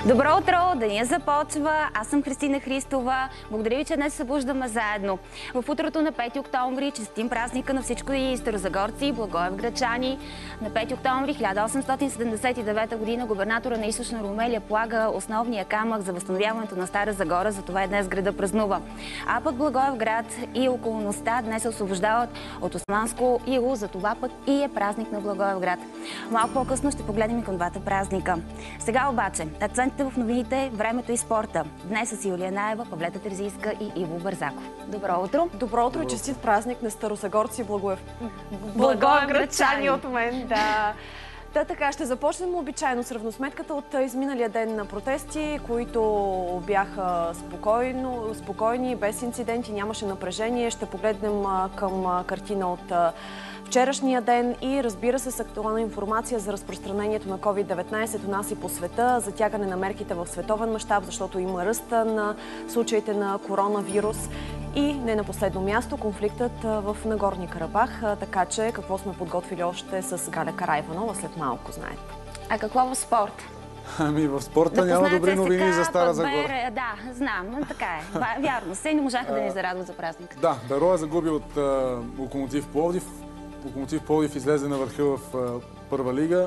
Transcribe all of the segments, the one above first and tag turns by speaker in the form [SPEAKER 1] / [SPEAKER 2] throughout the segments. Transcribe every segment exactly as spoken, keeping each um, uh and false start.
[SPEAKER 1] Добро утро! Деня започва. Аз съм Христина Христова. Благодаря ви, че днес се събуждаме заедно. В утрото на пети октомври честитим празника на всички старозагорци и благоевградчани. На пети октомври хиляда осемстотин седемдесет и девета година губернатора на Източна Румелия полага основния камък за възстановяването на Стара Загора, затова и днес града празнува. А пък Благоевград и околността днес се освобождават от османско иго, затова пък и е празник на Благоевград. Малко по-късно ще погледнем и към двата празника. Сега обаче, акцентите в новините, времето и спорта. Днес с Юлия Наева, Павлета Терзийска и Иво Бързаков. Добро утро!
[SPEAKER 2] Добро утро и честит празник на старозагорци и благоев...
[SPEAKER 1] благоевградчани
[SPEAKER 2] от мен. Да. Да, така, ще започнем обичайно с равносметката от изминалия ден на протести, които бяха спокойно, спокойни, без инциденти, нямаше напрежение. Ще погледнем към картина от вчерашния ден и разбира се с актуална информация за разпространението на ковид деветнайсет у нас и по света, затягане на мерките в световен мащаб, защото има ръста на случаите на коронавирус. И не на последно място конфликтът в Нагорни Карабах, така че какво сме подготвили още с Галя Караиванова след малко, знаете.
[SPEAKER 1] А какво в спорт?
[SPEAKER 3] Ами в спорта да няма добри новини за Стара Загора.
[SPEAKER 1] Да, знам, така е. Вярно, се не можаха да ни зарадват за празника.
[SPEAKER 3] Да, Бероя загуби от Локомотив Пловдив. Локомотив Пловдив излезе на върха в първа лига.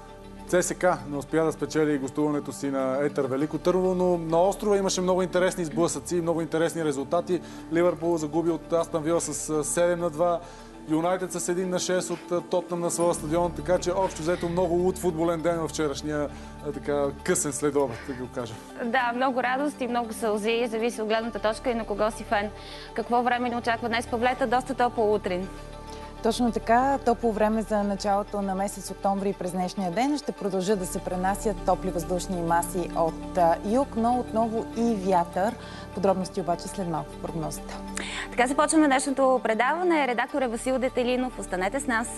[SPEAKER 3] ЦСКА не успя да спечели гостуването си на Етър Велико Търново, но на острова имаше много интересни сблъсъци, много интересни резултати. Ливърпул загуби от Астън Вила с седем на два, Юнайтед с един на шест от Тотнъм на своя стадион, така че общо взето много луд футболен ден във вчерашния така късен следобед, да го кажа.
[SPEAKER 1] Да, много радост и много сълзи, зависи от гледната точка и на кого си фен. Какво време ни очаква днес, Павлета? Доста топъл утрин.
[SPEAKER 4] Точно така, топло време за началото на месец октомври през днешния ден. Ще продължат да се пренасят топли въздушни маси от юг, но отново и вятър. Подробности обаче след малко в прогнозата.
[SPEAKER 1] Така започваме днешното предаване. Редактор е Васил Детелинов. Останете с нас.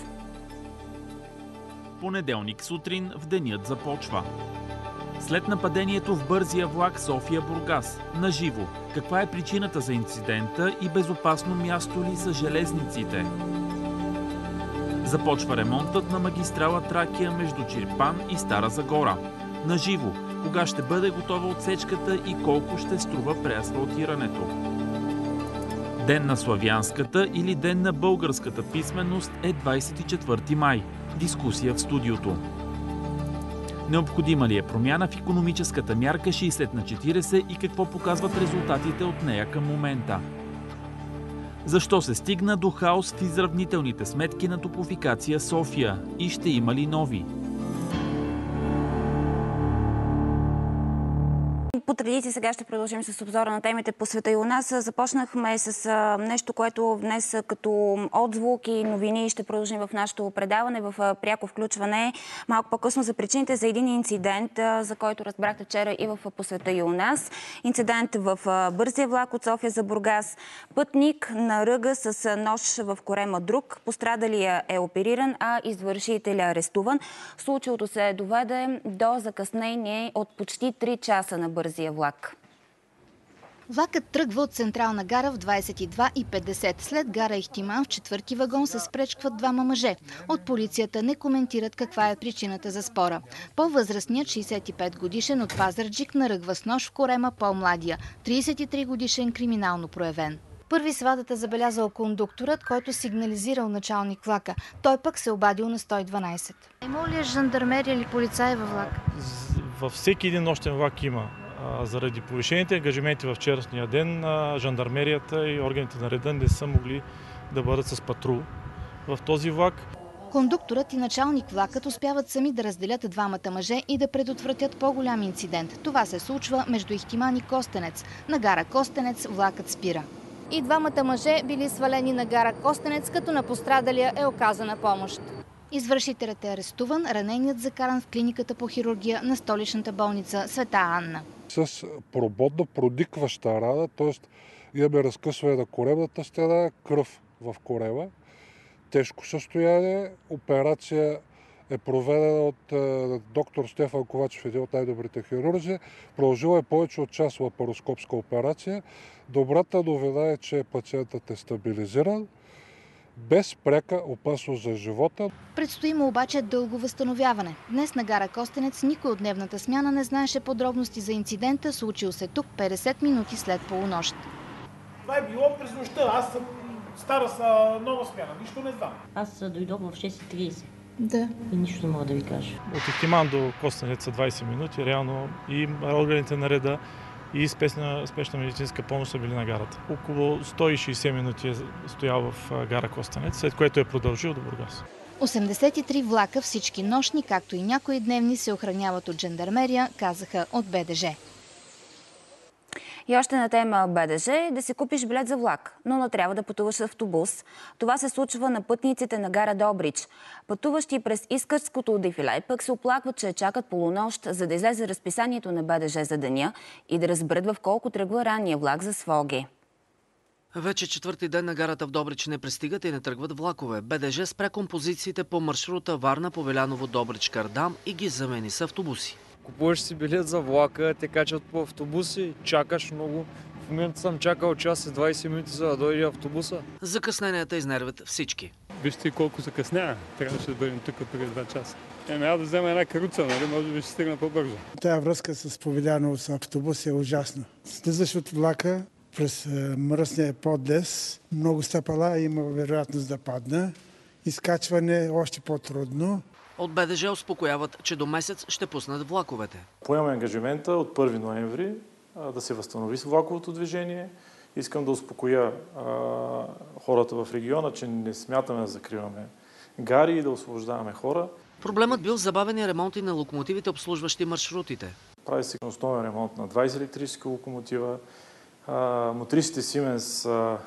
[SPEAKER 5] Понеделник сутрин в денят започва. След нападението в бързия влак София-Бургас. Наживо. Каква е причината за инцидента и безопасно място ли са железниците? Започва ремонтът на магистрала Тракия между Чирпан и Стара Загора. Наживо, кога ще бъде готова отсечката и колко ще струва преасфалтирането. Ден на славянската или ден на българската писменост е двадесет и четвърти май. Дискусия в студиото. Необходима ли е промяна в икономическата мярка шейсет на четиридесет и какво показват резултатите от нея към момента? Защо се стигна до хаос в изравнителните сметки на Топлофикация София и ще има ли нови?
[SPEAKER 1] По традиция сега ще продължим с обзора на темите по света и у нас. Започнахме с нещо, което днес като отзвук и новини ще продължим в нашето предаване в пряко включване. Малко по-късно за причините за един инцидент, за който разбрахте вчера и в по света и у нас. Инцидент в бързия влак от София за Бургас. Пътник на ръга с нож в корема друг. Пострадалия е опериран, а извършителя е арестуван. Случилото се доведе до закъснение от почти три часа на бързия влак.
[SPEAKER 6] Влакът тръгва от Централна гара в двадесет и два и петдесет. След гара Ихтиман в четвърти вагон се спречкват двама мъже. От полицията не коментират каква е причината за спора. По-възрастният шейсет и пет годишен от Пазарджик наръгва с нож в корема по-младия, тридесет и три годишен криминално проявен. Първи свадата забелязал кондукторът, който сигнализирал началник влака. Той пък се обадил на сто и дванадесет. Има ли жандармерия или полицаи във влака?
[SPEAKER 7] Във всеки един нощен влак има. Заради повишените ангажименти в вчерашния ден, жандармерията и органите на реда не са могли да бъдат с патрул в този влак.
[SPEAKER 6] Кондукторът и началник влакът успяват сами да разделят двамата мъже и да предотвратят по-голям инцидент. Това се случва между Ихтиман и Костенец. На гара Костенец влакът спира. И двамата мъже били свалени на гара Костенец, като на пострадалия е оказана помощ. Извършителят е арестуван, раненият закаран в клиниката по хирургия на столичната болница Света Анна.
[SPEAKER 8] С прободна продикваща рана, т.е. имаме разкъсване на коремната стена, кръв в корема, тежко състояние, операция е проведена от е, доктор Стефан Ковачев, един от най-добрите хирурзи. Продължила е повече от час лапароскопска операция. Добрата новина е, че пациентът е стабилизиран без пряка опасност за живота.
[SPEAKER 6] Предстои му обаче дълго възстановяване. Днес на гара Костенец никой от дневната смяна не знаеше подробности за инцидента, случил се тук петдесет минути след полунощ.
[SPEAKER 9] Това е било през нощта. Аз съм стара са нова смяна. Нищо не знам.
[SPEAKER 10] Аз дойдох в шест и тридесет.
[SPEAKER 6] Да.
[SPEAKER 10] И нищо не мога да ви кажа.
[SPEAKER 7] От Ихтиман до Костенец са двадесет минути. Реално и органите на реда, и спешна, спешна медицинска помощ са били на гарата. Около сто и шейсет минути е стоял в гара Костенец, след което е продължил до Бургас.
[SPEAKER 6] осемдесет и три влака, всички нощни, както и някои дневни, се охраняват от жандармерия, казаха от БДЖ.
[SPEAKER 1] И още на тема БДЖ, да си купиш билет за влак, но не трябва да пътуваш с автобус. Това се случва на пътниците на гара Добрич. Пътуващи през Искърското дефиле пък се оплакват, че чакат полунощ, за да излезе разписанието на БДЖ за деня и да разберат в колко тръгва ранния влак за Своге.
[SPEAKER 11] Вече четвърти ден на гарата в Добрич не пристигат и не тръгват влакове. БДЖ спря композициите по маршрута Варна, Повеляново, Добрич, Кардам и ги замени с автобуси.
[SPEAKER 12] Купуваш си билет за влака, те качат по автобуси, чакаш много. В момента съм чакал час и двадесет минути, за да дойде автобуса.
[SPEAKER 11] Закъсненията изнервят всички.
[SPEAKER 13] Вижте колко закъснява. Трябваше да бъдем тук преди два часа. Е, няма да взема една каруца, нали? Може би ще стигна по-бързо.
[SPEAKER 14] Тая връзка с Повеляново с автобус е ужасна. Слизаш от влака през мръсния подлез, много стъпала, има вероятност да падна. Изкачване още по-трудно.
[SPEAKER 11] От БДЖ успокояват, че до месец ще пуснат влаковете.
[SPEAKER 15] Поемаме ангажимента от първи ноември да се възстанови влаковото движение. Искам да успокоя а, хората в региона, че не смятаме да закриваме гари и да освобождаваме хора.
[SPEAKER 11] Проблемът бил забавени ремонти на локомотивите, обслужващи маршрутите.
[SPEAKER 15] Прави се основен ремонт на двадесет електрически локомотива. А, мотрисите Siemens а,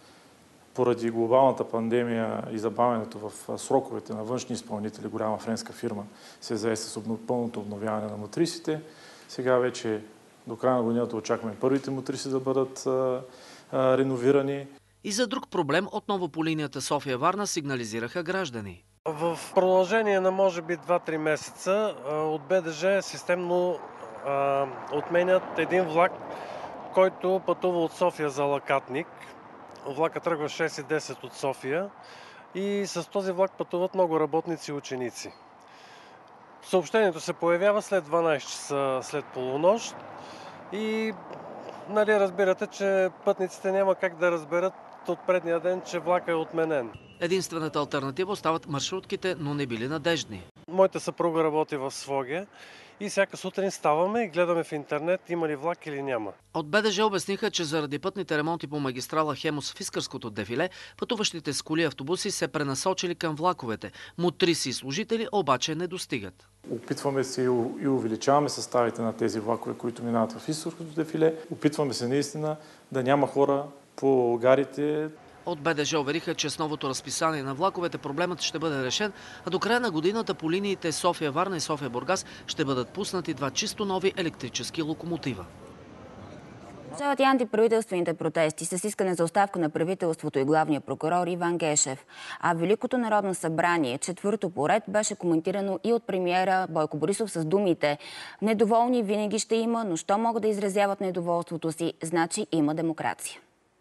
[SPEAKER 15] поради глобалната пандемия и забавянето в сроковете на външни изпълнители, голяма френска фирма се зае с пълното обновяване на мотрисите. Сега вече до края на годината очакваме първите мотриси да бъдат а, а, реновирани.
[SPEAKER 11] И за друг проблем отново по линията София-Варна сигнализираха граждани.
[SPEAKER 16] В продължение на може би два-три месеца от БДЖ системно а, отменят един влак, който пътува от София за Лакатник. Влака тръгва шест и десет от София и с този влак пътуват много работници и ученици. Съобщението се появява след дванадесет часа след полунощ и нали, разбирате, че пътниците няма как да разберат от предния ден, че влака е отменен.
[SPEAKER 11] Единствената алтернатива остават маршрутките, но не били надеждни.
[SPEAKER 16] Моята съпруга работи в Своге и всяка сутрин ставаме и гледаме в интернет има ли влак или няма.
[SPEAKER 11] От БДЖ обясниха, че заради пътните ремонти по магистрала Хемус в Искърското дефиле, пътуващите с коли и автобуси се пренасочили към влаковете. Мотриси и служители обаче не достигат.
[SPEAKER 15] Опитваме се и увеличаваме съставите на тези влакове, които минават в Искърското дефиле. Опитваме се наистина да няма хора по гарите.
[SPEAKER 11] От БДЖ увериха, че с новото разписание на влаковете проблемът ще бъде решен, а до края на годината по линиите София-Варна и София-Бургас ще бъдат пуснати два чисто нови електрически локомотива.
[SPEAKER 1] Продължават и антиправителствените протести с искане за оставка на правителството и главния прокурор Иван Гешев. А Великото народно събрание, четвърто поред, беше коментирано и от премиера Бойко Борисов с думите: "Недоволни винаги ще има, но що могат да изразяват недоволството си, значи има демокрация."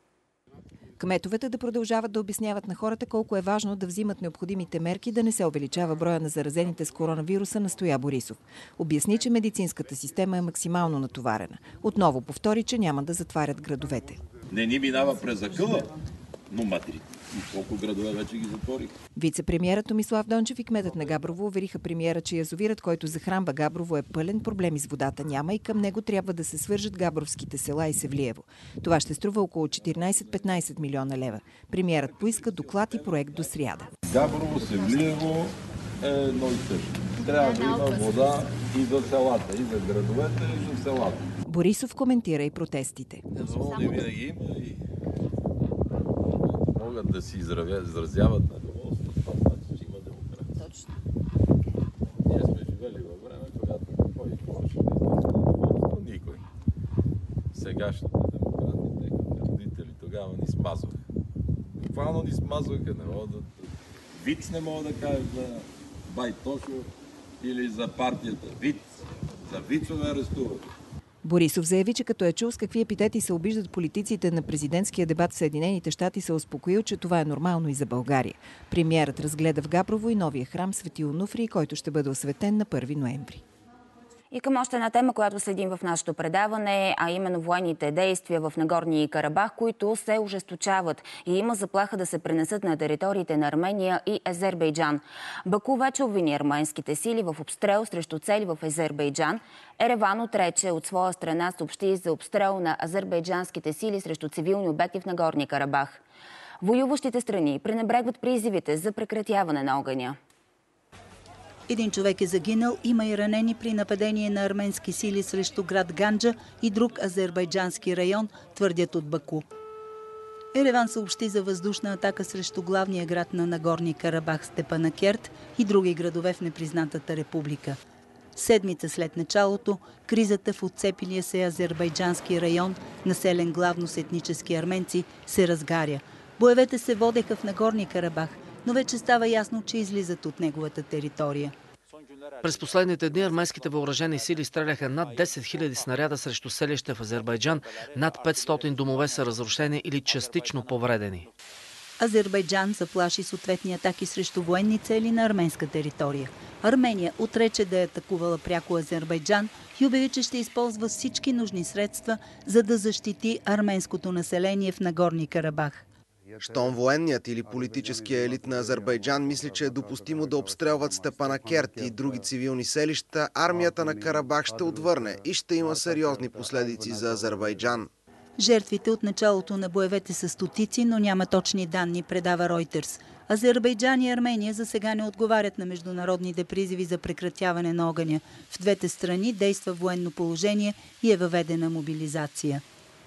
[SPEAKER 17] Кметовете да продължават да обясняват на хората колко е важно да взимат необходимите мерки да не се увеличава броя на заразените с коронавируса, настоя Борисов. Обясни, че медицинската система е максимално натоварена. Отново повтори, че няма да затварят градовете.
[SPEAKER 18] Не ни минава през закъла, но матри. И колко градове вече ги затворих.
[SPEAKER 17] Вице-премиерът Томислав Дончев и кметът на Габрово увериха премиера, че язовирът, който захранва Габрово, е пълен, проблеми с водата няма и към него трябва да се свържат габровските села и Севлиево. Това ще струва около четиринадесет-петнадесет милиона лева. Премиерът поиска доклад и проект до сряда.
[SPEAKER 18] Габрово, Севлиево е едно и също. Трябва да има вода и за селата, и за градовете, и за селата.
[SPEAKER 17] Борисов коментира и протестите.
[SPEAKER 18] Недоволни винаги има и могат да си изразяват недоволство. Това значи, че има демокрация. Точно. Ние сме живели във време, когато кой можеше да изразява никой. Сегашните демократи, техните родители тогава ни смазваха. Буквално ни смазваха. Не мога да... Виц не мога да кажа за Байтошо или за партията. Виц. За вицове арестуват.
[SPEAKER 17] Борисов заяви, че като е чул с какви епитети се обиждат политиците на президентския дебат в Съединените щати, се успокоил, че това е нормално и за България. Премиерът разгледа в Габрово и новия храм Свети Онуфрий, който ще бъде осветен на първи ноември.
[SPEAKER 1] И към още една тема, която следим в нашето предаване, а именно военните действия в Нагорни Карабах, които се ожесточават и има заплаха да се пренесат на териториите на Армения и Азербайджан. Баку вече обвини арменските сили в обстрел срещу цели в Азербайджан. Ереван отрече от своя страна съобщи за обстрел на азербайджанските сили срещу цивилни обекти в Нагорни Карабах. Воюващите страни пренебрегват призивите за прекратяване на огъня.
[SPEAKER 19] Един човек е загинал, има и ранени при нападение на арменски сили срещу град Ганджа и друг азербайджански район, твърдят от Баку. Ереван съобщи за въздушна атака срещу главния град на Нагорни Карабах Степанакерт и други градове в непризнатата република. Седмица след началото, кризата в отцепилия се азербайджански район, населен главно с етнически арменци, се разгаря. Боевете се водеха в Нагорни Карабах, но вече става ясно, че излизат от неговата територия.
[SPEAKER 11] През последните дни арменските въоръжени сили стреляха над десет хиляди снаряда срещу селища в Азербайджан. Над петстотин домове са разрушени или частично повредени.
[SPEAKER 19] Азербайджан заплаши с ответни атаки срещу военни цели на арменска територия. Армения отрече да е атакувала пряко Азербайджан и обяви, че ще използва всички нужни средства, за да защити арменското население в Нагорни Карабах.
[SPEAKER 20] Щом военният или политическия елит на Азербайджан мисли, че е допустимо да обстрелват Степанакерт и други цивилни селища, армията на Карабах ще отвърне и ще има сериозни последици за Азербайджан.
[SPEAKER 19] Жертвите от началото на боевете са стотици, но няма точни данни, предава Ройтерс. Азербайджан и Армения за сега не отговарят на международните призиви за прекратяване на огъня. В двете страни действа военно положение и е въведена мобилизация.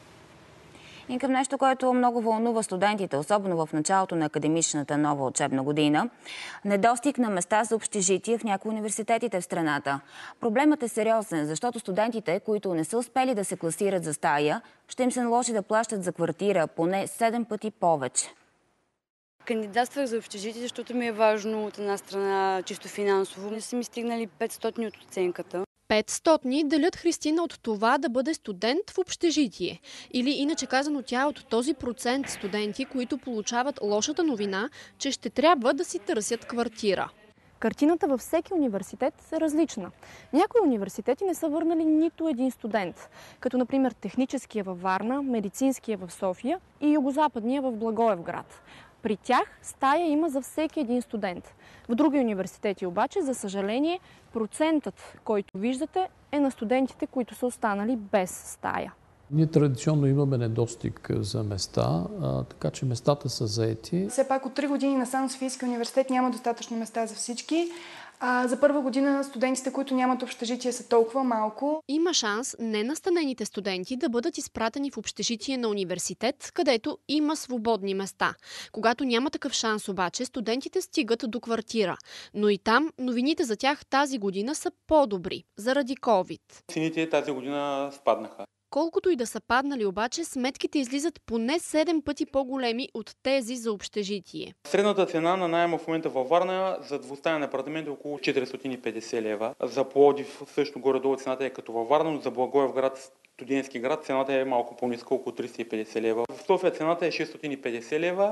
[SPEAKER 1] И към нещо, което много вълнува студентите, особено в началото на академичната нова учебна година. Недостиг на места за общежитие в някои университетите в страната. Проблемът е сериозен, защото студентите, които не са успели да се класират за стая, ще им се наложи да плащат за квартира поне седем пъти повече.
[SPEAKER 21] Кандидатствах за общежитие, защото ми е важно от една страна чисто финансово. Не са ми стигнали петстотин от оценката.
[SPEAKER 22] петстотин делят Христина от това да бъде студент в общежитие. Или иначе казано, тя е от този процент студенти, които получават лошата новина, че ще трябва да си търсят квартира.
[SPEAKER 23] Картината във всеки университет е различна. Някои университети не са върнали нито един студент, като например техническия във Варна, медицинския в София и югозападния в Благоевград. При тях стая има за всеки един студент. В други университети обаче, за съжаление, процентът, който виждате, е на студентите, които са останали без стая.
[SPEAKER 24] Ние традиционно имаме недостиг за места, а, така че местата са заети.
[SPEAKER 25] Все пак от три години насам Софийския университет няма достатъчно места за всички. А за първа година студентите, които нямат общежитие, са толкова малко.
[SPEAKER 22] Има шанс ненастанените студенти да бъдат изпратени в общежитие на университет, където има свободни места. Когато няма такъв шанс обаче, студентите стигат до квартира. Но и там новините за тях тази година са по-добри, заради ковид.
[SPEAKER 26] Цените тази година спаднаха.
[SPEAKER 22] Колкото и да са паднали обаче, сметките излизат поне седем пъти по-големи от тези за общежитие.
[SPEAKER 26] Средната цена на наема в момента във Варна за двустаен апартамент е около четиристотин и петдесет лева. За Пловдив също горе-долу цената е като във Варна, но за Благоевград, студентски град, цената е малко по-ниска, около триста и петдесет лева. В София цената е шестстотин и петдесет лева.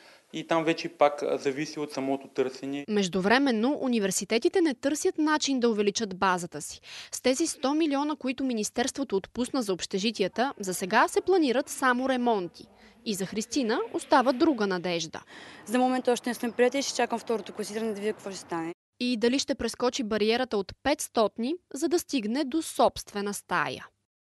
[SPEAKER 26] И там вече пак зависи от самото търсене.
[SPEAKER 22] Междувременно, университетите не търсят начин да увеличат базата си. С тези сто милиона, които Министерството отпусна за общежитията, за сега се планират само ремонти. И за Христина остава друга надежда.
[SPEAKER 21] За момента още не съм приятел и ще чакам второто класиране да видя какво ще стане.
[SPEAKER 22] И дали ще прескочи бариерата от петстотин, за да стигне до собствена стая.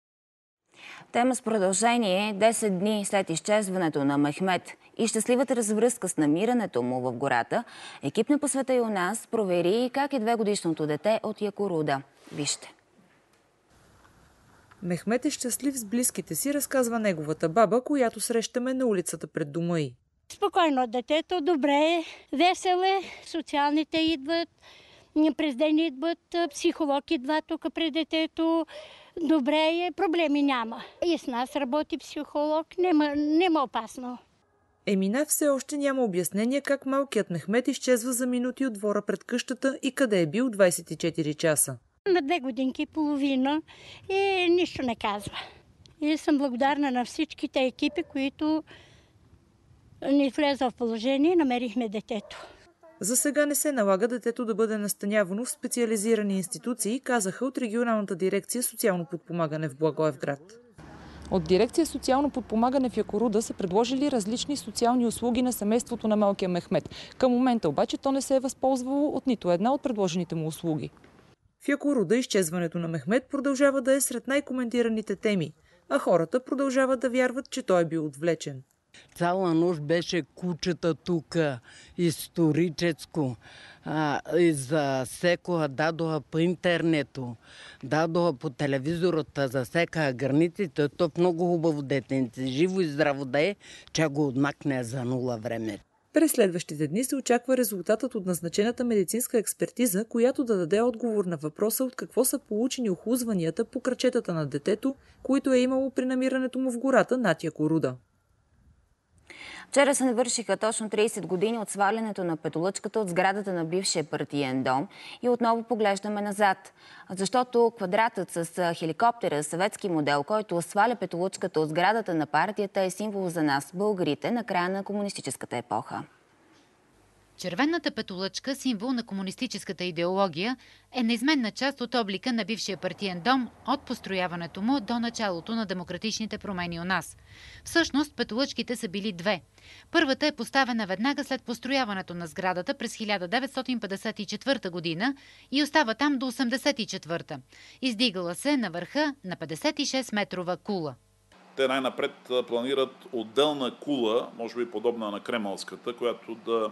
[SPEAKER 1] Тема с продължение десет дни след изчезването на Мехмед и щастливата развръзка с намирането му в гората, екип на По света и у нас провери как е двегодишното дете от Якоруда. Вижте.
[SPEAKER 27] Мехмед е щастлив с близките си, разказва неговата баба, която срещаме на улицата пред дома й.
[SPEAKER 28] Спокойно детето, добре е, весел е, социалните идват, през ден идват, психолог идва тук пред детето. Добре е, проблеми няма. И с нас работи психолог, нема, нема опасно.
[SPEAKER 27] Емина все още няма обяснение как малкият Мехмед изчезва за минути от двора пред къщата и къде е бил двадесет и четири часа.
[SPEAKER 28] На две годинки и половина и нищо не казва. И съм благодарна на всичките екипи, които ни влеза в положение и намерихме детето.
[SPEAKER 27] За сега не се налага детето да бъде настанявано в специализирани институции, казаха от регионалната дирекция социално подпомагане в Благоевград. От дирекция социално подпомагане в Якоруда са предложили различни социални услуги на семейството на малкия Мехмед. Към момента обаче то не се е възползвало от нито една от предложените му услуги. В Якоруда изчезването на Мехмед продължава да е сред най-коментираните теми, а хората продължават да вярват, че той е бил отвлечен.
[SPEAKER 2] Цяла нощ беше кучета тук, историческо. А, и засекоха, дадоха по интернето, дадоха по телевизората, засекаха границите. То много хубаво детенце, живо и здраво да е, че го отмакне за нула време.
[SPEAKER 27] През следващите дни се очаква резултатът от назначената медицинска експертиза, която да даде отговор на въпроса от какво са получени охлузванията по крачетата на детето, които е имало при намирането му в гората над Якоруда.
[SPEAKER 1] Вчера се навършиха точно трийсет години от свалянето на петолъчката от сградата на бившия партиен дом и отново поглеждаме назад. Защото квадратът с хеликоптера, съветски модел, който сваля петолъчката от сградата на партията, е символ за нас, българите, на края на комунистическата епоха.
[SPEAKER 3] Червената петолъчка, символ на комунистическата идеология, е неизменна част от облика на бившия партиен дом от построяването му до началото на демократичните промени у нас. Всъщност, петолъчките са били две. Първата е поставена веднага след построяването на сградата през хиляда деветстотин петдесет и четвърта година и остава там до осемдесет и четвърта. Издигала се на върха на петдесет и шест метрова кула.
[SPEAKER 4] Те най-напред планират отделна кула, може би подобна на Кремълската, която да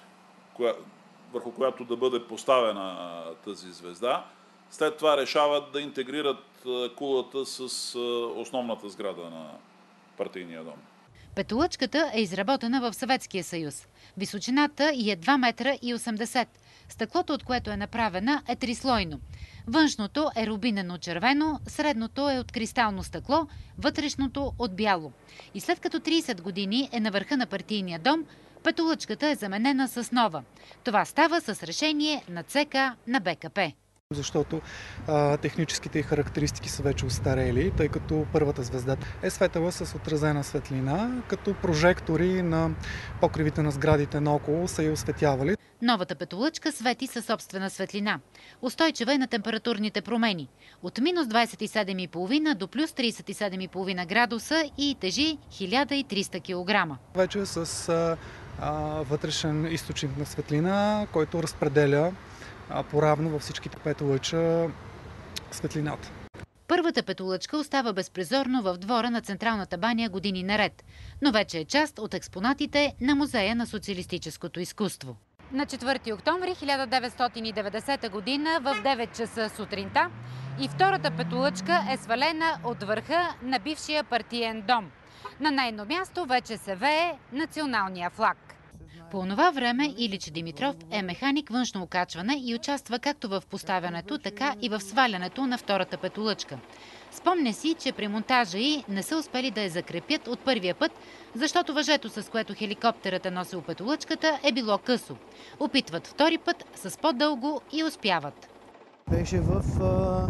[SPEAKER 4] Коя, върху която да бъде поставена тази звезда. След това решават да интегрират кулата с основната сграда на партийния дом.
[SPEAKER 3] Петолъчката е изработена в Съветския съюз. Височината ѝ е два метра и осемдесет. Стъклото, от което е направена, е трислойно. Външното е рубинено червено, средното е от кристално стъкло, вътрешното от бяло. И след като трийсет години е на върха на партийния дом, петолъчката е заменена с нова. Това става с решение на ЦК на БКП.
[SPEAKER 5] Защото а, техническите характеристики са вече устарели, тъй като първата звезда е светела с отразена светлина, като прожектори на покривите на сградите наоколо са я осветявали.
[SPEAKER 3] Новата петолъчка свети със собствена светлина. Устойчива е на температурните промени. От минус двадесет и седем и половина до плюс тридесет и седем и половина градуса и тежи хиляда и триста килограма.
[SPEAKER 5] Вече с а, а, вътрешен източник на светлина, който разпределя поравно във всичките петолъча светлината.
[SPEAKER 3] Първата петолъчка остава безпризорно в двора на Централната баня години наред, но вече е част от експонатите на Музея на социалистическото изкуство. На четвърти октомври хиляда деветстотин и деветдесета година в девет часа сутринта и втората петолъчка е свалена от върха на бившия партиен дом. На нейно място вече се вее националния флаг. По онова време Илич Димитров е механик външно окачване и участва както в поставянето, така и в свалянето на втората петолъчка. Спомня си, че при монтажа й не са успели да я закрепят от първия път, защото въжето, с което хеликоптерът е носил петолъчката, е било късо. Опитват втори път с по-дълго и успяват.
[SPEAKER 7] Беше в а,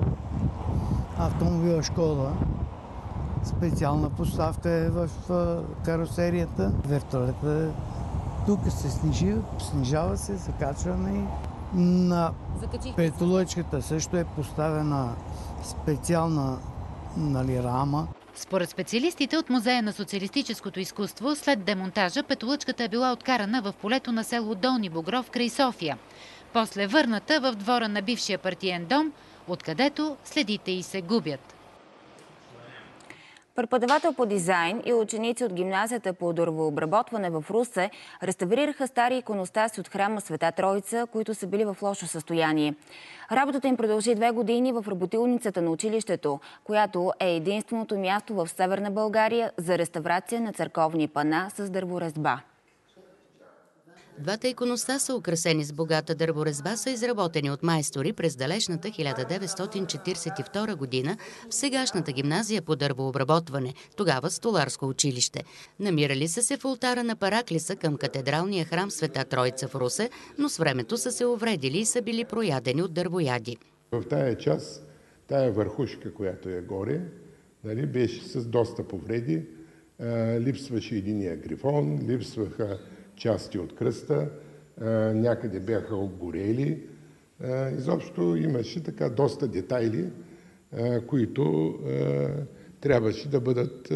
[SPEAKER 7] автомобила Шкода. Специална поставка е в а, карусерията. Вертолета тук се снижи, снижава се, закачваме и на петолъчката също е поставена специална, нали, рама.
[SPEAKER 3] Според специалистите от Музея на социалистическото изкуство, след демонтажа петолъчката е била откарана в полето на село Долни Богров край София. После върната в двора на бившия партиен дом, откъдето следите й се губят.
[SPEAKER 1] Преподавател по дизайн и ученици от гимназията по дървообработване в Русе реставрираха стари иконостаси от храма Света Троица, които са били в лошо състояние. Работата им продължи две години в работилницата на училището, която е единственото място в Северна България за реставрация на църковни пана с дърворезба.
[SPEAKER 8] Двата иконостаса, украсени с богата дърворезба, са изработени от майстори през далечната хиляда деветстотин четиридесет и втора година в сегашната гимназия по дървообработване, тогава столарско училище. Намирали са се в олтара на Параклиса към катедралния храм Света Троица в Русе, но с времето са се увредили и са били проядени от дървояди.
[SPEAKER 6] В тая част, тая върхушка, която е горе, нали, беше с доста повреди. Липсваше единия грифон, липсваха части от кръста, някъде бяха обгорели. Изобщо имаше така доста детайли, които трябваше да бъдат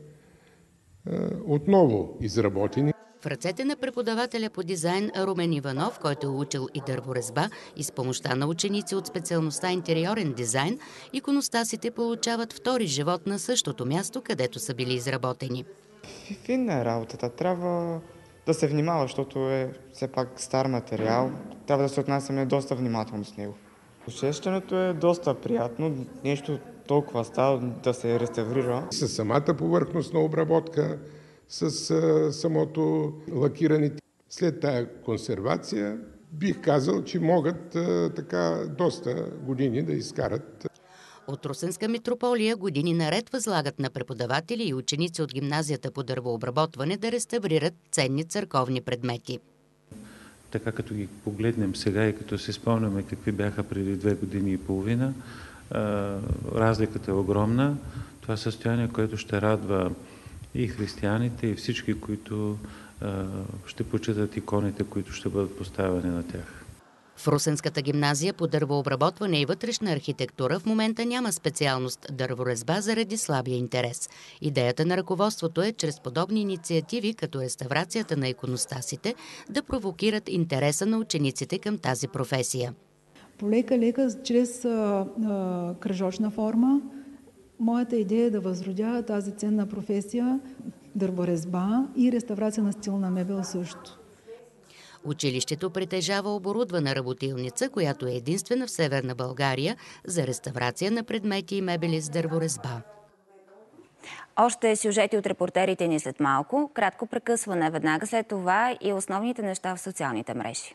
[SPEAKER 6] отново изработени.
[SPEAKER 8] В ръцете на преподавателя по дизайн Румен Иванов, който е учил и дърворезба, и с помощта на ученици от специалността интериорен дизайн, иконостасите получават втори живот на същото място, където са били изработени.
[SPEAKER 9] Финна е работата. Трябва да се внимава, защото е все пак стар материал. Трябва да се отнасяме доста внимателно с него. Усещането е доста приятно. Нещо толкова става да се реставрира.
[SPEAKER 6] С самата повърхностна обработка, с самото лакиране. След тая консервация бих казал, че могат така доста години да изкарат.
[SPEAKER 8] От Русенска митрополия години наред възлагат на преподаватели и ученици от гимназията по дървообработване да реставрират ценни църковни предмети.
[SPEAKER 10] Така като ги погледнем сега и като се спомняме какви бяха преди две години и половина, разликата е огромна. Това състояние, което ще радва и християните, и всички, които ще почитат иконите, които ще бъдат поставени на тях.
[SPEAKER 8] В Русенската гимназия по дървообработване и вътрешна архитектура в момента няма специалност дърворезба заради слабия интерес. Идеята на ръководството е чрез подобни инициативи, като реставрацията на иконостасите, да провокират интереса на учениците към тази професия.
[SPEAKER 12] Полека-лека, чрез а, а, кръжочна форма, моята идея е да възродя тази ценна професия дърворезба и реставрация на стилна мебел също.
[SPEAKER 8] Училището притежава оборудвана работилница, която е единствена в Северна България за реставрация на предмети и мебели с дърворезба.
[SPEAKER 1] Още сюжети от репортерите ни след малко. Кратко прекъсване веднага след това и основните неща в социалните мрежи.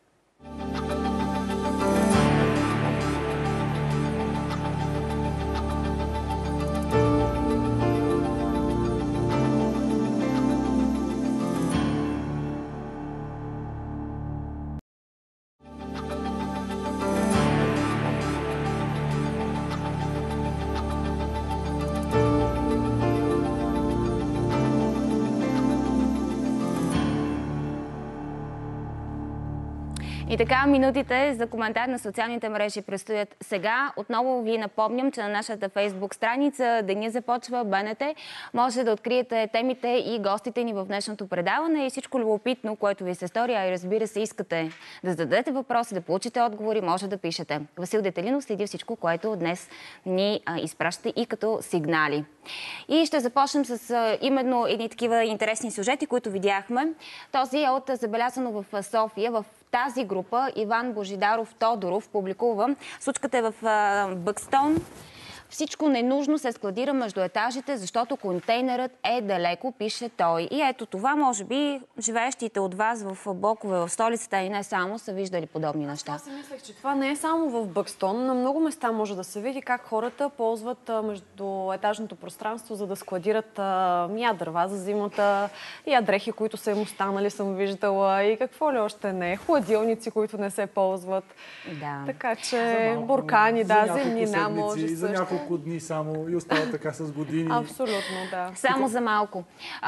[SPEAKER 1] И така, минутите за коментар на социалните мрежи предстоят сега. Отново ви напомням, че на нашата фейсбук страница Деня започва БНТ. Може да откриете темите и гостите ни в днешното предаване и всичко любопитно, което ви се стори, а и разбира се, искате да зададете въпроси, да получите отговори, може да пишете. Васил Детелинов следи всичко, което днес ни а, изпращате и като сигнали. И ще започнем с а, именно едни такива интересни сюжети, които видяхме. Този е от забелязано в София, в тази група Иван Божидаров Тодоров публикува. Случката е в Бъкстон. Всичко ненужно се складира между етажите, защото контейнерът е далеко, пише той. И ето това, може би, живеещите от вас в блокове в столицата и не само са виждали подобни неща.
[SPEAKER 13] Аз си мислех, че това не е само в Бъкстон. На много места може да се види как хората ползват между етажното пространство, за да складират я дърва за зимата, я дрехи, които са им останали, съм виждала, и какво ли още не. Хладилници, които не се ползват.
[SPEAKER 1] Да.
[SPEAKER 13] Така че буркани, да, земнина може
[SPEAKER 14] за
[SPEAKER 13] също.
[SPEAKER 14] Няколко дни само и остава така с години.
[SPEAKER 13] Абсолютно, да.
[SPEAKER 1] Само за малко.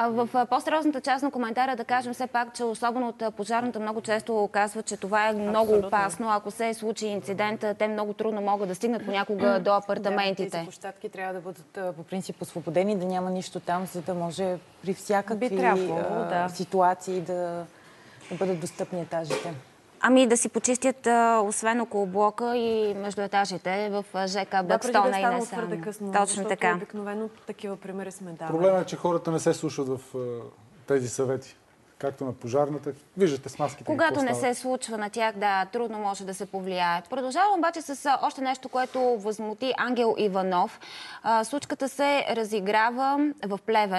[SPEAKER 1] В по-сериозната част на коментара да кажем все пак, че особено от пожарната много често казва, че това е много Абсолютно. опасно. Ако се случи инцидент, те много трудно могат да стигнат понякога до апартаментите.
[SPEAKER 15] Да, тези площадки трябва да бъдат по принцип освободени, да няма нищо там, за да може при всякакви
[SPEAKER 13] трябвало, да.
[SPEAKER 15] ситуации да, да бъдат достъпни етажите.
[SPEAKER 1] Ами да си почистят, освен около блока и между етажите в ЖК Бъкстон
[SPEAKER 13] да,
[SPEAKER 1] и не само.
[SPEAKER 13] Твърде късно,
[SPEAKER 1] Точно така.
[SPEAKER 13] Обикновено такива примери сме давали.
[SPEAKER 14] Проблемът е, че хората не се слушат в тези съвети. Както на пожарната. Виждате с маските.
[SPEAKER 1] Когато не се случва на тях, да, трудно може да се повлияе. Продължавам обаче с още нещо, което възмути Ангел Иванов. Случката се разиграва в Плевен.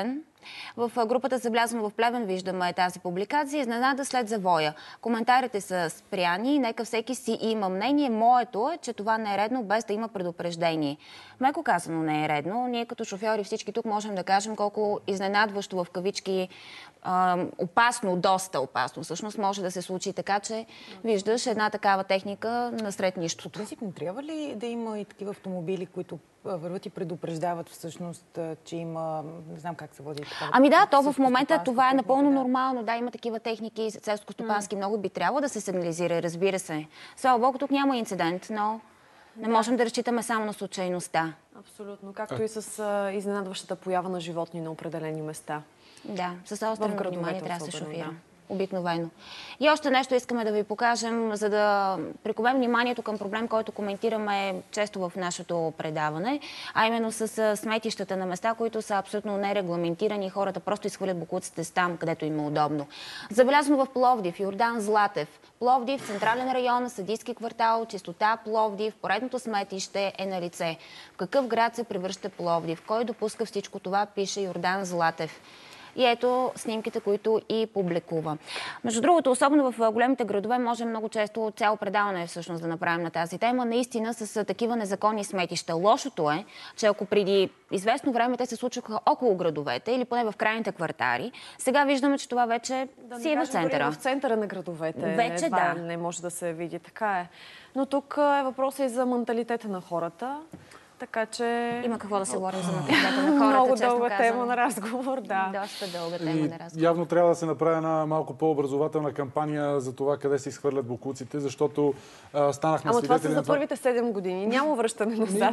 [SPEAKER 1] В групата Забелязвам в Плевен виждаме тази публикация. Изненада след завоя. Коментарите са спряни. Нека всеки си има мнение. Моето е, че това не е редно, без да има предупреждение. Меко казано не е редно. Ние като шофьори всички тук можем да кажем колко изненадващо в кавички опасно, доста опасно всъщност може да се случи, така че виждаш една такава техника насред нищото.
[SPEAKER 15] Принцип, не трябва ли да има и такива автомобили, които върват и предупреждават всъщност, че има, не знам как се води такава.
[SPEAKER 1] Ами да, то в момента това е напълно нормално. Да, има такива техники, селско-стопански много би трябвало да се сигнализира, разбира се. Слава Богу, тук няма инцидент, но не можем да разчитаме само на случайността.
[SPEAKER 13] Абсолютно, както и с а, изненадващата поява на животни на определени места.
[SPEAKER 1] Да, с острено внимание трябва да се шофира. Обикновено. И още нещо искаме да ви покажем, за да приковем вниманието към проблем, който коментираме често в нашето предаване, а именно с сметищата на места, които са абсолютно нерегламентирани и хората просто изхвърлят боклуците с там, където им е удобно. Забелязваме в Пловдив, Йордан Златев. Пловдив, централен район, Съдийски квартал, чистота Пловдив, поредното сметище е на лице. В какъв град се превръща Пловдив? Кой допуска всичко това, пише Йордан Златев. И ето снимките, които и публикува. Между другото, особено в големите градове, може много често цяло предаване всъщност да направим на тази тема. Наистина с такива незаконни сметища. Лошото е, че ако преди известно време те се случваха около градовете или поне в крайните квартали, сега виждаме, че това вече
[SPEAKER 13] да
[SPEAKER 1] си е в центъра.
[SPEAKER 13] В центъра на градовете.
[SPEAKER 1] Вече
[SPEAKER 13] едва
[SPEAKER 1] да.
[SPEAKER 13] Не може да се види. Така е. Но тук е въпросът и за менталитета на хората. Така че...
[SPEAKER 1] Има какво да се говорим за менталитета на хората,
[SPEAKER 13] много
[SPEAKER 1] честно
[SPEAKER 13] дълга
[SPEAKER 1] казано.
[SPEAKER 13] тема на разговор, да.
[SPEAKER 1] Доста дълга тема
[SPEAKER 14] И
[SPEAKER 1] на разговор.
[SPEAKER 14] явно трябва да се направи една малко по-образователна кампания за това къде се изхвърлят боклуците, защото а, станахме
[SPEAKER 13] Ама
[SPEAKER 14] свидетели
[SPEAKER 13] това са
[SPEAKER 14] на
[SPEAKER 13] за първите седем години. Няма връщане назад.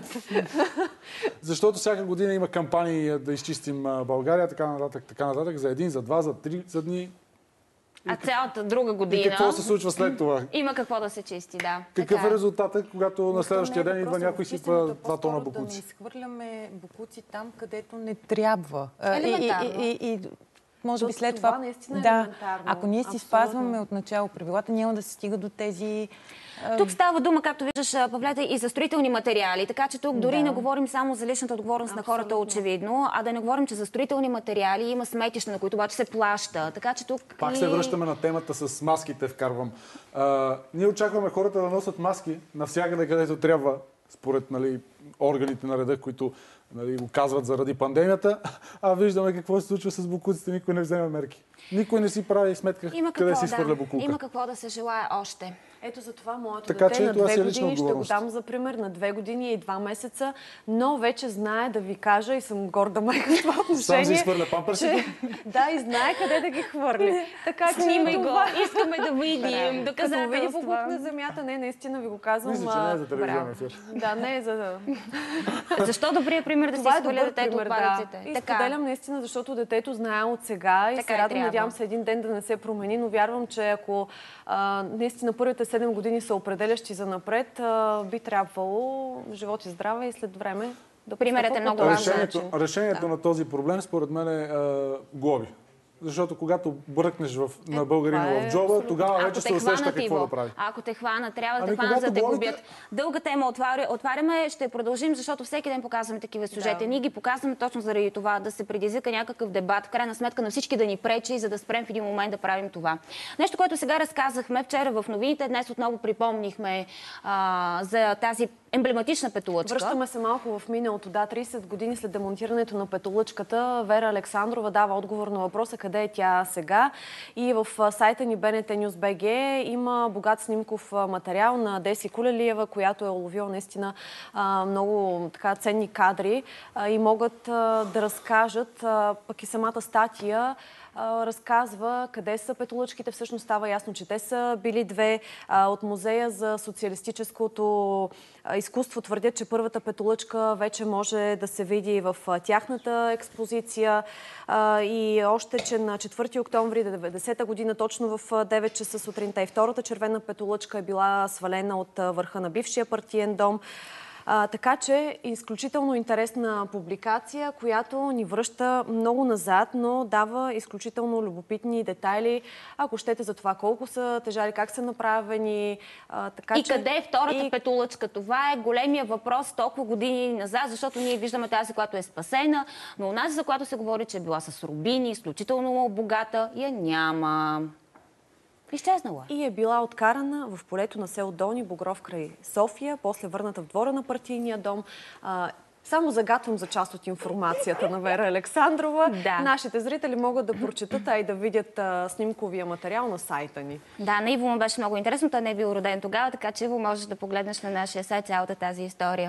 [SPEAKER 14] Защото всяка година има кампании да изчистим България, така нататък, така нататък, за един, за два, за три, за дни.
[SPEAKER 1] А цялата друга година...
[SPEAKER 14] И какво се случва след това?
[SPEAKER 1] Има какво да се чисти, да.
[SPEAKER 14] Какъв
[SPEAKER 1] така
[SPEAKER 14] е резултатът, когато на следващия ден идва някой и сипва два тона
[SPEAKER 15] Да не
[SPEAKER 14] боклуци?
[SPEAKER 15] изхвърляме боклуци там, където не трябва.
[SPEAKER 1] Елементарно.
[SPEAKER 15] И, и, и, може би след
[SPEAKER 13] това
[SPEAKER 15] това...
[SPEAKER 13] наистина е
[SPEAKER 15] да,
[SPEAKER 13] елементарно.
[SPEAKER 15] ако ние си
[SPEAKER 13] Абсолютно.
[SPEAKER 15] спазваме от начало правилата, няма да се стига до тези...
[SPEAKER 1] Тук става дума, както виждаш, Павлета, и за строителни материали, така че тук дори
[SPEAKER 15] Да.
[SPEAKER 1] не говорим само за личната отговорност
[SPEAKER 13] Абсолютно.
[SPEAKER 1] на хората, очевидно, а да не говорим, че за строителни материали има сметища, на които обаче се плаща. Така че тук...
[SPEAKER 14] Пак
[SPEAKER 1] и...
[SPEAKER 14] се връщаме на темата с маските, вкарвам. А, ние очакваме хората да носят маски навсякъде, където трябва, според нали, органите на реда, които нали, го казват заради пандемията, а виждаме какво се случва с боклуците, никой не вземе мерки. Никой не си прави сметка
[SPEAKER 1] Има
[SPEAKER 14] къде
[SPEAKER 1] какво,
[SPEAKER 14] си изхвърля
[SPEAKER 1] да.
[SPEAKER 14] боклука.
[SPEAKER 1] Има какво да се желае още.
[SPEAKER 13] Ето за това моето
[SPEAKER 14] Така,
[SPEAKER 13] дете
[SPEAKER 14] че
[SPEAKER 13] на
[SPEAKER 14] това си
[SPEAKER 13] две
[SPEAKER 14] е лична
[SPEAKER 13] години, ще го
[SPEAKER 14] отговорност.
[SPEAKER 13] дам за пример, на две години и два месеца, но вече знае да ви кажа и съм горда майка в това отношение.
[SPEAKER 14] Сам си изхвърля памперсите?
[SPEAKER 13] че- Да, и знае къде да ги хвърли. Така че
[SPEAKER 1] Снимай го,
[SPEAKER 13] това-
[SPEAKER 1] искаме да видим
[SPEAKER 13] Като види
[SPEAKER 1] доказателства.
[SPEAKER 13] боклук на земята, не, наистина ви го казвам.
[SPEAKER 14] Мисля, че не е за
[SPEAKER 13] а,
[SPEAKER 14] телевизионен
[SPEAKER 13] браво.
[SPEAKER 14] ефир.
[SPEAKER 13] Да, не е за...
[SPEAKER 1] Защо добрият пример да се
[SPEAKER 13] Това е
[SPEAKER 1] изхвърля
[SPEAKER 13] добър
[SPEAKER 1] детето
[SPEAKER 13] пример,
[SPEAKER 1] отпадъците?
[SPEAKER 13] да. И
[SPEAKER 1] Така.
[SPEAKER 13] споделям наистина, защото детето знае от сега и
[SPEAKER 1] Така
[SPEAKER 13] се
[SPEAKER 1] и
[SPEAKER 13] радвам,
[SPEAKER 1] трябва.
[SPEAKER 13] надявам се един ден да не се промени, но вярвам, че ако а, наистина първите седем години са определящи за напред, а, би трябвало живот и здраве и след време да
[SPEAKER 1] Примерът е
[SPEAKER 13] постъпва
[SPEAKER 1] много
[SPEAKER 13] по този
[SPEAKER 1] важен.
[SPEAKER 14] Решението,
[SPEAKER 13] начин.
[SPEAKER 14] решението
[SPEAKER 1] Да.
[SPEAKER 14] на този проблем, според мен, е а, глоби. Защото когато бръкнеш в, на
[SPEAKER 13] Е,
[SPEAKER 14] българина
[SPEAKER 13] това е
[SPEAKER 14] в джоба,
[SPEAKER 13] абсолютно.
[SPEAKER 14] тогава
[SPEAKER 1] Ако
[SPEAKER 14] вече
[SPEAKER 1] те
[SPEAKER 14] се усеща
[SPEAKER 1] хванат,
[SPEAKER 14] какво
[SPEAKER 1] Иво,
[SPEAKER 14] да прави.
[SPEAKER 1] ако те хванат, трябва да
[SPEAKER 14] Ами,
[SPEAKER 1] те хванат, за да те
[SPEAKER 14] когато
[SPEAKER 1] губят. Дълга тема отваря, отваряме, ще продължим, защото всеки ден показваме такива сюжети.
[SPEAKER 13] Да.
[SPEAKER 1] Ние ги показваме точно заради това, да се предизвика някакъв дебат, в крайна сметка на всички да ни пречи, за да спрем в един момент да правим това. Нещо, което сега разказахме вчера в новините, днес отново припомнихме а, за тази емблематична петолъчка.
[SPEAKER 13] Връщаме се малко в миналото. Да, трийсет години след демонтирането на петолъчката, Вера Александрова дава отговор на въпроса къде е тя сега. И в а, сайта ни Б Н Т Нюз Б Г има богат снимков а, материал на Деси Кулелиева, която е уловила наистина а, много така, ценни кадри а, и могат а, да разкажат а, пък и самата статия а, разказва къде са петолъчките. Всъщност става ясно, че те са били две. А, от Музея за социалистическото а, изкуство твърдят, че първата петолъчка вече може да се види в а, тяхната експозиция. А, и още, че на четвърти октомври деветдесета година, точно в а, девет часа сутринта, и втората червена петолъчка е била свалена от а, върха на бившия партиен дом. А, така че изключително интересна публикация, която ни връща много назад, но дава изключително любопитни детайли, ако щете, за това колко са тежали, как са направени. А, така,
[SPEAKER 1] и
[SPEAKER 13] че...
[SPEAKER 1] къде е втората
[SPEAKER 13] и...
[SPEAKER 1] петулъчка? Това е големия въпрос толкова години назад, защото ние виждаме тази, която е спасена, но онази, за която се говори, че е била с рубини, изключително богата, я няма. Изчезнала.
[SPEAKER 13] И е била откарана в полето на село Долни Богров край София, после върната в двора на партийния дом. А, само загатвам за част от информацията на Вера Александрова.
[SPEAKER 1] Да.
[SPEAKER 13] Нашите зрители могат да прочетат, а и да видят а, снимковия материал на сайта ни.
[SPEAKER 1] Да, на Иво му беше много интересно. Той не е бил роден тогава, така че Иво можеш да погледнеш на нашия сайт цялата тази история.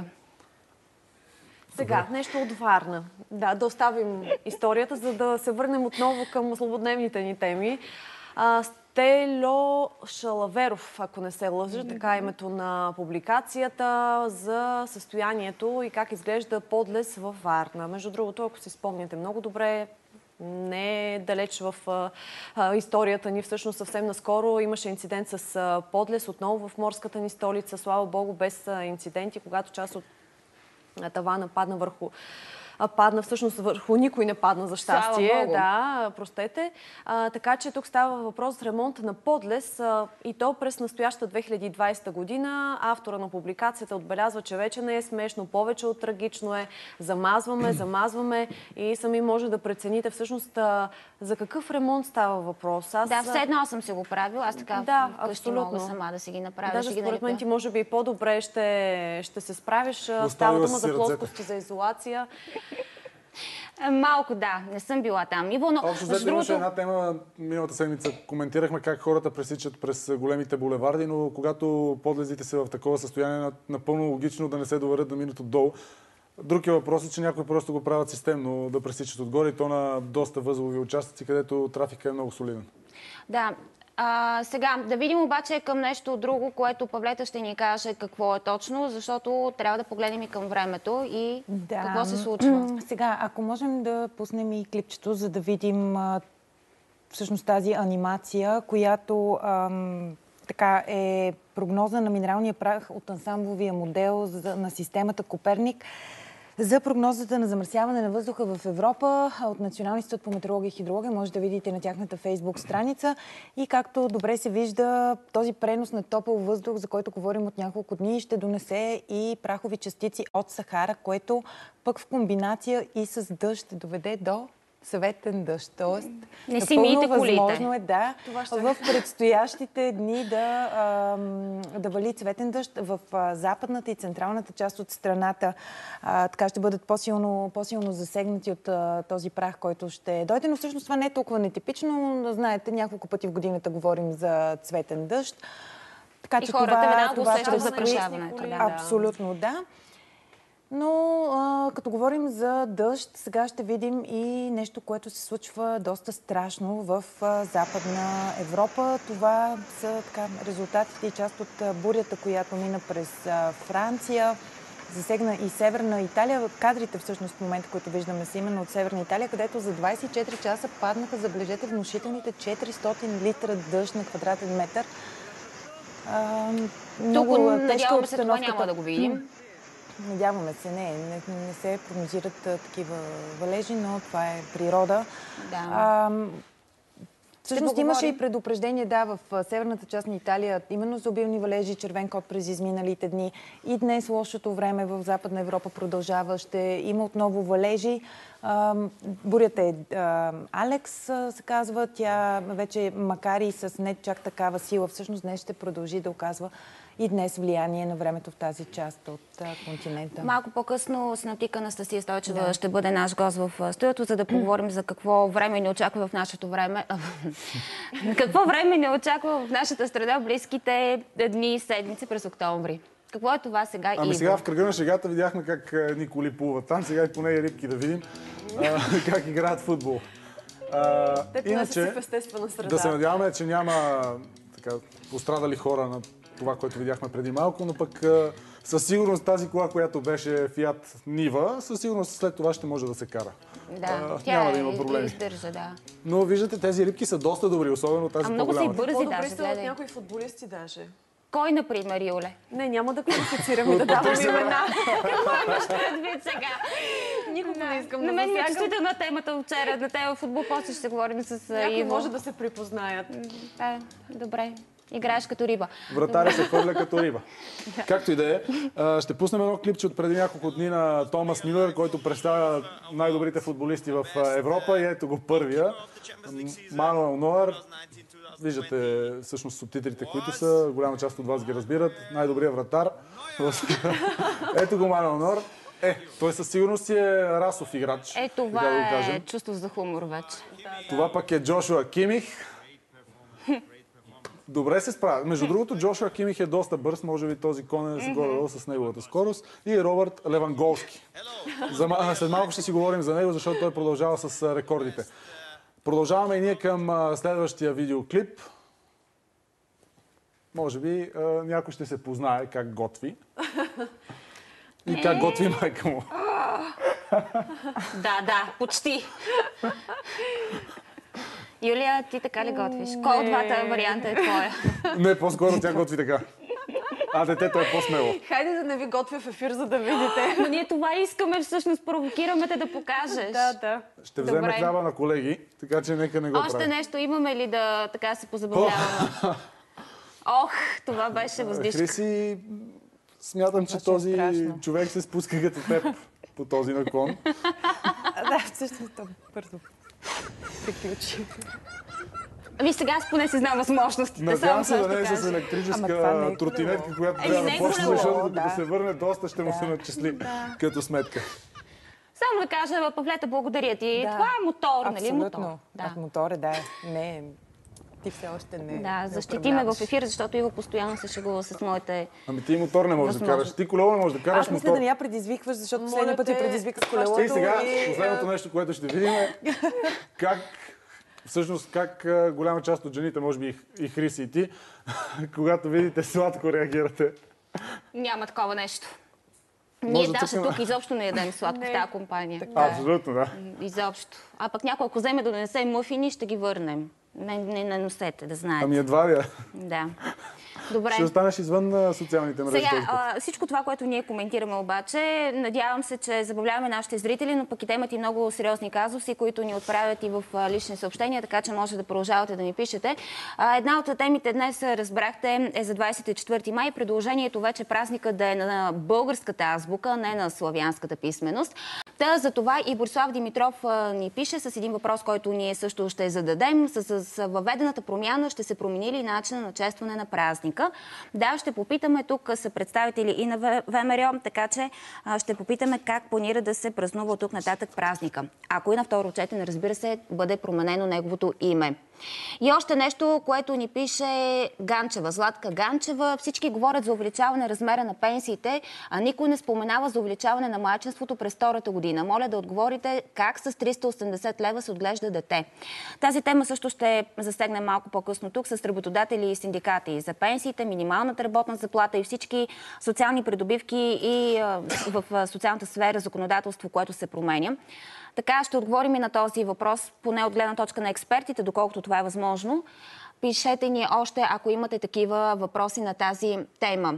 [SPEAKER 13] Сега, нещо от Варна. Да, да оставим историята, за да се върнем отново към злободневните ни теми. А, Стело Шалаверов, ако не се лъжа, така е името на публикацията за състоянието и как изглежда подлез във Варна. Между другото, ако си спомняте много добре, не е далеч в а, а, историята ни. Всъщност съвсем наскоро имаше инцидент с а, подлез отново в морската ни столица. Слава Богу, без а, инциденти, когато част от а, тавана падна върху падна всъщност върху никой не падна, за щастие. Да, простете. А, така че тук става въпрос за ремонт на подлез а, и то през настоящата две хиляди и двадесета година. Автора на публикацията отбелязва, че вече не е смешно, повече от трагично е. Замазваме, замазваме и сами може да прецените всъщност а, за какъв ремонт става въпрос. Аз,
[SPEAKER 1] да, все едно съм си го правил. Аз така
[SPEAKER 13] да,
[SPEAKER 1] вкъщи мога сама да си ги направя.
[SPEAKER 13] Даже
[SPEAKER 1] да
[SPEAKER 13] според мен ти може би и по-добре ще, ще се справиш. Става дума за плоскости за изолация.
[SPEAKER 1] Малко да, не съм била там. Иво, но...
[SPEAKER 14] Общо взето имаше една тема, миналата седмица коментирахме как хората пресичат през големите булеварди, но когато подлезите са в такова състояние, напълно логично да не се доверят да минат отдолу. Друг е въпросът, че някои просто го правят системно, да пресичат отгоре и то на доста възлови участъци, където трафика е много солиден.
[SPEAKER 1] Да. А, сега, да видим обаче към нещо друго, което Павлета ще ни каже какво е точно, защото трябва да погледнем и към времето и да. Какво се случва.
[SPEAKER 15] Сега, ако можем да пуснем и клипчето, за да видим а, всъщност тази анимация, която ам, така е прогноза на минералния прах от ансамбловия модел за, на системата Коперник за прогнозата на замърсяване на въздуха в Европа от Националния институт по метеорология и хидрология. Може да видите на тяхната фейсбук страница. И както добре се вижда, този пренос на топъл въздух, за който говорим от няколко дни, ще донесе и прахови частици от Сахара, което пък в комбинация и с дъжд ще доведе до съветен дъжд. Тоест,
[SPEAKER 1] не си мийте колите.
[SPEAKER 15] Възможно е да в предстоящите дни да, а, да вали цветен дъжд в а, западната и централната част от страната. А, така ще бъдат по-силно, по-силно засегнати от а, този прах, който ще дойде. Но всъщност това не е толкова нетипично. Знаете, няколко пъти в годината говорим за цветен дъжд. Така,
[SPEAKER 1] и
[SPEAKER 15] че
[SPEAKER 1] хората
[SPEAKER 15] това,
[SPEAKER 1] това ще запрашаването. Да.
[SPEAKER 15] Абсолютно, да. Но а, като говорим за дъжд, сега ще видим и нещо, което се случва доста страшно в а, Западна Европа. Това са така, резултатите и част от а, бурята, която мина през а, Франция. Засегна и Северна Италия. Кадрите всъщност в момента, които виждаме, са именно от Северна Италия, където за двадесет и четири часа паднаха, забележете, внушителните четиристотин литра дъжд на квадратен метър. А, много
[SPEAKER 1] Тук,
[SPEAKER 15] тежка
[SPEAKER 1] надяваме се, това няма да го видим.
[SPEAKER 15] Надяваме се, не, не, не се прогнозират а, такива валежи, но това е природа.
[SPEAKER 1] Да.
[SPEAKER 15] А, всъщност имаше и предупреждение, да, в северната част на Италия, именно за обилни валежи, червен код през изминалите дни. И днес лошото време в Западна Европа продължава. Ще има отново валежи. А, бурята е а, Алекс, се казва. Тя вече, макар и с не чак такава сила, всъщност днес ще продължи да оказва и днес влияние на времето в тази част от а, континента.
[SPEAKER 1] Малко по-късно синоптик Анастасия Стойчева да. ще бъде наш гост в студиото, за да поговорим за какво време ни очаква в нашето време. Какво време ни очаква в нашата страна в близките дни и седмици през октомври. Какво е това сега?
[SPEAKER 14] Ами
[SPEAKER 1] Иво?
[SPEAKER 14] сега в кръга на шегата видяхме как едни коли плуват там. Сега и поне и рибки да видим а, как играят футбол. А,
[SPEAKER 13] Те поне са в естествена среда.
[SPEAKER 14] Да се надяваме, че няма така, пострадали хора на това, което видяхме преди малко, но пък със сигурност тази кола, която беше Fiat Niva, със сигурност след това ще може да се кара.
[SPEAKER 1] Да,
[SPEAKER 14] а,
[SPEAKER 1] тя
[SPEAKER 14] няма
[SPEAKER 1] е,
[SPEAKER 14] да има проблеми.
[SPEAKER 1] издържа, да.
[SPEAKER 14] Но виждате, тези рибки са доста добри, особено тази
[SPEAKER 1] по-голяма.
[SPEAKER 14] А много
[SPEAKER 1] са и бързи,
[SPEAKER 13] даже.
[SPEAKER 1] даже.
[SPEAKER 13] По-добри са от някои футболисти даже.
[SPEAKER 1] Кой, например, Юле?
[SPEAKER 13] Не, няма да квалифицирам и да давам имена.
[SPEAKER 1] Имаш предвид сега.
[SPEAKER 13] Никога не искам да
[SPEAKER 1] На мен ми е
[SPEAKER 13] засягам.
[SPEAKER 1] чувствителна темата вчера. На тема футбол, после ще говорим с
[SPEAKER 13] Някои
[SPEAKER 1] Иво.
[SPEAKER 13] може да се припознаят.
[SPEAKER 1] Да, добре. Играеш като риба.
[SPEAKER 14] Вратаря се хвърля като риба. Както и да е. А, Ще пуснем едно клипче от преди няколко дни на Томас Мюлер, който представя най-добрите футболисти в а, Европа. И ето го първия. Мануел Нойер. Виждате всъщност субтитрите, които са. Голяма част от вас ги разбират. Най-добрият вратар. Ето го Мануел Нойер. Е, той със сигурност си е расов играч.
[SPEAKER 1] Е, това
[SPEAKER 14] да го
[SPEAKER 1] е
[SPEAKER 14] кажем.
[SPEAKER 1] чувство за хумор вече.
[SPEAKER 14] Това пък е Джошуа Кимих. Добре се справя. Между другото, Джошуа Кимих е доста бърз, може би този кон е с горе с неговата скорост. И Робърт Леванголски. За, след малко ще си говорим за него, защото той продължава с а, рекордите. Продължаваме и ние към а, следващия видеоклип. Може би а, някой ще се познае как готви. И как готви майка му.
[SPEAKER 1] Да, да, почти. Юлия, ти така ли готвиш? Кой от двата варианта е твоя?
[SPEAKER 14] Не, по-скоро тя готви така. А детето е по-смело.
[SPEAKER 13] Хайде да не ви готвя в ефир, за да видите.
[SPEAKER 1] Но ние това искаме, всъщност провокираме те да покажеш.
[SPEAKER 13] Да, да.
[SPEAKER 14] Ще вземе хляба на колеги, така че нека не го прави.
[SPEAKER 1] Още нещо имаме ли да така се позабавляваме? Ох, това беше въздишка.
[SPEAKER 14] Хриси, смятам, че този
[SPEAKER 15] страшно.
[SPEAKER 14] човек се спуска като теб по този наклон.
[SPEAKER 15] Да, всъщност това бързо приключи.
[SPEAKER 1] Ами сега аз поне си знам възможностите.
[SPEAKER 14] Надявам се
[SPEAKER 1] само
[SPEAKER 14] да не е
[SPEAKER 1] ще
[SPEAKER 14] с
[SPEAKER 1] кажа.
[SPEAKER 14] електрическа тротинетка, която
[SPEAKER 1] Еми,
[SPEAKER 14] трябва
[SPEAKER 1] не
[SPEAKER 14] да
[SPEAKER 1] е
[SPEAKER 14] почне,
[SPEAKER 1] колело,
[SPEAKER 14] защото
[SPEAKER 15] да.
[SPEAKER 14] като се върне доста, ще му се начисли
[SPEAKER 1] Да.
[SPEAKER 14] като сметка.
[SPEAKER 1] Само да кажа, Павлета, благодаря ти.
[SPEAKER 15] Да.
[SPEAKER 1] Това е мотор, нали?
[SPEAKER 15] Абсолютно.
[SPEAKER 1] Мотор. Да.
[SPEAKER 15] А, мотор е, да. Не, ти все още не.
[SPEAKER 1] Да,
[SPEAKER 15] не
[SPEAKER 1] защити ме в
[SPEAKER 15] управляваш.
[SPEAKER 1] ефир, защото Иво постоянно се шегува с моите...
[SPEAKER 14] Ами ти мотор не можеш да
[SPEAKER 1] Възможно.
[SPEAKER 14] караш. Ти колело не можеш да караш
[SPEAKER 15] Аз мисля
[SPEAKER 14] мотор.
[SPEAKER 15] да не я предизвикваш, защото
[SPEAKER 13] Моля
[SPEAKER 15] последния път я
[SPEAKER 13] те,
[SPEAKER 15] предизвика с колелото.
[SPEAKER 14] И сега,
[SPEAKER 15] и,
[SPEAKER 14] последното
[SPEAKER 15] а,
[SPEAKER 14] нещо, което ще видим е как, всъщност, как а, голяма част от жените, може би и- и Хриси и ти, когато видите сладко реагирате.
[SPEAKER 1] Няма такова нещо.
[SPEAKER 14] Може
[SPEAKER 1] Ние
[SPEAKER 14] да
[SPEAKER 1] даже
[SPEAKER 14] тук има-
[SPEAKER 1] тук изобщо не ядем сладко в тази компания.
[SPEAKER 14] Абсолютно, да.
[SPEAKER 1] Изобщо. А пък някой, ако вземе да донесе мъфини, ще ги върнем. Не, не, не носете, да знаете.
[SPEAKER 14] Ами едва ли е.
[SPEAKER 1] Да. Добре.
[SPEAKER 14] Ще останеш извън а, социалните мрежи.
[SPEAKER 1] Сега,
[SPEAKER 14] този път.
[SPEAKER 1] а, всичко това, което ние коментираме обаче, надявам се, че забавляваме нашите зрители, но пък и те имат и много сериозни казуси, които ни отправят и в а, лични съобщения, така че може да продължавате да ни пишете. А, една от темите днес, разбрахте, е за двадесет и четвърти май. Предложението вече празника да е на българската азбука, не на славянската писменост. Та, за това и Борислав Димитров а, ни пише с един въпрос, който ние също ще зададем. С, с въведената промяна ще се промени ли начина на честване на празника? Да, ще попитаме. Тук са представители и на ВМРО, така че а, ще попитаме как планира да се празнува от тук нататък празника. Ако и на второ четене, разбира се, бъде променено неговото име. И още нещо, което ни пише Ганчева, Златка Ганчева. Всички говорят за увеличаване размера на пенсиите, а никой не споменава за увеличаване на майчинството през втората година. Моля да отговорите как с триста и осемдесет лева се отглежда дете. Тази тема също ще засегнем малко по-късно тук с работодатели и синдикати за пенсиите, минималната работна заплата и всички социални придобивки и а, в а, социалната сфера законодателство, което се променя. Така ще отговорим и на този въпрос, поне от гледна точка на експертите, доколкото това е възможно. Пишете ни още, ако имате такива въпроси на тази тема.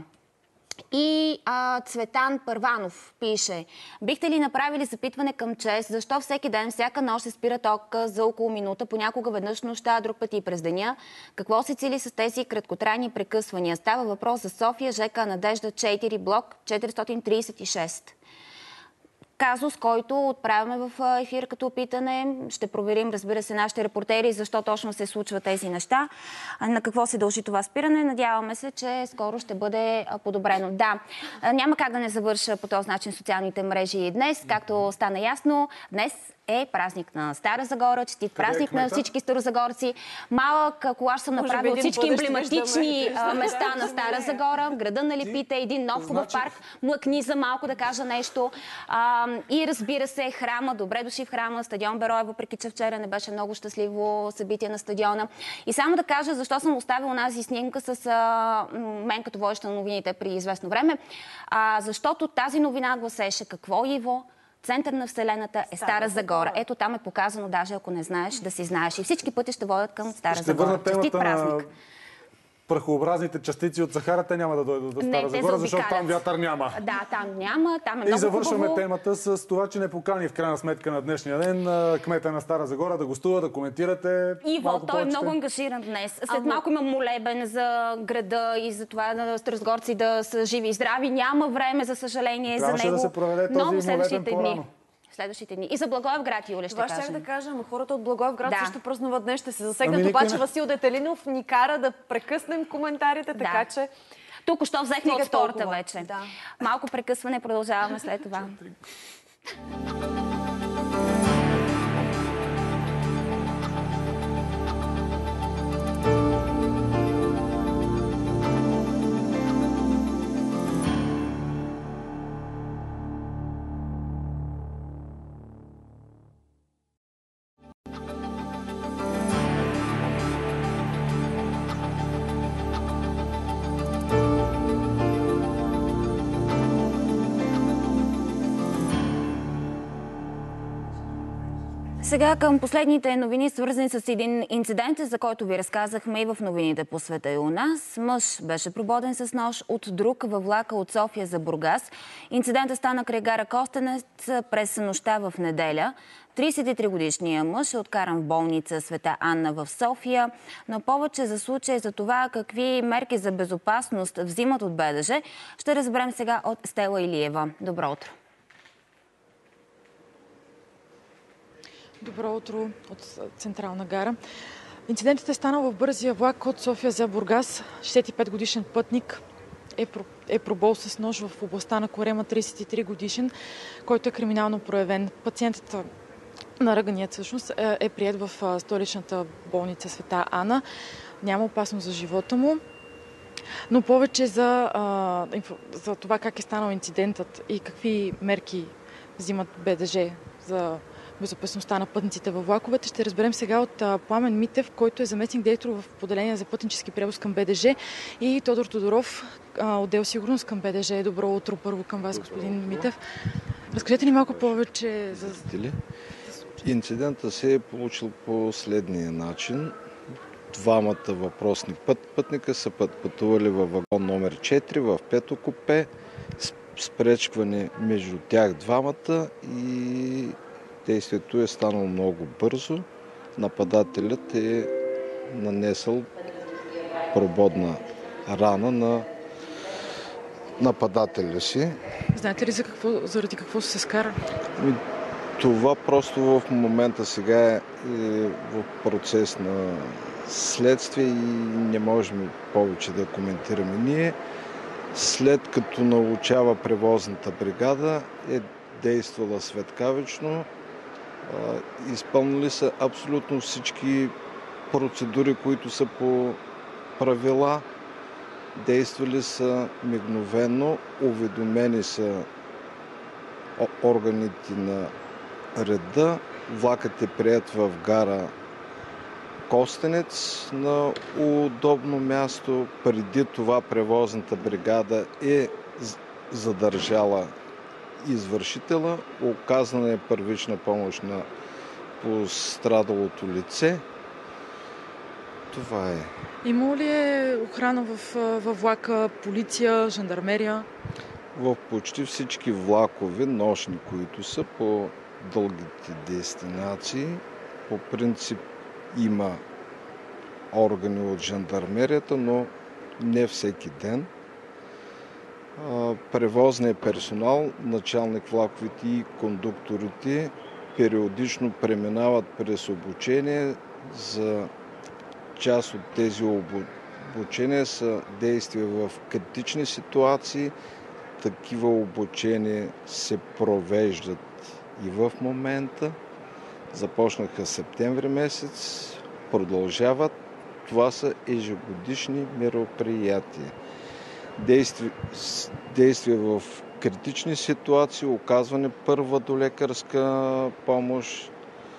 [SPEAKER 1] И а, Цветан Първанов пише: бихте ли направили запитване към ЧЕЗ, защо всеки ден, всяка нощ се спира тока за около минута, понякога веднъж нощта, друг път и през деня? Какво се цели с тези краткотрайни прекъсвания? Става въпрос за София, ЖК Надежда четири, блок четиристотин тридесет и шест. Казус, който отправяме в ефир като питане. Ще проверим, разбира се, нашите репортери, защо точно се случват тези неща, на какво се дължи това спиране. Надяваме се, че скоро ще бъде подобрено. Да, няма как да не завърша по този начин социалните мрежи и днес. Както стана ясно, днес е празник на Стара Загора, честит празник на всички старозагорци. Малък колаж съм направил от всички емблематични места на Стара Загора. Града на лепите, един нов хубав парк, млъкни за малко да кажа нещо. А, и разбира се, храма, добре дошли в храма, стадион Берое, въпреки че вчера не беше много щастливо събитие на стадиона. И само да кажа защо съм оставила онази снимка с а, мен като водеща на новините при известно време. А, защото тази новина гласеше какво, Иво? Център на Вселената е Стара, Стара Загора. Ето там е показано, даже ако не знаеш, да си знаеш. И всички пъти ще водят към Стара
[SPEAKER 14] ще
[SPEAKER 1] Загора.
[SPEAKER 14] Честит
[SPEAKER 1] празник.
[SPEAKER 14] прахообразните частици от Сахарата няма да дойдат до Стара Загора, защото там вятър няма.
[SPEAKER 1] Да, там няма, там е много
[SPEAKER 14] И завършваме
[SPEAKER 1] хубаво.
[SPEAKER 14] темата с това, че не покани в крайна сметка на днешния ден кмета на Стара Загора да гостува, да коментирате.
[SPEAKER 1] Иво, той е много ангажиран днес. След а, малко има молебен за града и за това на старозагорци да са живи и здрави. Няма време, за съжаление,
[SPEAKER 14] трябваше
[SPEAKER 1] за него.
[SPEAKER 14] Да се проведе този
[SPEAKER 1] но следващите
[SPEAKER 14] дни.
[SPEAKER 1] Дни. Следващите дни. И за Благоевград, Юля, ще
[SPEAKER 13] това
[SPEAKER 1] кажем.
[SPEAKER 13] Това ще да кажа, но хората от Благоевград
[SPEAKER 1] да.
[SPEAKER 13] също празнуват днес. Ще се засегнат,
[SPEAKER 14] ами,
[SPEAKER 13] обаче
[SPEAKER 14] не...
[SPEAKER 13] Васил Детелинов ни кара да прекъснем коментарите, да. така че...
[SPEAKER 1] Тук що взехме от втората вече.
[SPEAKER 13] Да.
[SPEAKER 1] Малко прекъсване, продължаваме след това. Сега към последните новини, свързани с един инцидент, за който ви разказахме и в новините по света и у нас. Мъж беше прободен с нож от друг във влака от София за Бургас. Инцидентът стана край гара Костенец през нощта в неделя. тридесет и три годишният мъж е откаран в болница Света Анна в София. Но повече за случая за това какви мерки за безопасност взимат от БДЖ, ще разберем сега от Стела Илиева. Добро утро!
[SPEAKER 11] Добро утро от Централна гара. Инцидентът е станал в бързия влак от София за Бургас. шестдесет и пет годишен пътник е, е пробол с нож в областта на Корема, тридесет и три годишен, който е криминално проявен. Пациентът наръганият всъщност е, е приет в столичната болница Света Ана. Няма опасност за живота му. Но повече за, а, за това как е станал инцидентът и какви мерки взимат БДЖ за безопасността на пътниците във влаковете, ще разберем сега от а, Пламен Митев, който е заместник директор в поделение за пътнически превоз към БДЖ, и Тодор Тодоров, а, отдел сигурност към БДЖ. Добро утро първо към вас, Добро господин утро. Митев. Разкажете ни малко повече за...
[SPEAKER 16] Инцидентът се е получил по следния начин. Двамата въпросни път, пътника са път, пътували във вагон номер четири в пето купе, спречкване между тях двамата и действието е станало много бързо. Нападателят е нанесъл прободна рана на нападателя си.
[SPEAKER 11] Знаете ли за какво, заради какво се скара?
[SPEAKER 16] Това просто в момента сега е в процес на следствие и не можем повече да коментираме ние. След като научава превозната бригада, е действала светкавично. Изпълнили са абсолютно всички процедури, които са по правила. Действали са мигновено, уведомени са органите на реда. Влакът е приет в гара Костенец на удобно място. Преди това превозната бригада е задържала извършителя. Оказана е първична помощ на пострадалото лице. Това е.
[SPEAKER 11] Има ли е охрана в, във влака, полиция, жандармерия?
[SPEAKER 16] В почти всички влакове, нощни, които са по дългите дестинации, по принцип има органи от жандармерията, но не всеки ден. Превозният персонал, началник влаковете и кондукторите периодично преминават през обучение. За част от тези обучения са действия в критични ситуации. Такива обучения се провеждат и в момента. Започнаха септември месец, продължават. Това са ежегодишни мероприятия. Действия, действия в критични ситуации, оказване първа долекарска помощ.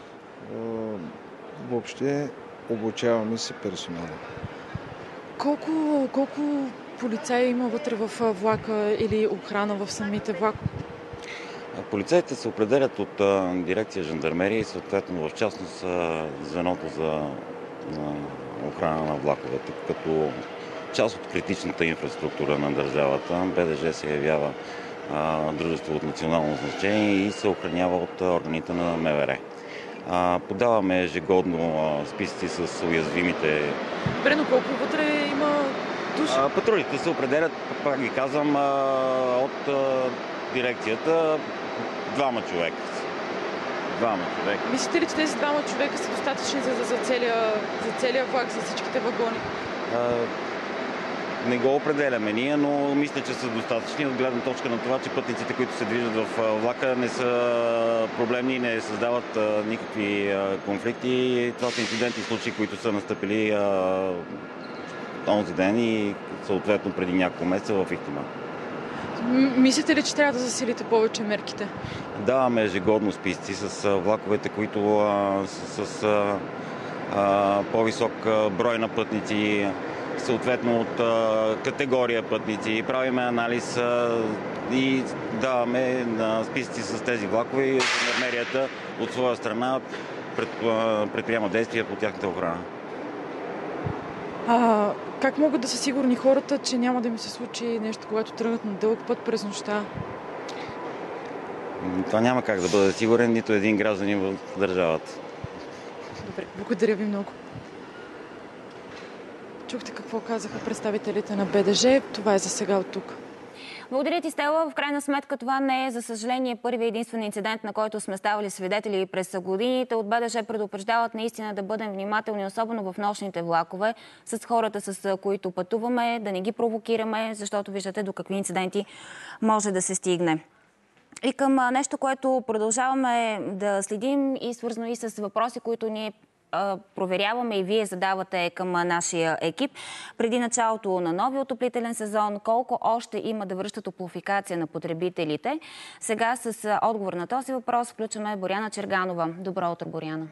[SPEAKER 16] Въобще обучаваме се персонала.
[SPEAKER 11] Колко, колко полицаи има вътре в влака или охрана в самите влака?
[SPEAKER 17] Полицаите се определят от а, дирекция жандармерия и съответно в частност а, звеното за а, охрана на влаковете, като част от критичната инфраструктура на държавата. БДЖ се явява а, дружество от национално значение и се охранява от органите на МВР. А, подаваме ежегодно а, списъци с уязвимите.
[SPEAKER 11] Добре, но колко вътре има души?
[SPEAKER 17] А, патрулите се определят, пак ги казвам, а, от а, дирекцията двама човека. Двама човека.
[SPEAKER 11] Мислите ли, че тези двама човека са достатъчни за, за, за, целия, за целия влак, за всичките вагони?
[SPEAKER 17] А, не го определяме ние, но мисля, че са достатъчни от гледна точка на това, че пътниците, които се движат в влака, не са проблемни, не създават а, никакви а, конфликти. Това са инцидентни случаи, които са настъпили а, онзи ден и съответно преди няколко месеца в Ихтиман.
[SPEAKER 11] Мислите ли, че трябва да засилите повече мерките?
[SPEAKER 17] Даваме ежегодно списъци с влаковете, които а, с, с а, а, по-висок брой на пътници, съответно от а, категория пътници. Правиме анализ а, и даваме на списъци с тези влакове и жандармерията от своя страна пред, а, предприема действия по тяхната охрана.
[SPEAKER 11] А, как могат да са сигурни хората, че няма да им се случи нещо, когато тръгнат на дълъг път през нощта?
[SPEAKER 17] Това няма как да бъде сигурен нито един гражданин в държавата.
[SPEAKER 11] Добре, благодаря ви много. Чухте какво казаха представителите на БДЖ. Това е за сега от тук.
[SPEAKER 1] Благодаря ти, Стела. В крайна сметка това не е, за съжаление, първият единствен инцидент, на който сме ставали свидетели през годините. От БДЖ предупреждават наистина да бъдем внимателни, особено в нощните влакове, с хората, с които пътуваме, да не ги провокираме, защото виждате до какви инциденти може да се стигне. И към нещо, което продължаваме да следим и свързано и с въпроси, които ние проверяваме и вие задавате към нашия екип. Преди началото на новия отоплителен сезон, колко още има да връща топлофикация на потребителите? Сега с отговор на този въпрос включваме Боряна Черганова. Добро утро, Боряна.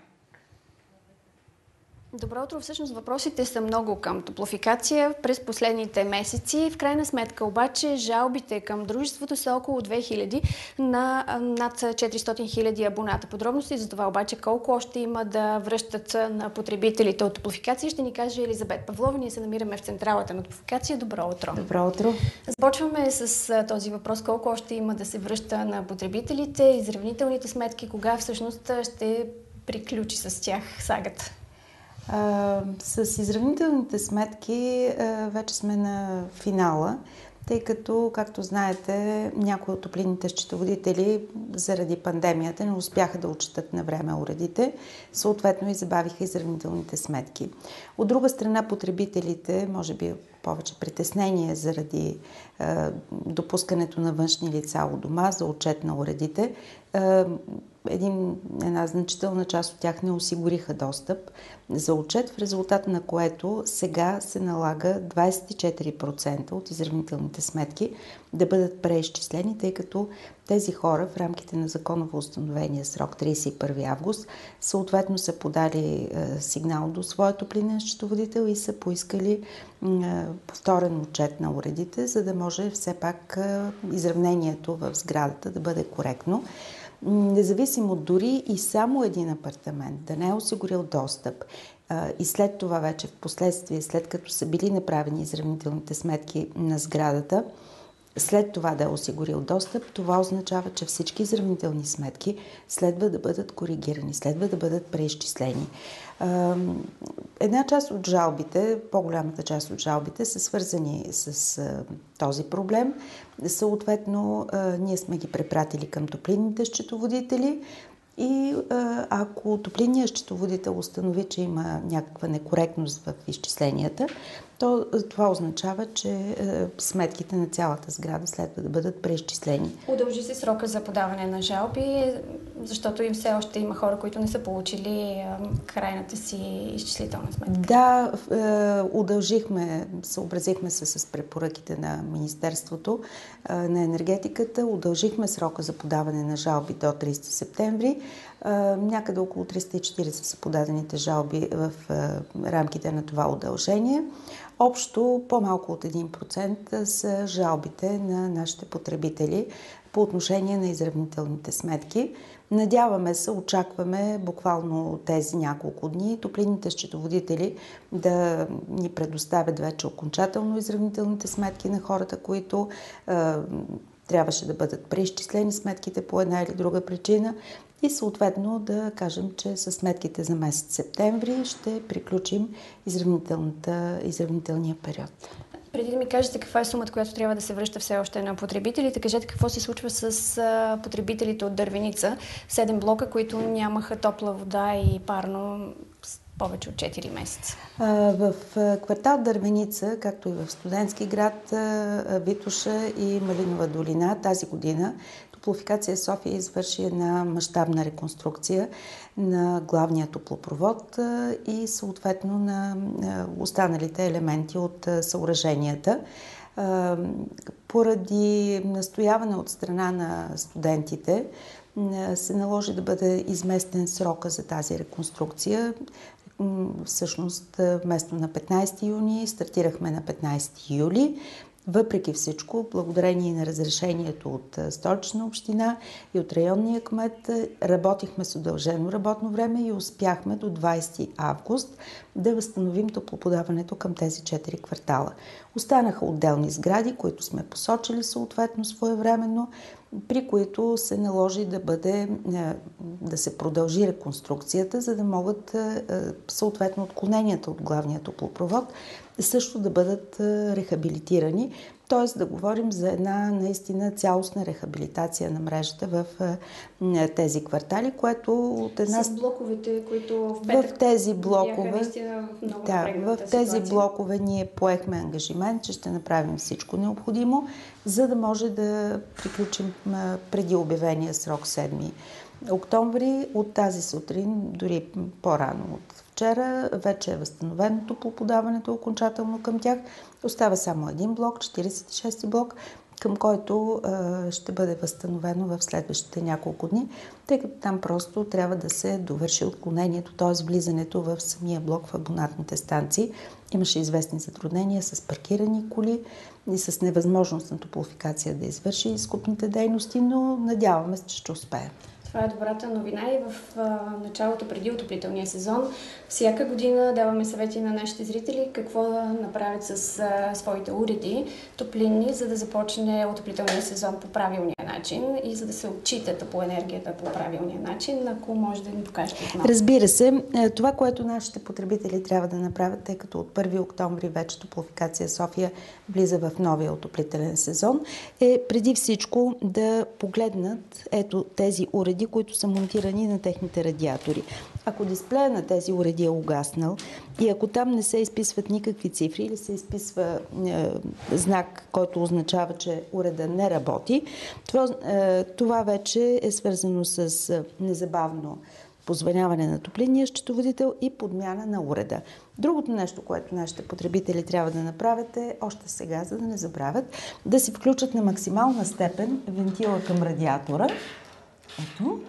[SPEAKER 18] Добро утро. Всъщност въпросите са много към топлофикация през последните месеци. В крайна сметка обаче жалбите към дружеството са около две хиляди на над четиристотин хиляди абоната. Подробности за това обаче колко още има да връщат на потребителите от топлофикация ще ни каже Елизабет Павлова. Ние се намираме в централата на топлофикация. Добро утро.
[SPEAKER 19] Добро утро.
[SPEAKER 18] Започваме с този въпрос. Колко още има да се връща на потребителите, изравнителните сметки, кога всъщност ще приключи с тях сагата?
[SPEAKER 19] А, с изравнителните сметки а, вече сме на финала, тъй като, както знаете, някои от топлинните счетоводители заради пандемията не успяха да отчитат на време уредите, съответно и забавиха изравнителните сметки. От друга страна, потребителите, може би повече притеснение заради е, допускането на външни лица у дома за отчет на уредите, е, един, една значителна част от тях не осигуриха достъп за отчет, в резултат на което сега се налага двадесет и четири процента от изравнителните сметки да бъдат преизчислени, тъй като тези хора в рамките на законово установения срок тридесет и първи август съответно са подали е, сигнал до своя топлинен счетоводител и са поискали е, повторен отчет на уредите, за да може все пак е, изравнението в сградата да бъде коректно. Независимо дори и само един апартамент да не е осигурил достъп и след това вече в последствие, след като са били направени изравнителните сметки на сградата, след това да е осигурил достъп, това означава, че всички изравнителни сметки следва да бъдат коригирани, следва да бъдат преизчислени. Една част от жалбите, по-голямата част от жалбите са свързани с този проблем. Съответно, ние сме ги препратили към топлинните счетоводители и ако топлинният счетоводител установи, че има някаква некоректност в изчисленията, то това означава, че е, сметките на цялата сграда следва да бъдат преизчислени.
[SPEAKER 18] Удължи се срока за подаване на жалби, защото им все още има хора, които не са получили е, крайната си изчислителна сметка.
[SPEAKER 19] Да, е, удължихме, съобразихме се с препоръките на Министерството е, на енергетиката, удължихме срока за подаване на жалби до тридесети септември. Е, някъде около триста и четиридесет са подадените жалби в е, рамките на това удължение. Общо по-малко от един процент са жалбите на нашите потребители по отношение на изравнителните сметки. Надяваме се, очакваме буквално тези няколко дни топлинните счетоводители да ни предоставят вече окончателно изравнителните сметки на хората, които е, трябваше да бъдат преизчислени сметките по една или друга причина и съответно да кажем, че с сметките за месец септември ще приключим изравнителния период.
[SPEAKER 18] Преди да ми кажете каква е сумата, която трябва да се връща все още на потребителите, кажете какво се случва с а, потребителите от Дървеница. Седем блока, които нямаха топла вода и парно повече от четири месеца.
[SPEAKER 19] В квартал Дървеница, както и в Студентски град, Витоша и Малинова долина тази година Топлофикация София извърши една мащабна реконструкция на главния топлопровод и съответно на останалите елементи от съоръженията. Поради настояване от страна на студентите се наложи да бъде изместен срока за тази реконструкция. Всъщност вместо на петнайсети юни стартирахме на петнайсети юли. Въпреки всичко, благодарение на разрешението от Столична община и от районния кмет, работихме с удължено работно време и успяхме до двайсети август да възстановим топлоподаването към тези четири квартала. Останаха отделни сгради, които сме посочили съответно своевременно, при които се наложи да бъде, да се продължи реконструкцията, за да могат съответно отклоненията от главния топлопровод също да бъдат рехабилитирани, т.е. да говорим за една наистина цялостна рехабилитация на мрежата в тези квартали, което от една...
[SPEAKER 18] С блоковете, които в петък
[SPEAKER 19] в тези блокове,
[SPEAKER 18] наистина много
[SPEAKER 19] да, в тези ситуация. блокове ние поехме ангажимент, че ще направим всичко необходимо, за да може да приключим преди обявения срок седми октомври. От тази сутрин, дори по-рано от вчера, вече е възстановено топлоподаването окончателно към тях. Остава само един блок, четирийсет и шести блок, към който е, ще бъде възстановено в следващите няколко дни, тъй като там просто трябва да се довърши отклонението, т.е. влизането в самия блок в абонатните станции. Имаше известни затруднения с паркирани коли и с невъзможност на Топлофикация да извърши изкупните дейности, но надяваме се, че ще успеем.
[SPEAKER 18] Това е добрата новина и в а, началото преди отоплителния сезон всяка година даваме съвети на нашите зрители какво да направят с а, своите уреди топлинни, за да започне отоплителния сезон по правилния начин и за да се отчита топлоенергията по правилния начин, ако може да ни покажете отново.
[SPEAKER 19] Разбира се, това, което нашите потребители трябва да направят, тъй като от първи октомври вече Топлофикация София влиза в новия отоплителен сезон, е преди всичко да погледнат ето тези уреди, които са монтирани на техните радиатори. Ако дисплея на тези уреди е угаснал и ако там не се изписват никакви цифри или се изписва е, знак, който означава, че уреда не работи, това, е, това вече е свързано с е, незабавно позвъняване на топлинния счетоводител и подмяна на уреда. Другото нещо, което нашите потребители трябва да направят е още сега, за да не забравят, да си включат на максимална степен вентила към радиатора. Ето,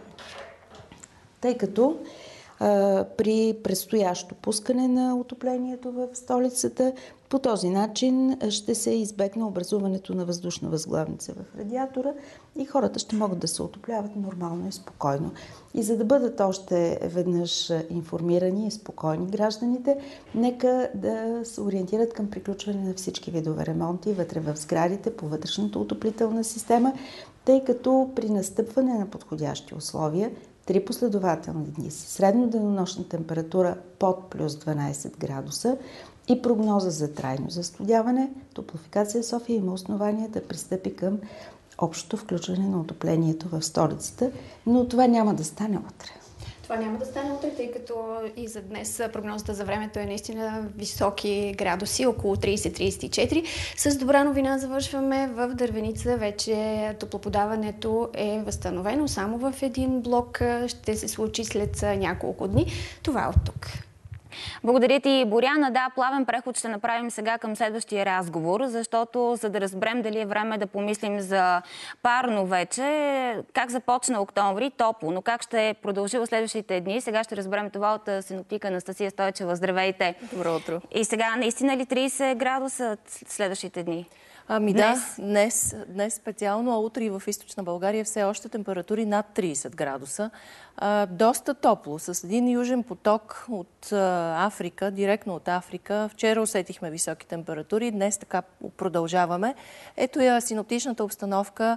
[SPEAKER 19] тъй като а, при предстоящо пускане на отоплението в столицата, по този начин ще се избегне образуването на въздушна възглавница в радиатора и хората ще могат да се отопляват нормално и спокойно. И за да бъдат още веднъж информирани и спокойни гражданите, нека да се ориентират към приключване на всички видове ремонти вътре в сградите по вътрешната отоплителна система, тъй като при настъпване на подходящи условия, три последователни дни с средноденонощна температура под плюс дванайсет градуса и прогноза за трайно застудяване, Топлофикация София има основания да пристъпи към общото включване на отоплението в столицата, но това няма да стане утре.
[SPEAKER 18] Това няма да стане утре, тъй като и за днес прогнозата за времето е наистина високи градуси, около трийсет до трийсет и четири. С добра новина завършваме. В Дървеница вече топлоподаването е възстановено. Само в един блок ще се случи след няколко дни. Това е от тук.
[SPEAKER 1] Благодаря ти, Боряна. Да, плавен преход ще направим сега към следващия разговор, защото за да разберем дали е време да помислим за парно вече, как започна октомври, топло, но как ще продължи в следващите дни, сега ще разберем това от синоптика Анастасия Стойчева. Здравейте!
[SPEAKER 20] Добро утро!
[SPEAKER 1] И сега наистина ли трийсет градуса следващите дни?
[SPEAKER 20] Ами
[SPEAKER 1] днес?
[SPEAKER 20] да, днес, днес специално, а утре и в източна България все още температури над трийсет градуса. А, доста топло, с един южен поток от а, Африка, директно от Африка. Вчера усетихме високи температури, днес така продължаваме. Ето я синоптичната обстановка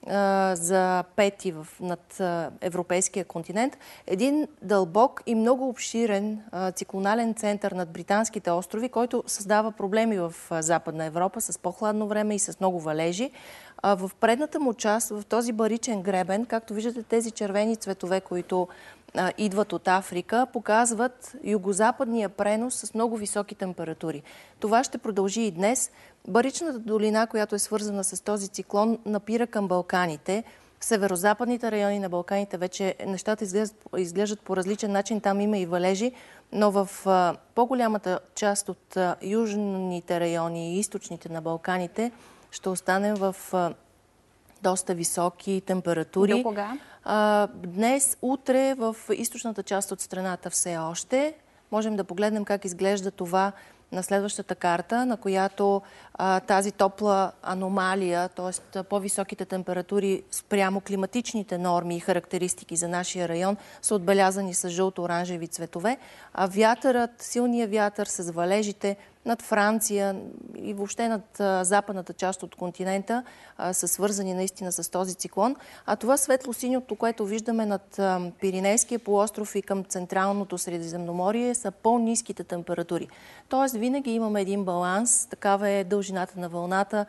[SPEAKER 20] а, за пети в, над а, европейския континент. Един дълбок и много обширен а, циклонален център над британските острови, който създава проблеми в а, Западна Европа с по-хладно време и с много валежи. А в предната му част, в този баричен гребен, както виждате, тези червени цветове, които а, идват от Африка, показват югозападния пренос с много високи температури. Това ще продължи и днес. Баричната долина, която е свързана с този циклон, напира към Балканите. В северо-западните райони на Балканите вече нещата изглеждат, изглеждат по различен начин. Там има и валежи, но в а, по-голямата част от а, южните райони и източните на Балканите ще останем в а, доста високи температури.
[SPEAKER 1] До кога?
[SPEAKER 20] А, днес, утре в източната част от страната все още. Можем да погледнем как изглежда това на следващата карта, на която а, тази топла аномалия, т.е. по-високите температури спрямо климатичните норми и характеристики за нашия район са отбелязани с жълто-оранжеви цветове. А вятърът, силният вятър с валежите над Франция и въобще над а, западната част от континента а, са свързани наистина с този циклон. А това светло-синьото, което виждаме над а, Пиринейския полуостров и към централното Средиземноморие, са по-ниските температури. Тоест винаги имаме един баланс, такава е дължината на вълната.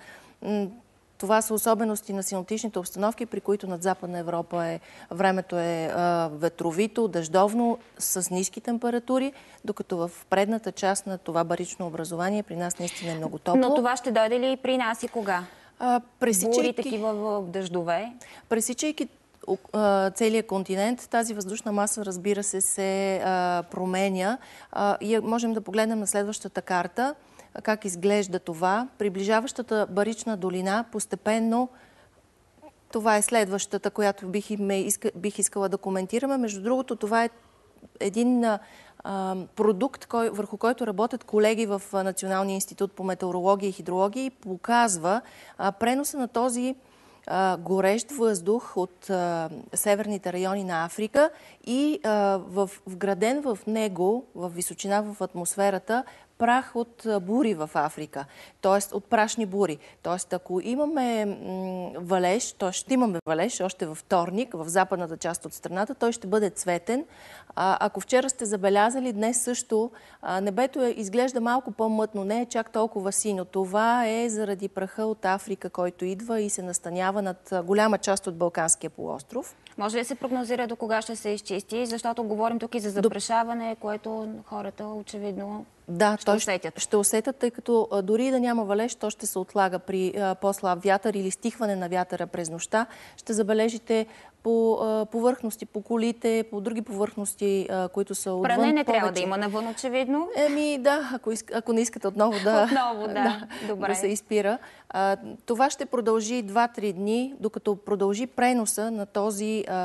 [SPEAKER 20] Това са особености на синоптичните обстановки, при които над Западна Европа е, времето е а, ветровито, дъждовно, с ниски температури, докато в предната част на това барично образование при нас наистина е много топло.
[SPEAKER 1] Но това ще дойде ли при нас и кога?
[SPEAKER 20] А, пресичайки...
[SPEAKER 1] Бури такива в дъждове?
[SPEAKER 20] Пресичайки целият континент, тази въздушна маса, разбира се, се а, променя. А, и можем да погледнем на следващата карта как изглежда това. Приближаващата барична долина постепенно, това е следващата, която бих, бих искала да коментираме. Между другото, това е един а, продукт, кой, върху който работят колеги в Националния институт по метеорология и хидрология и показва а, преноса на този а, горещ въздух от а, северните райони на Африка и а, в, вграден в него, в височина в атмосферата, прах от бури в Африка, т.е. от прашни бури. Т.е. ако имаме валеж, т.е. ще имаме валеж още във вторник, в западната част от страната, той ще бъде цветен. А, ако вчера сте забелязали, днес също а, небето е, изглежда малко по-мътно, не е чак толкова синьо. Това е заради праха от Африка, който идва и се настанява над голяма част от Балканския полуостров.
[SPEAKER 1] Може ли да се прогнозира до кога ще се изчисти? Защото говорим тук и за запрашаване, което хората очевидно
[SPEAKER 20] да,
[SPEAKER 1] ще усетят.
[SPEAKER 20] Ще усетят, тъй като а, дори да няма валеж, то ще се отлага при а, по-слаб вятър или стихване на вятъра през нощта. Ще забележите по а, повърхности, по колите, по други повърхности, а, които са отвън.
[SPEAKER 1] Пране не
[SPEAKER 20] повече.
[SPEAKER 1] трябва да има навън, очевидно.
[SPEAKER 20] Еми да, ако, иск, ако не искате отново да,
[SPEAKER 1] отново, да.
[SPEAKER 20] да,
[SPEAKER 1] Добре.
[SPEAKER 20] да се изпира. А, това ще продължи два-три дни, докато продължи преноса на този, а,